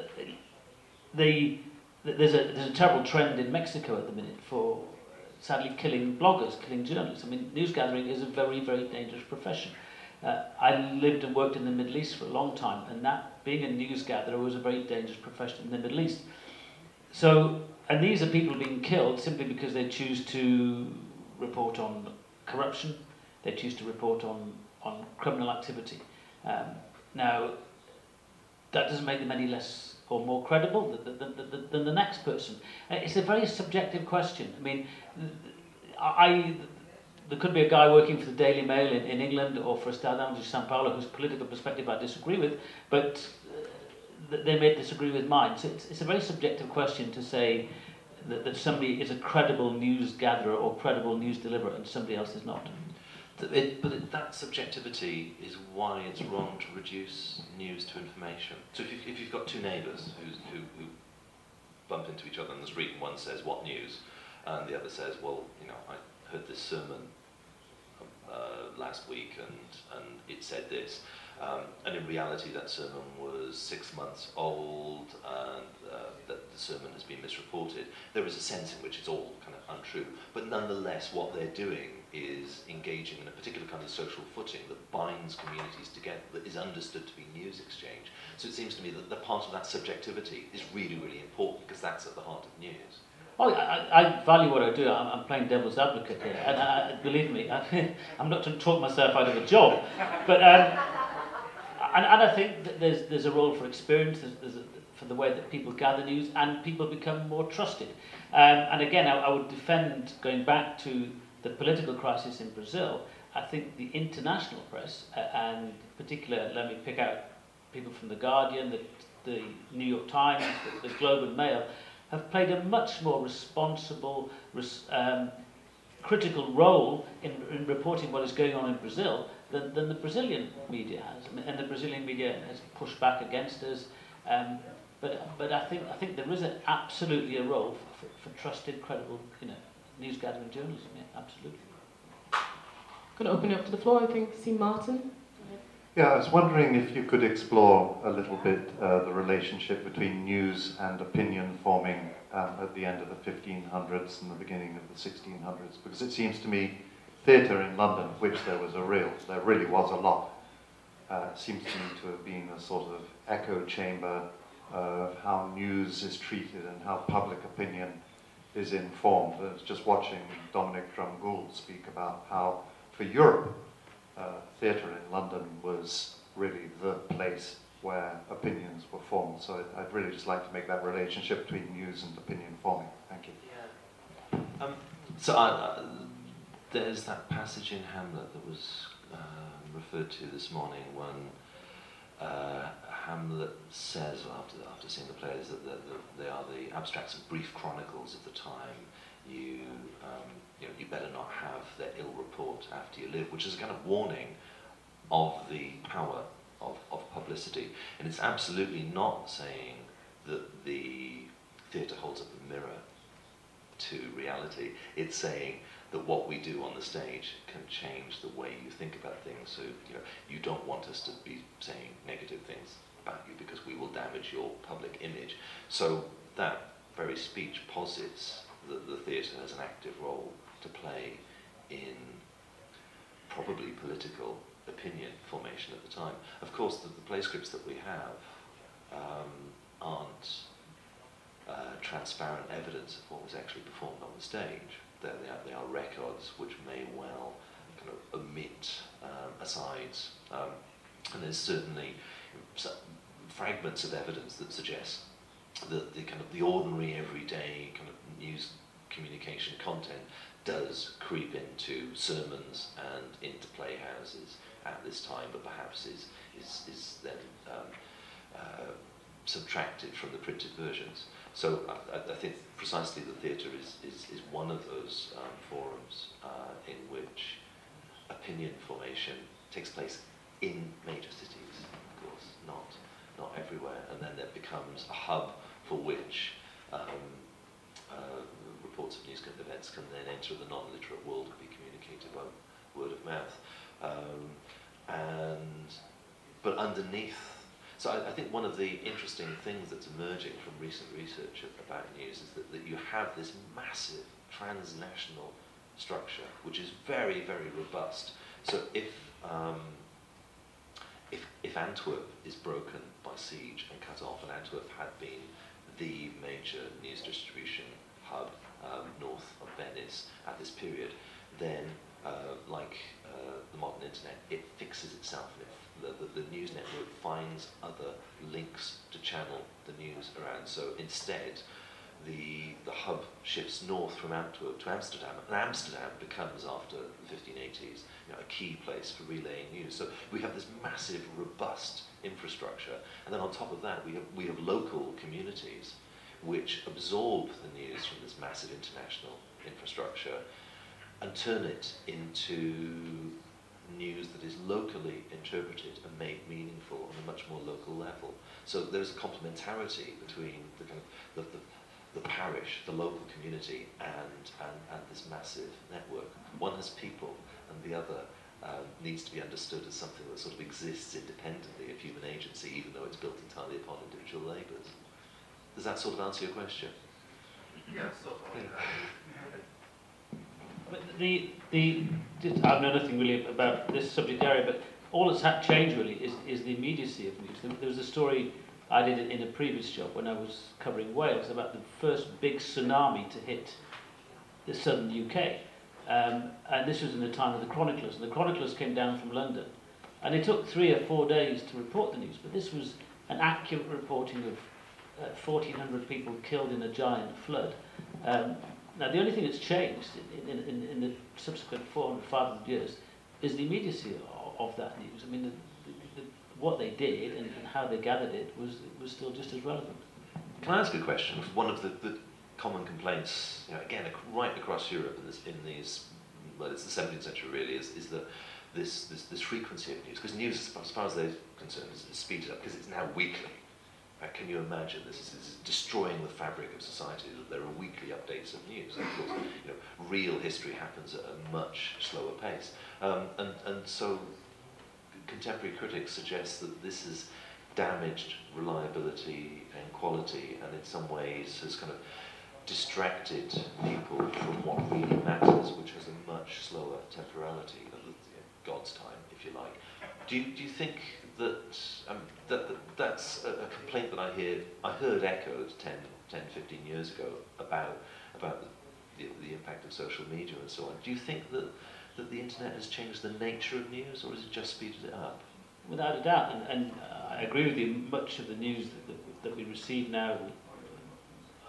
There's a terrible trend in Mexico at the minute for sadly killing bloggers, killing journalists. I mean, news gathering is a very, very dangerous profession. I lived and worked in the Middle East for a long time, and that being a news gatherer was a very dangerous profession in the Middle East. So, and these are people being killed simply because they choose to report on corruption, they choose to report on criminal activity. Now, that doesn't make them any less or more credible than the next person. It's a very subjective question. I mean, there could be a guy working for the Daily Mail in England or for Estadão de São Paulo whose political perspective I disagree with, but they may disagree with mine. So it's a very subjective question to say that somebody is a credible news gatherer or credible news deliverer and somebody else is not. But that subjectivity is why it's wrong to reduce news to information. So if you've got two neighbours who bump into each other on the street and one says, "What news?" and the other says, "Well, I heard this sermon last week and it said this," and in reality that sermon was 6 months old and that the sermon has been misreported. There is a sense in which it's all kind of untrue, but nonetheless what they're doing is engaging in a particular kind of social footing that binds communities together, that is understood to be news exchange. So it seems to me that the part of that subjectivity is really, really important because that's at the heart of news. Oh, I value what I do. I'm playing devil's advocate here, and believe me, I'm not trying to talk myself out of a job, but and I think that there's a role for experience, for the way that people gather news, and people become more trusted. And again, I would defend, going back to the political crisis in Brazil, I think the international press, and in particular, let me pick out people from The Guardian, the New York Times, the Globe and Mail, have played a much more responsible, critical role in reporting what is going on in Brazil than the Brazilian media has. And the Brazilian media has pushed back against us. But I think there is absolutely a role for trusted, credible, news gathering journalism. Yeah, absolutely. Going to open it up to the floor. I think see Martin. Yeah, I was wondering if you could explore a little bit the relationship between news and opinion forming at the end of the 1500s and the beginning of the 1600s, because it seems to me theatre in London, of which there really was a lot, seems to me to have been a sort of echo chamber of how news is treated and how public opinion is informed. I was just watching Dominic Drumm-Gould speak about how, for Europe, theatre in London was really the place where opinions were formed. So I'd really just like to make that relationship between news and opinion forming. Thank you. Yeah. there's that passage in Hamlet that was referred to this morning when Hamlet says, after seeing the plays, that they are the abstracts and brief chronicles of the time. You better not have their ill report after you live, which is a kind of warning of the power of publicity. And it's absolutely not saying that the theatre holds up a mirror to reality. It's saying that what we do on the stage can change the way you think about things. So you don't want us to be saying negative things about you because we will damage your public image. So that very speech posits that the theatre has an active role to play in probably political opinion formation at the time. Of course, the play scripts that we have aren't transparent evidence of what was actually performed on the stage. They are records which may well kind of omit asides, and there's certainly some fragments of evidence that suggest that the ordinary, everyday kind of news communication content does creep into sermons and into playhouses at this time, but perhaps is then subtracted from the printed versions. So I think precisely the theatre is one of those forums in which opinion formation takes place in major cities, of course, not everywhere, and then there becomes a hub for which reports of news events can then enter the non-literate world and be communicated by word of mouth. But underneath, so I think one of the interesting things that's emerging from recent research about news is that you have this massive transnational structure, which is very, very robust. So if Antwerp is broken by siege and cut off, and Antwerp had been the major news distribution hub north of Venice at this period, then like the modern internet, it fixes itself. The news network finds other links to channel the news around. So instead, the hub shifts north from Antwerp to Amsterdam, and Amsterdam becomes, after the 1580s, a key place for relaying news. So we have this massive, robust infrastructure, and then on top of that, we have local communities which absorb the news from this massive international infrastructure and turn it into news that is locally interpreted and made meaningful on a much more local level. So there's a complementarity between the parish, the local community, and this massive network. One has people, and the other needs to be understood as something that sort of exists independently of human agency, even though it's built entirely upon individual labours. Does that sort of answer your question? Yes. But I know nothing really about this subject area, but all that's changed really is the immediacy of news. There was a story I did in a previous job when I was covering Wales about the first big tsunami to hit the southern UK. And this was in the time of the chroniclers. And the chroniclers came down from London. And it took 3 or 4 days to report the news, but this was an accurate reporting of 1,400 people killed in a giant flood. Now, the only thing that's changed in the subsequent 400, 500 years is the immediacy of that news. I mean, what they did and how they gathered it was still just as relevant. Can I ask a question? One of the common complaints, again, right across Europe in these, well, it's the 17th century really, is that this frequency of news, because news, as far as they're concerned, is speeded up because it's now weekly. Can you imagine this is destroying the fabric of society, that there are weekly updates of news? And of course, real history happens at a much slower pace. And so contemporary critics suggest that this has damaged reliability and quality, and in some ways has kind of distracted people from what really matters, which has a much slower temporality, God's time, if you like. Do you think that that's a complaint that I heard echoed 10, 15 years ago about the impact of social media and so on? Do you think that the internet has changed the nature of news, or has it just speeded it up? Without a doubt, and I agree with you, much of the news that we receive now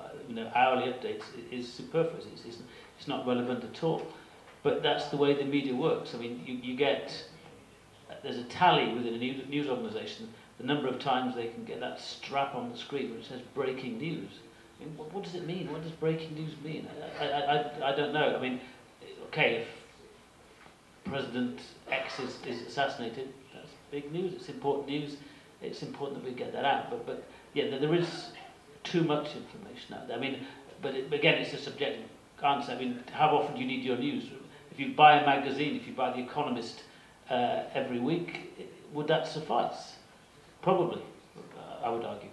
hourly updates is superfluous. It's not relevant at all. But that's the way the media works. I mean, you get, there's a tally within a news organisation, the number of times they can get that strap on the screen which says breaking news. I mean, what does it mean? What does breaking news mean? I don't know. I mean, okay, if President X is assassinated, that's big news, it's important news, it's important that we get that out. But yeah, there is too much information out there. I mean, but again, it's a subjective answer. I mean, how often do you need your news? If you buy a magazine, if you buy The Economist every week, would that suffice? Probably, I would argue.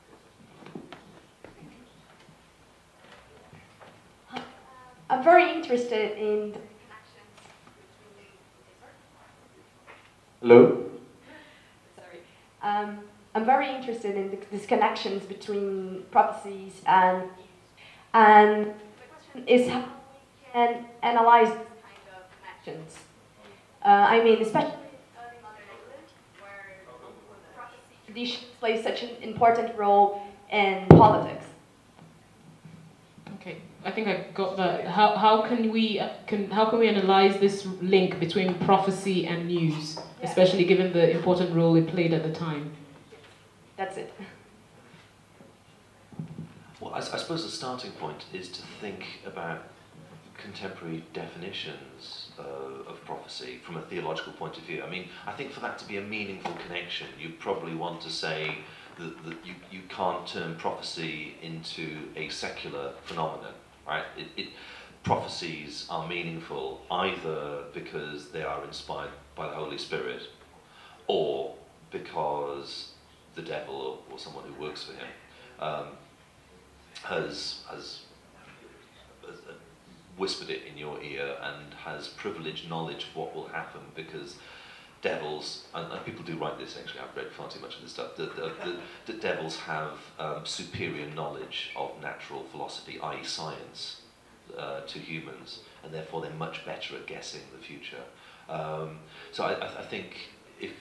I'm very interested in the Hello? Sorry. I'm very interested in these connections between prophecies and the question is how we can analyze these kind of connections. I mean, especially in early modern England, where prophecy traditions play such an important role in politics. Okay, I think I got that. How can we analyze this link between prophecy and news, especially given the important role it played at the time? That's it. Well, I suppose the starting point is to think about contemporary definitions of prophecy from a theological point of view. I mean, I think for that to be a meaningful connection, you probably want to say that you can't turn prophecy into a secular phenomenon, right? Prophecies are meaningful either because they are inspired by the Holy Spirit or because the devil or someone who works for him has whispered it in your ear and has privileged knowledge of what will happen, because devils, and people do write this actually, I've read far too much of this stuff, the devils have superior knowledge of natural philosophy, i.e. science, to humans, and therefore they're much better at guessing the future. So I think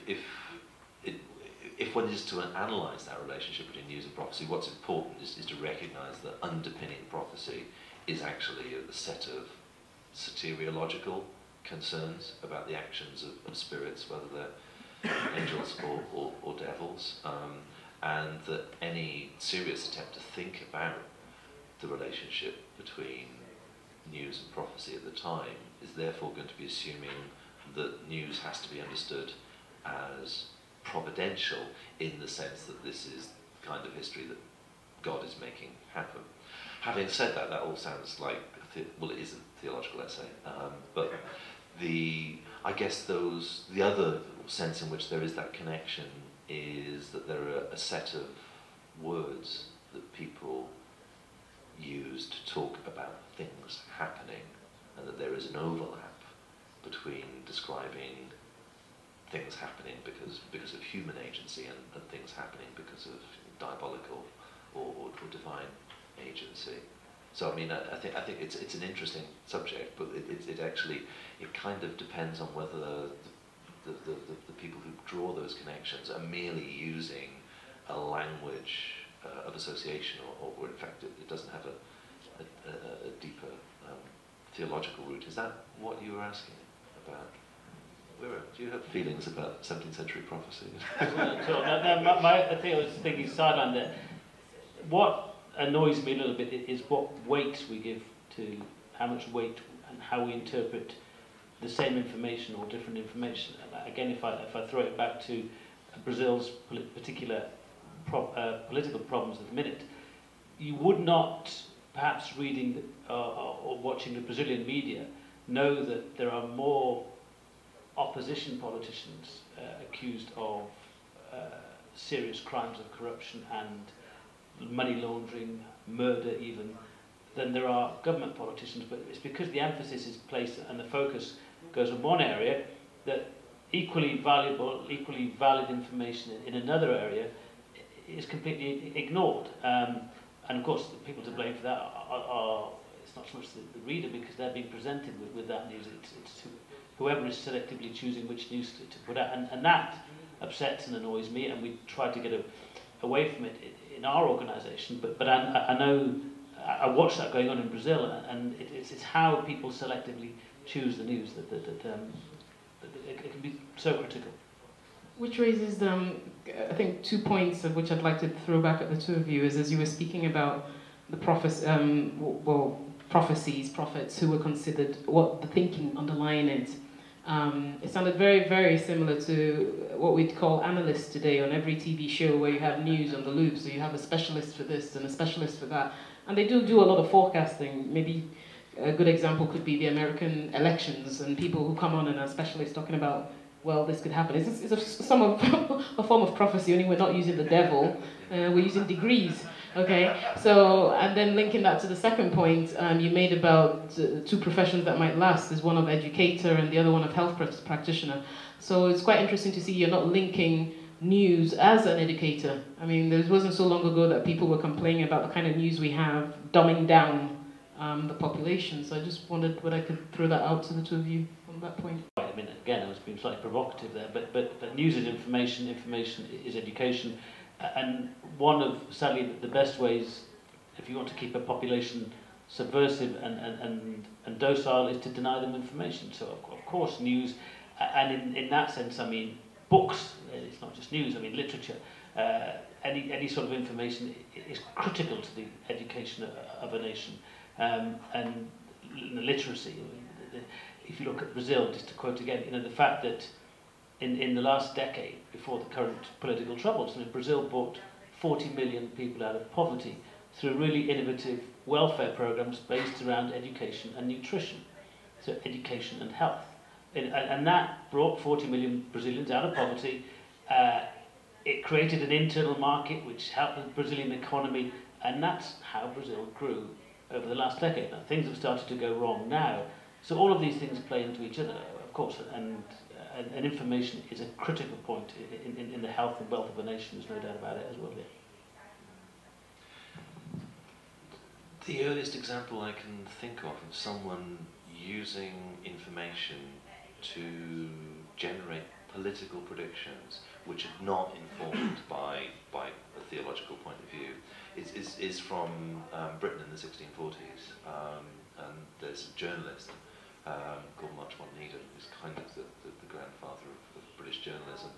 if one is to analyse that relationship between news and prophecy, what's important is to recognise that underpinning prophecy is actually a set of soteriological concerns about the actions of spirits, whether they're angels or devils, and that any serious attempt to think about the relationship between news and prophecy at the time is therefore going to be assuming that news has to be understood as providential, in the sense that this is the kind of history that God is making happen. Having said that, that all sounds like, well, it is a theological essay, but I guess the other sense in which there is that connection is that there are a set of words that people use to talk about things happening, and that there is an overlap between describing things happening because of human agency and things happening because of diabolical or divine agency. So I mean, I think it's an interesting subject, but it kind of depends on whether the people who draw those connections are merely using a language of association, or in fact it doesn't have a deeper theological root. Is that what you were asking about? Do you have feelings about 17th century prophecy? I think I was thinking sideline there. What annoys me a little bit is what weight we give to, how much weight and how we interpret the same information or different information. Again, if I throw it back to Brazil's particular political problems at the minute, you would not, perhaps reading or watching the Brazilian media, know that there are more opposition politicians accused of serious crimes of corruption and money laundering, murder even, than there are government politicians. But it's because the emphasis is placed and the focus goes in one area that equally valuable, equally valid information in another area is completely ignored. And of course, the people to blame for that are it's not so much the reader, because they're being presented with that news. It's whoever is selectively choosing which news to put out, and that upsets and annoys me, and we try to get away from it in our organisation. But I know I watch that going on in Brazil, and it's how people selectively choose the news that it can be so critical. Which raises, I think, 2 points of which I'd like to throw back at the two of you, is as you were speaking about the prophecies, prophets who were considered, what the thinking underlying it. It sounded very, very similar to what we'd call analysts today on every TV show where you have news on the loop. So you have a specialist for this and a specialist for that. And they do a lot of forecasting. Maybe a good example could be the American elections and people who come on and are specialists talking about, well, this could happen. It's a form of prophecy, only we're not using the devil, we're using degrees. Okay, so, and then linking that to the second point you made about two professions that might last, is one of educator and the other one of health practitioner. So it's quite interesting to see you're not linking news as an educator. I mean, there wasn't so long ago that people were complaining about the kind of news we have dumbing down the population. So I just wondered whether I could throw that out to the two of you on that point. I mean, again, I was being slightly provocative there, but news is information, information is education. And one of, sadly, the best ways, if you want to keep a population subversive and docile, is to deny them information. So, of course, news, and in that sense, I mean, books, it's not just news, I mean, literature, any sort of information is critical to the education of a nation. And literacy, if you look at Brazil, just to quote again, you know, the fact that in the last decade, before the current political troubles, I mean, Brazil brought 40 million people out of poverty through really innovative welfare programs based around education and nutrition. So education and health. And that brought 40 million Brazilians out of poverty. It created an internal market which helped the Brazilian economy, and that's how Brazil grew over the last decade. Now, things have started to go wrong now. So all of these things play into each other, of course, and information is a critical point in the health and wealth of a nation, there's no doubt about it as well. The earliest example I can think of someone using information to generate political predictions which are not informed by a theological point of view is from Britain in the 1640s. And there's a journalist called Marchmont Needham, who's kind of the grandfather of British journalism,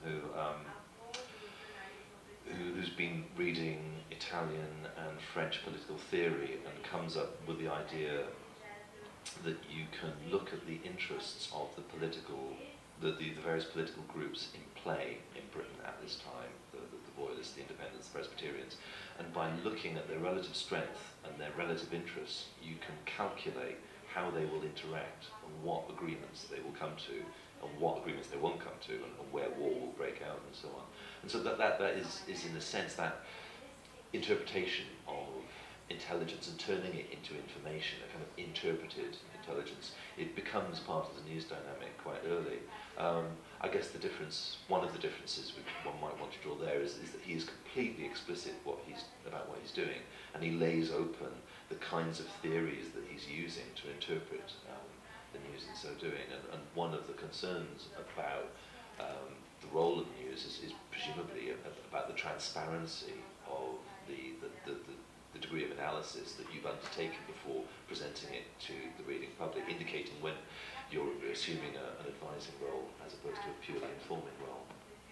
who's been reading Italian and French political theory and comes up with the idea that you can look at the interests of the various political groups in play in Britain at this time, the Royalists, the Independents, the Presbyterians, and by looking at their relative strength and their relative interests, you can calculate how they will interact and what agreements they will come to and what agreements they won't come to, and where war will break out and so on. And so that is in a sense that interpretation of intelligence and turning it into information, a kind of interpreted intelligence. It becomes part of the news dynamic quite early. I guess one of the differences one might want to draw there is that he is completely explicit about what he's doing, and he lays open the kinds of theories that he's using to interpret the news in so doing. And one of the concerns about the role of news is presumably about the transparency of the degree of analysis that you've undertaken before presenting it to the reading public, indicating when you're assuming an advising role as opposed to a purely informing role.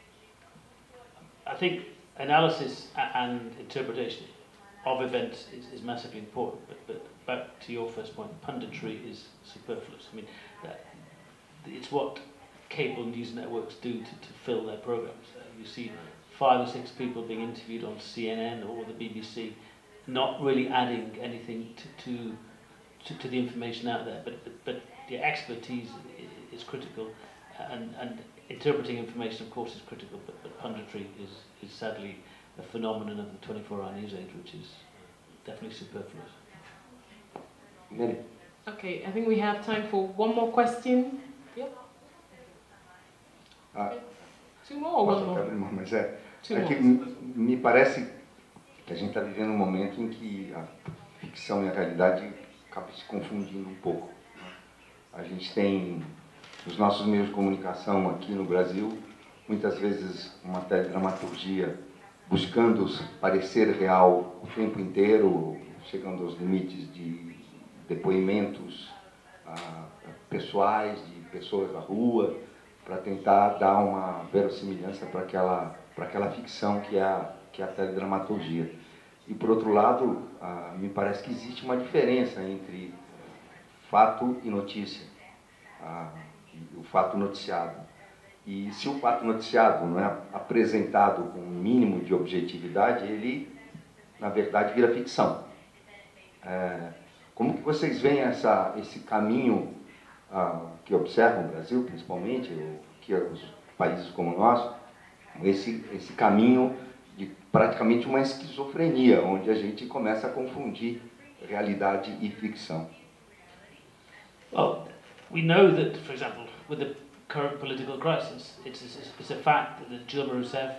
I think analysis and interpretation of events is massively important, but back to your first point, punditry is superfluous. I mean, it's what cable news networks do to fill their programs. You see 5 or 6 people being interviewed on CNN or the BBC, not really adding anything to the information out there, but the expertise is critical, and interpreting information, of course, is critical, but punditry is sadly a phenomenon of the 24-hour news age, which is definitely superfluous. Okay, I think we have time for one more question. Yep. 2 more or 1 more? Mas que me parece que a gente está vivendo um momento em que a ficção e a realidade acabam se confundindo um pouco. A gente tem nos nossos meios de comunicação aqui no Brasil, muitas vezes uma teledramaturgia buscando parecer real o tempo inteiro, chegando aos limites de depoimentos pessoais, de pessoas da rua, para tentar dar uma verossimilhança para aquela ficção que é a teledramaturgia. E, por outro lado, me parece que existe uma diferença entre fato e notícia, o fato noticiado. E se o fato noticiado não é apresentado com um mínimo de objetividade, ele, na verdade, vira ficção. Como que vocês veem esse caminho que observam o Brasil, principalmente, que os países como o nosso, esse caminho de praticamente uma esquizofrenia, onde a gente começa a confundir realidade e ficção? Well, we know that, for example, with the current political crisis, it's a fact that Dilma Rousseff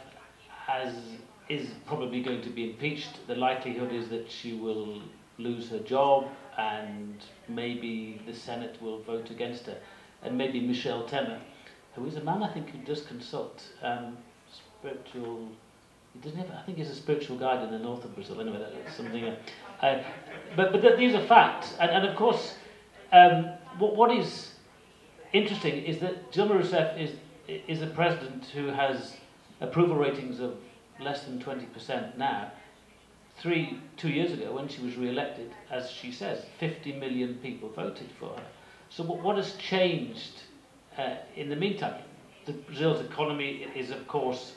is probably going to be impeached. The likelihood is that she will lose her job, and maybe the Senate will vote against her. And maybe Michel Temer, who is a man I think who does consult spiritual, he doesn't have, I think he's a spiritual guide in the north of Brazil, anyway, that's something. But these are facts, and of course, what is interesting is that Dilma Rousseff is a president who has approval ratings of less than 20% now. 2 years ago, when she was re-elected, as she says, 50 million people voted for her. So what has changed in the meantime? Brazil's economy is, of course,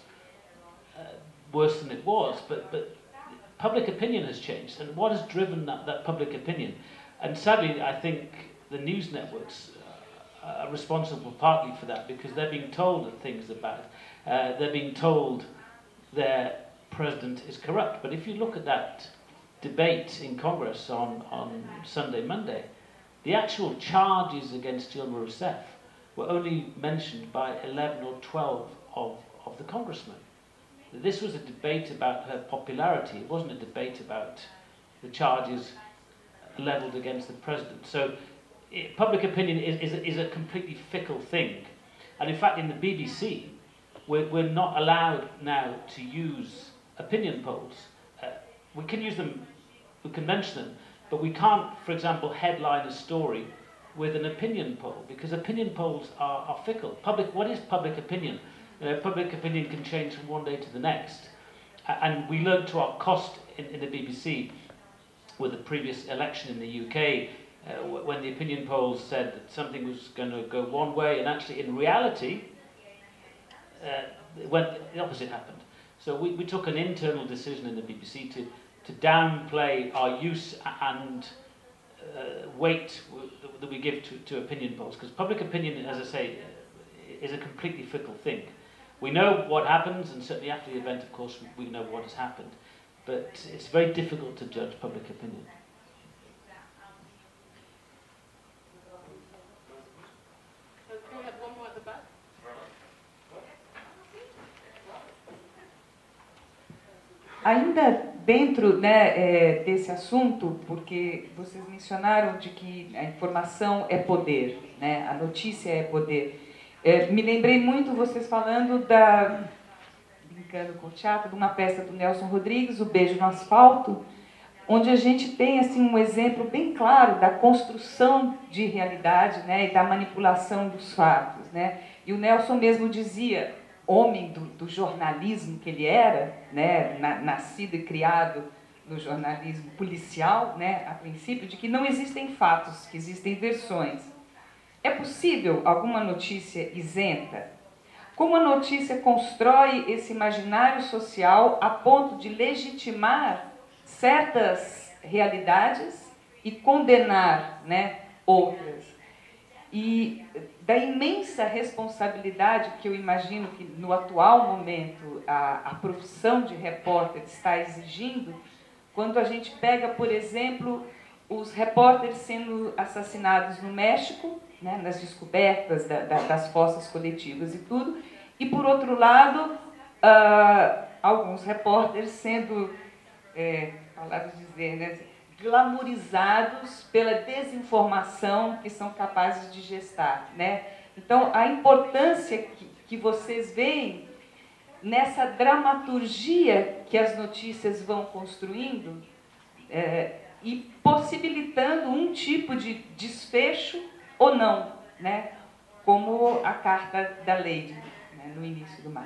worse than it was, but public opinion has changed. And what has driven that public opinion? And sadly, I think the news networks are responsible partly for that, because they're being told that things are bad. They're being told their president is corrupt. But if you look at that debate in Congress on Sunday, Monday, the actual charges against Dilma Rousseff were only mentioned by 11 or 12 of the congressmen. This was a debate about her popularity. It wasn't a debate about the charges levelled against the president. So public opinion is a completely fickle thing. And in fact, in the BBC, we're not allowed now to use opinion polls. We can use them, we can mention them, but we can't, for example, headline a story with an opinion poll, because opinion polls are fickle. What is public opinion? Public opinion can change from one day to the next. And we learned to our cost in the BBC with the previous election in the UK, when the opinion polls said that something was going to go one way, and actually in reality, the opposite happened. So we took an internal decision in the BBC to downplay our use and weight that we give to opinion polls, because public opinion, as I say, is a completely fickle thing. We know what happens, and certainly after the event, of course, we know what has happened, but it's very difficult to judge public opinion. We have one more at the back. Ainda dentro, né, desse assunto, porque vocês mencionaram de que a informação é poder, né, a notícia é poder. Me lembrei muito vocês falando brincando com o teatro, de uma peça do Nelson Rodrigues, O Beijo no Asfalto, onde a gente tem assim um exemplo bem claro da construção de realidade, né, e da manipulação dos fatos, né. E o Nelson mesmo dizia, homem do jornalismo que ele era, né, nascido e criado no jornalismo policial, né, a princípio, de que não existem fatos, que existem versões. É possível alguma notícia isenta? Como a notícia constrói esse imaginário social a ponto de legitimar certas realidades e condenar, né, outras? E da imensa responsabilidade que eu imagino que no atual momento a profissão de repórter está exigindo, quando a gente pega, por exemplo, os repórteres sendo assassinados no México, né, nas descobertas das fossas coletivas e tudo, e por outro lado, alguns repórteres sendo, palavras dizer, né, glamorizados pela desinformação que são capazes de gestar, né? Então, a importância que vocês veem nessa dramaturgia que as notícias vão construindo, e possibilitando um tipo de desfecho ou não, né? Como a carta da Lady, né? No início do mar.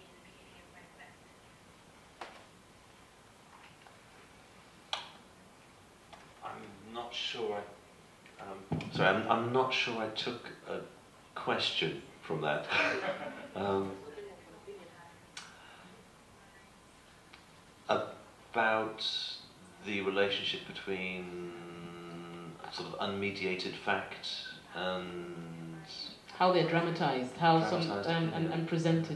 I'm not sure I'm not sure I took a question from that. About the relationship between sort of unmediated fact and how they're dramatized, and presented.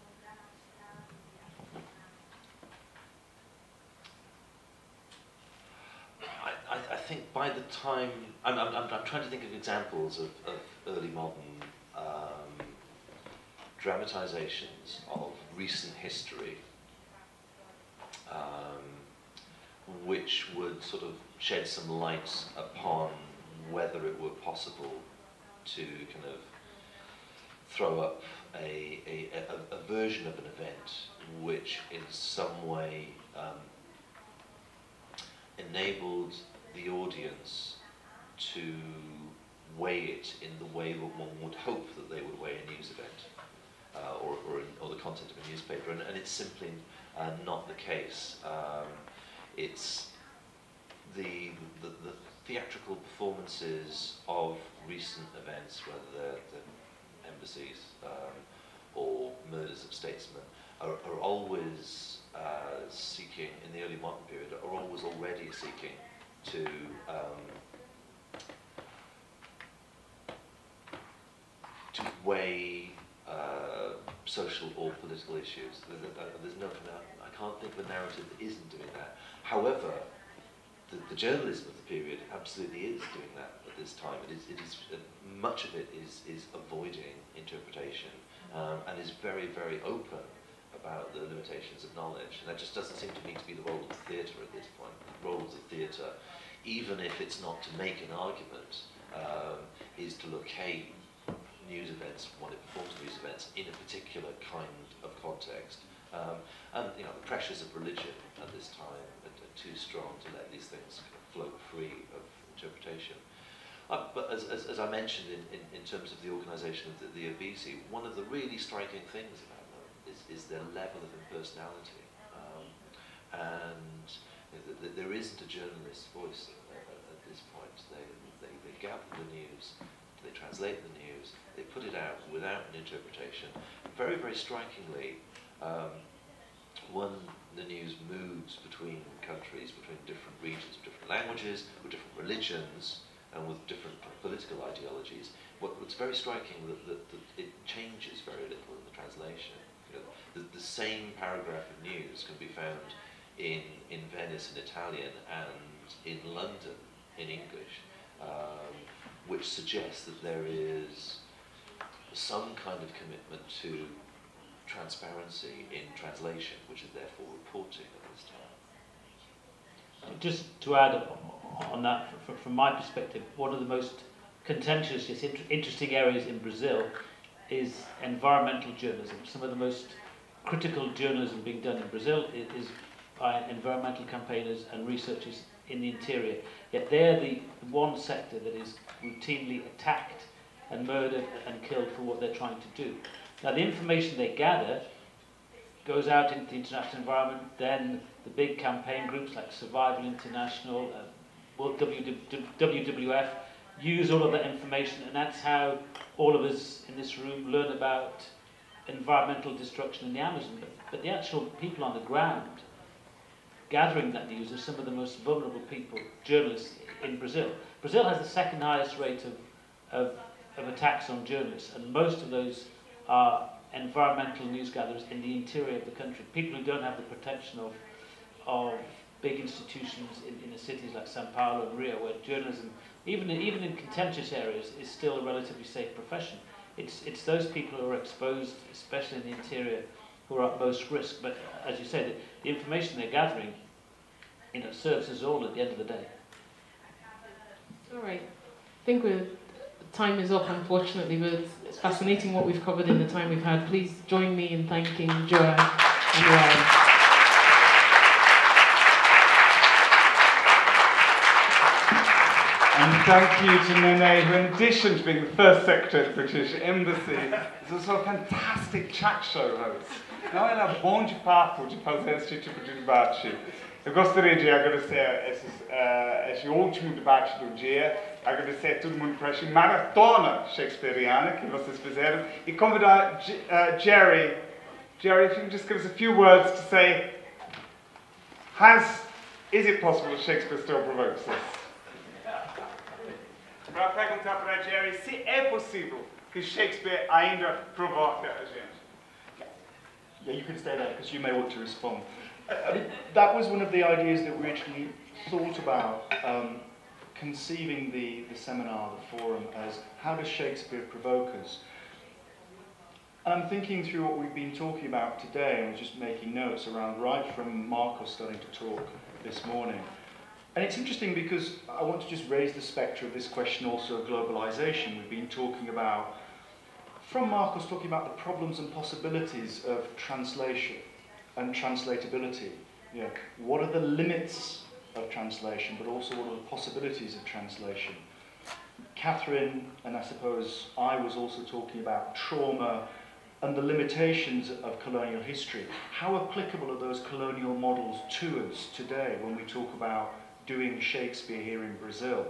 I think by the time I'm trying to think of examples of early modern dramatizations of recent history, which would sort of shed some light upon whether it were possible to kind of throw up a version of an event which in some way enabled the audience to weigh it in the way that one would hope that they would weigh a news event or the content of a newspaper, and it's simply not the case. It's the theatrical performances of recent events, whether they're embassies or murders of statesmen, are always seeking, in the early modern period, are always already seeking to weigh social or political issues. There's no, I can't think of a narrative that isn't doing that. However, the journalism of the period absolutely is doing that at this time. It is much of it is avoiding interpretation and is very, very open about the limitations of knowledge. And that just doesn't seem to me to be the role of the theatre at this point. The role of the theatre, even if it's not to make an argument, is to locate news events, when it performs news events, in a particular kind of context. And you know, the pressures of religion at this time are too strong to let these things kind of float free of interpretation. But as I mentioned in terms of the organisation of the Uffizi, one of the really striking things about them is their level of impersonality. And there isn't a journalist's voice at this point. They gather the news, they translate the news, they put it out without an interpretation. Very, very strikingly, when the news moves between countries, between different regions, with different languages, with different religions, and with different political ideologies, what's very striking that it changes very little in the translation. You know, the same paragraph of news can be found in Venice in Italian and in London in English, which suggests that there is some kind of commitment to transparency in translation, which is therefore reporting at this time. Just to add on that, from my perspective, one of the most contentious, interesting areas in Brazil is environmental journalism. Some of the most critical journalism being done in Brazil is by environmental campaigners and researchers in the interior. Yet they're the one sector that is routinely attacked and murdered and killed for what they're trying to do. Now, the information they gather goes out into the international environment, then the big campaign groups like Survival International, WWF, use all of that information, and that's how all of us in this room learn about environmental destruction in the Amazon. But the actual people on the ground gathering that news are some of the most vulnerable people, journalists in Brazil. Brazil has the second highest rate of attacks on journalists, and most of those are environmental news gatherers in the interior of the country, people who don't have the protection of big institutions in the cities like Sao Paulo and Rio, where journalism, even in contentious areas, is still a relatively safe profession. It's those people who are exposed, especially in the interior, who are at most risk. But as you said, the information they're gathering, serves us all at the end of the day. All right. I think time is up, unfortunately, but it's fascinating what we've covered in the time we've had. Please join me in thanking Joanne and Ryan. And thank you to Nene, who in addition to being the first secretary of the British Embassy, is also a fantastic chat show host. Não, ela é bom de papo, de fazer esse tipo de debate. Eu gostaria de agradecer esse último debate do dia, agradecer a todo mundo por essa maratona shakespeariana que vocês fizeram e convidar Jerry, if you can just give us a few words to say, is it possible that Shakespeare still provokes us? Para perguntar para Jerry se é possível que Shakespeare ainda provoca a gente. Yeah, you can stay there because you may want to respond. That was one of the ideas that we originally thought about, conceiving the seminar, the forum, as how does Shakespeare provoke us? And I'm thinking through what we've been talking about today, and I was just making notes around right from Marcos starting to talk this morning. And it's interesting because I want to just raise the spectre of this question also of globalization. We've been talking about, from Marcos talking about the problems and possibilities of translation and translatability. You know, what are the limits of translation, but also what are the possibilities of translation? Catherine, and I suppose I was also talking about trauma and the limitations of colonial history. How applicable are those colonial models to us today when we talk about doing Shakespeare here in Brazil?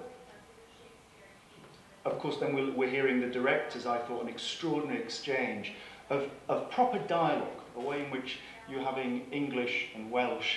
Of course, then we're hearing the directors, I thought, an extraordinary exchange of proper dialogue, a way in which you're having English and Welsh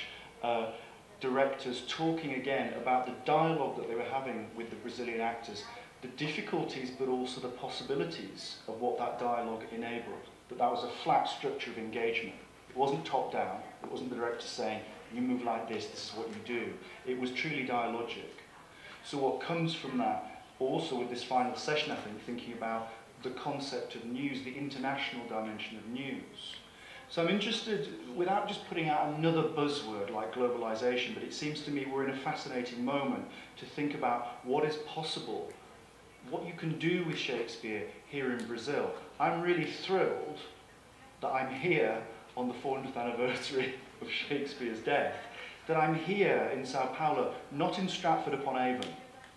directors talking again about the dialogue that they were having with the Brazilian actors, the difficulties but also the possibilities of what that dialogue enabled. That was a flat structure of engagement. It wasn't top down. It wasn't the director saying, you move like this is what you do. It was truly dialogic. So what comes from that, also with this final session, I think, thinking about the concept of news, the international dimension of news. So I'm interested, without just putting out another buzzword like globalization, but it seems to me we're in a fascinating moment to think about what is possible, what you can do with Shakespeare here in Brazil. I'm really thrilled that I'm here on the 400th anniversary of Shakespeare's death, that I'm here in Sao Paulo, not in Stratford-upon-Avon.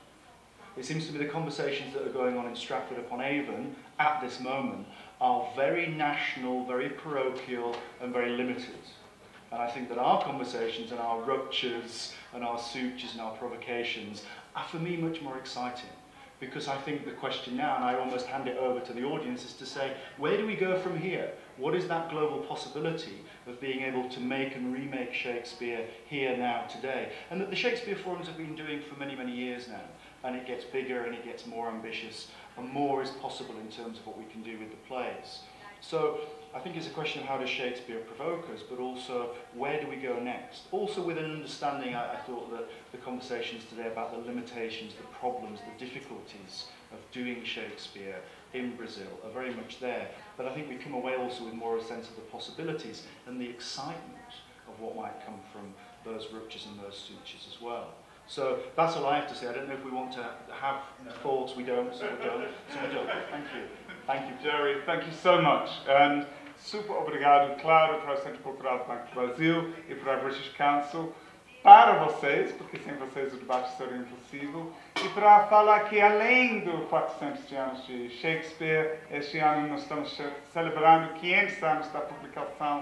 It seems to me the conversations that are going on in Stratford-upon-Avon at this moment are very national, very parochial, and very limited. And I think that our conversations and our ruptures and our sutures and our provocations are, for me, much more exciting. Because I think the question now, and I almost hand it over to the audience, is to say, where do we go from here? What is that global possibility of being able to make and remake Shakespeare here, now, today? And that the Shakespeare Forums have been doing for many, many years now. And it gets bigger and it gets more ambitious, and more is possible in terms of what we can do with the plays. So I think it's a question of how does Shakespeare provoke us, but also where do we go next? Also with an understanding, I thought that the conversations today about the limitations, the problems, the difficulties of doing Shakespeare in Brazil are very much there. But I think we come away also with more a sense of the possibilities and the excitement of what might come from those ruptures and those sutures as well. So that's all I have to say. I don't know if we want to have thoughts. We don't, so we don't. So we don't. Thank you. Thank you, Jerry. Thank you so much. And super obrigado, claro, para o Centro Cultural do Banco do Brasil e para a British Council, para vocês, porque sem vocês o debate seria impossível, e para falar que além do 400 anos de Shakespeare, este ano nós estamos celebrando 500 anos da publicação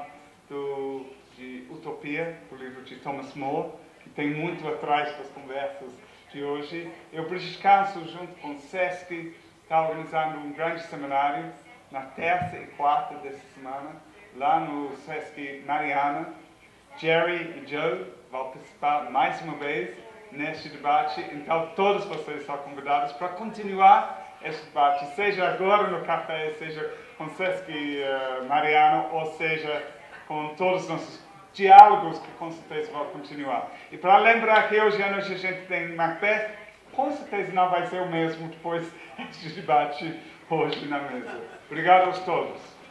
de Utopia, do livro de Thomas More, que tem muito atrás das conversas de hoje. E o British Council, junto com o SESC, está organizando um grande seminário na terça e quarta dessa semana, lá no SESC Mariana. Jerry e Joe vão participar mais uma vez neste debate, então todos vocês estão convidados para continuar este debate, seja agora no café, seja com o SESC Mariana, ou seja com todos os nossos diálogos que com certeza vão continuar. E para lembrar que hoje à noite a gente tem Macbeth, com certeza não vai ser o mesmo depois deste debate hoje na mesa. Obrigado a todos.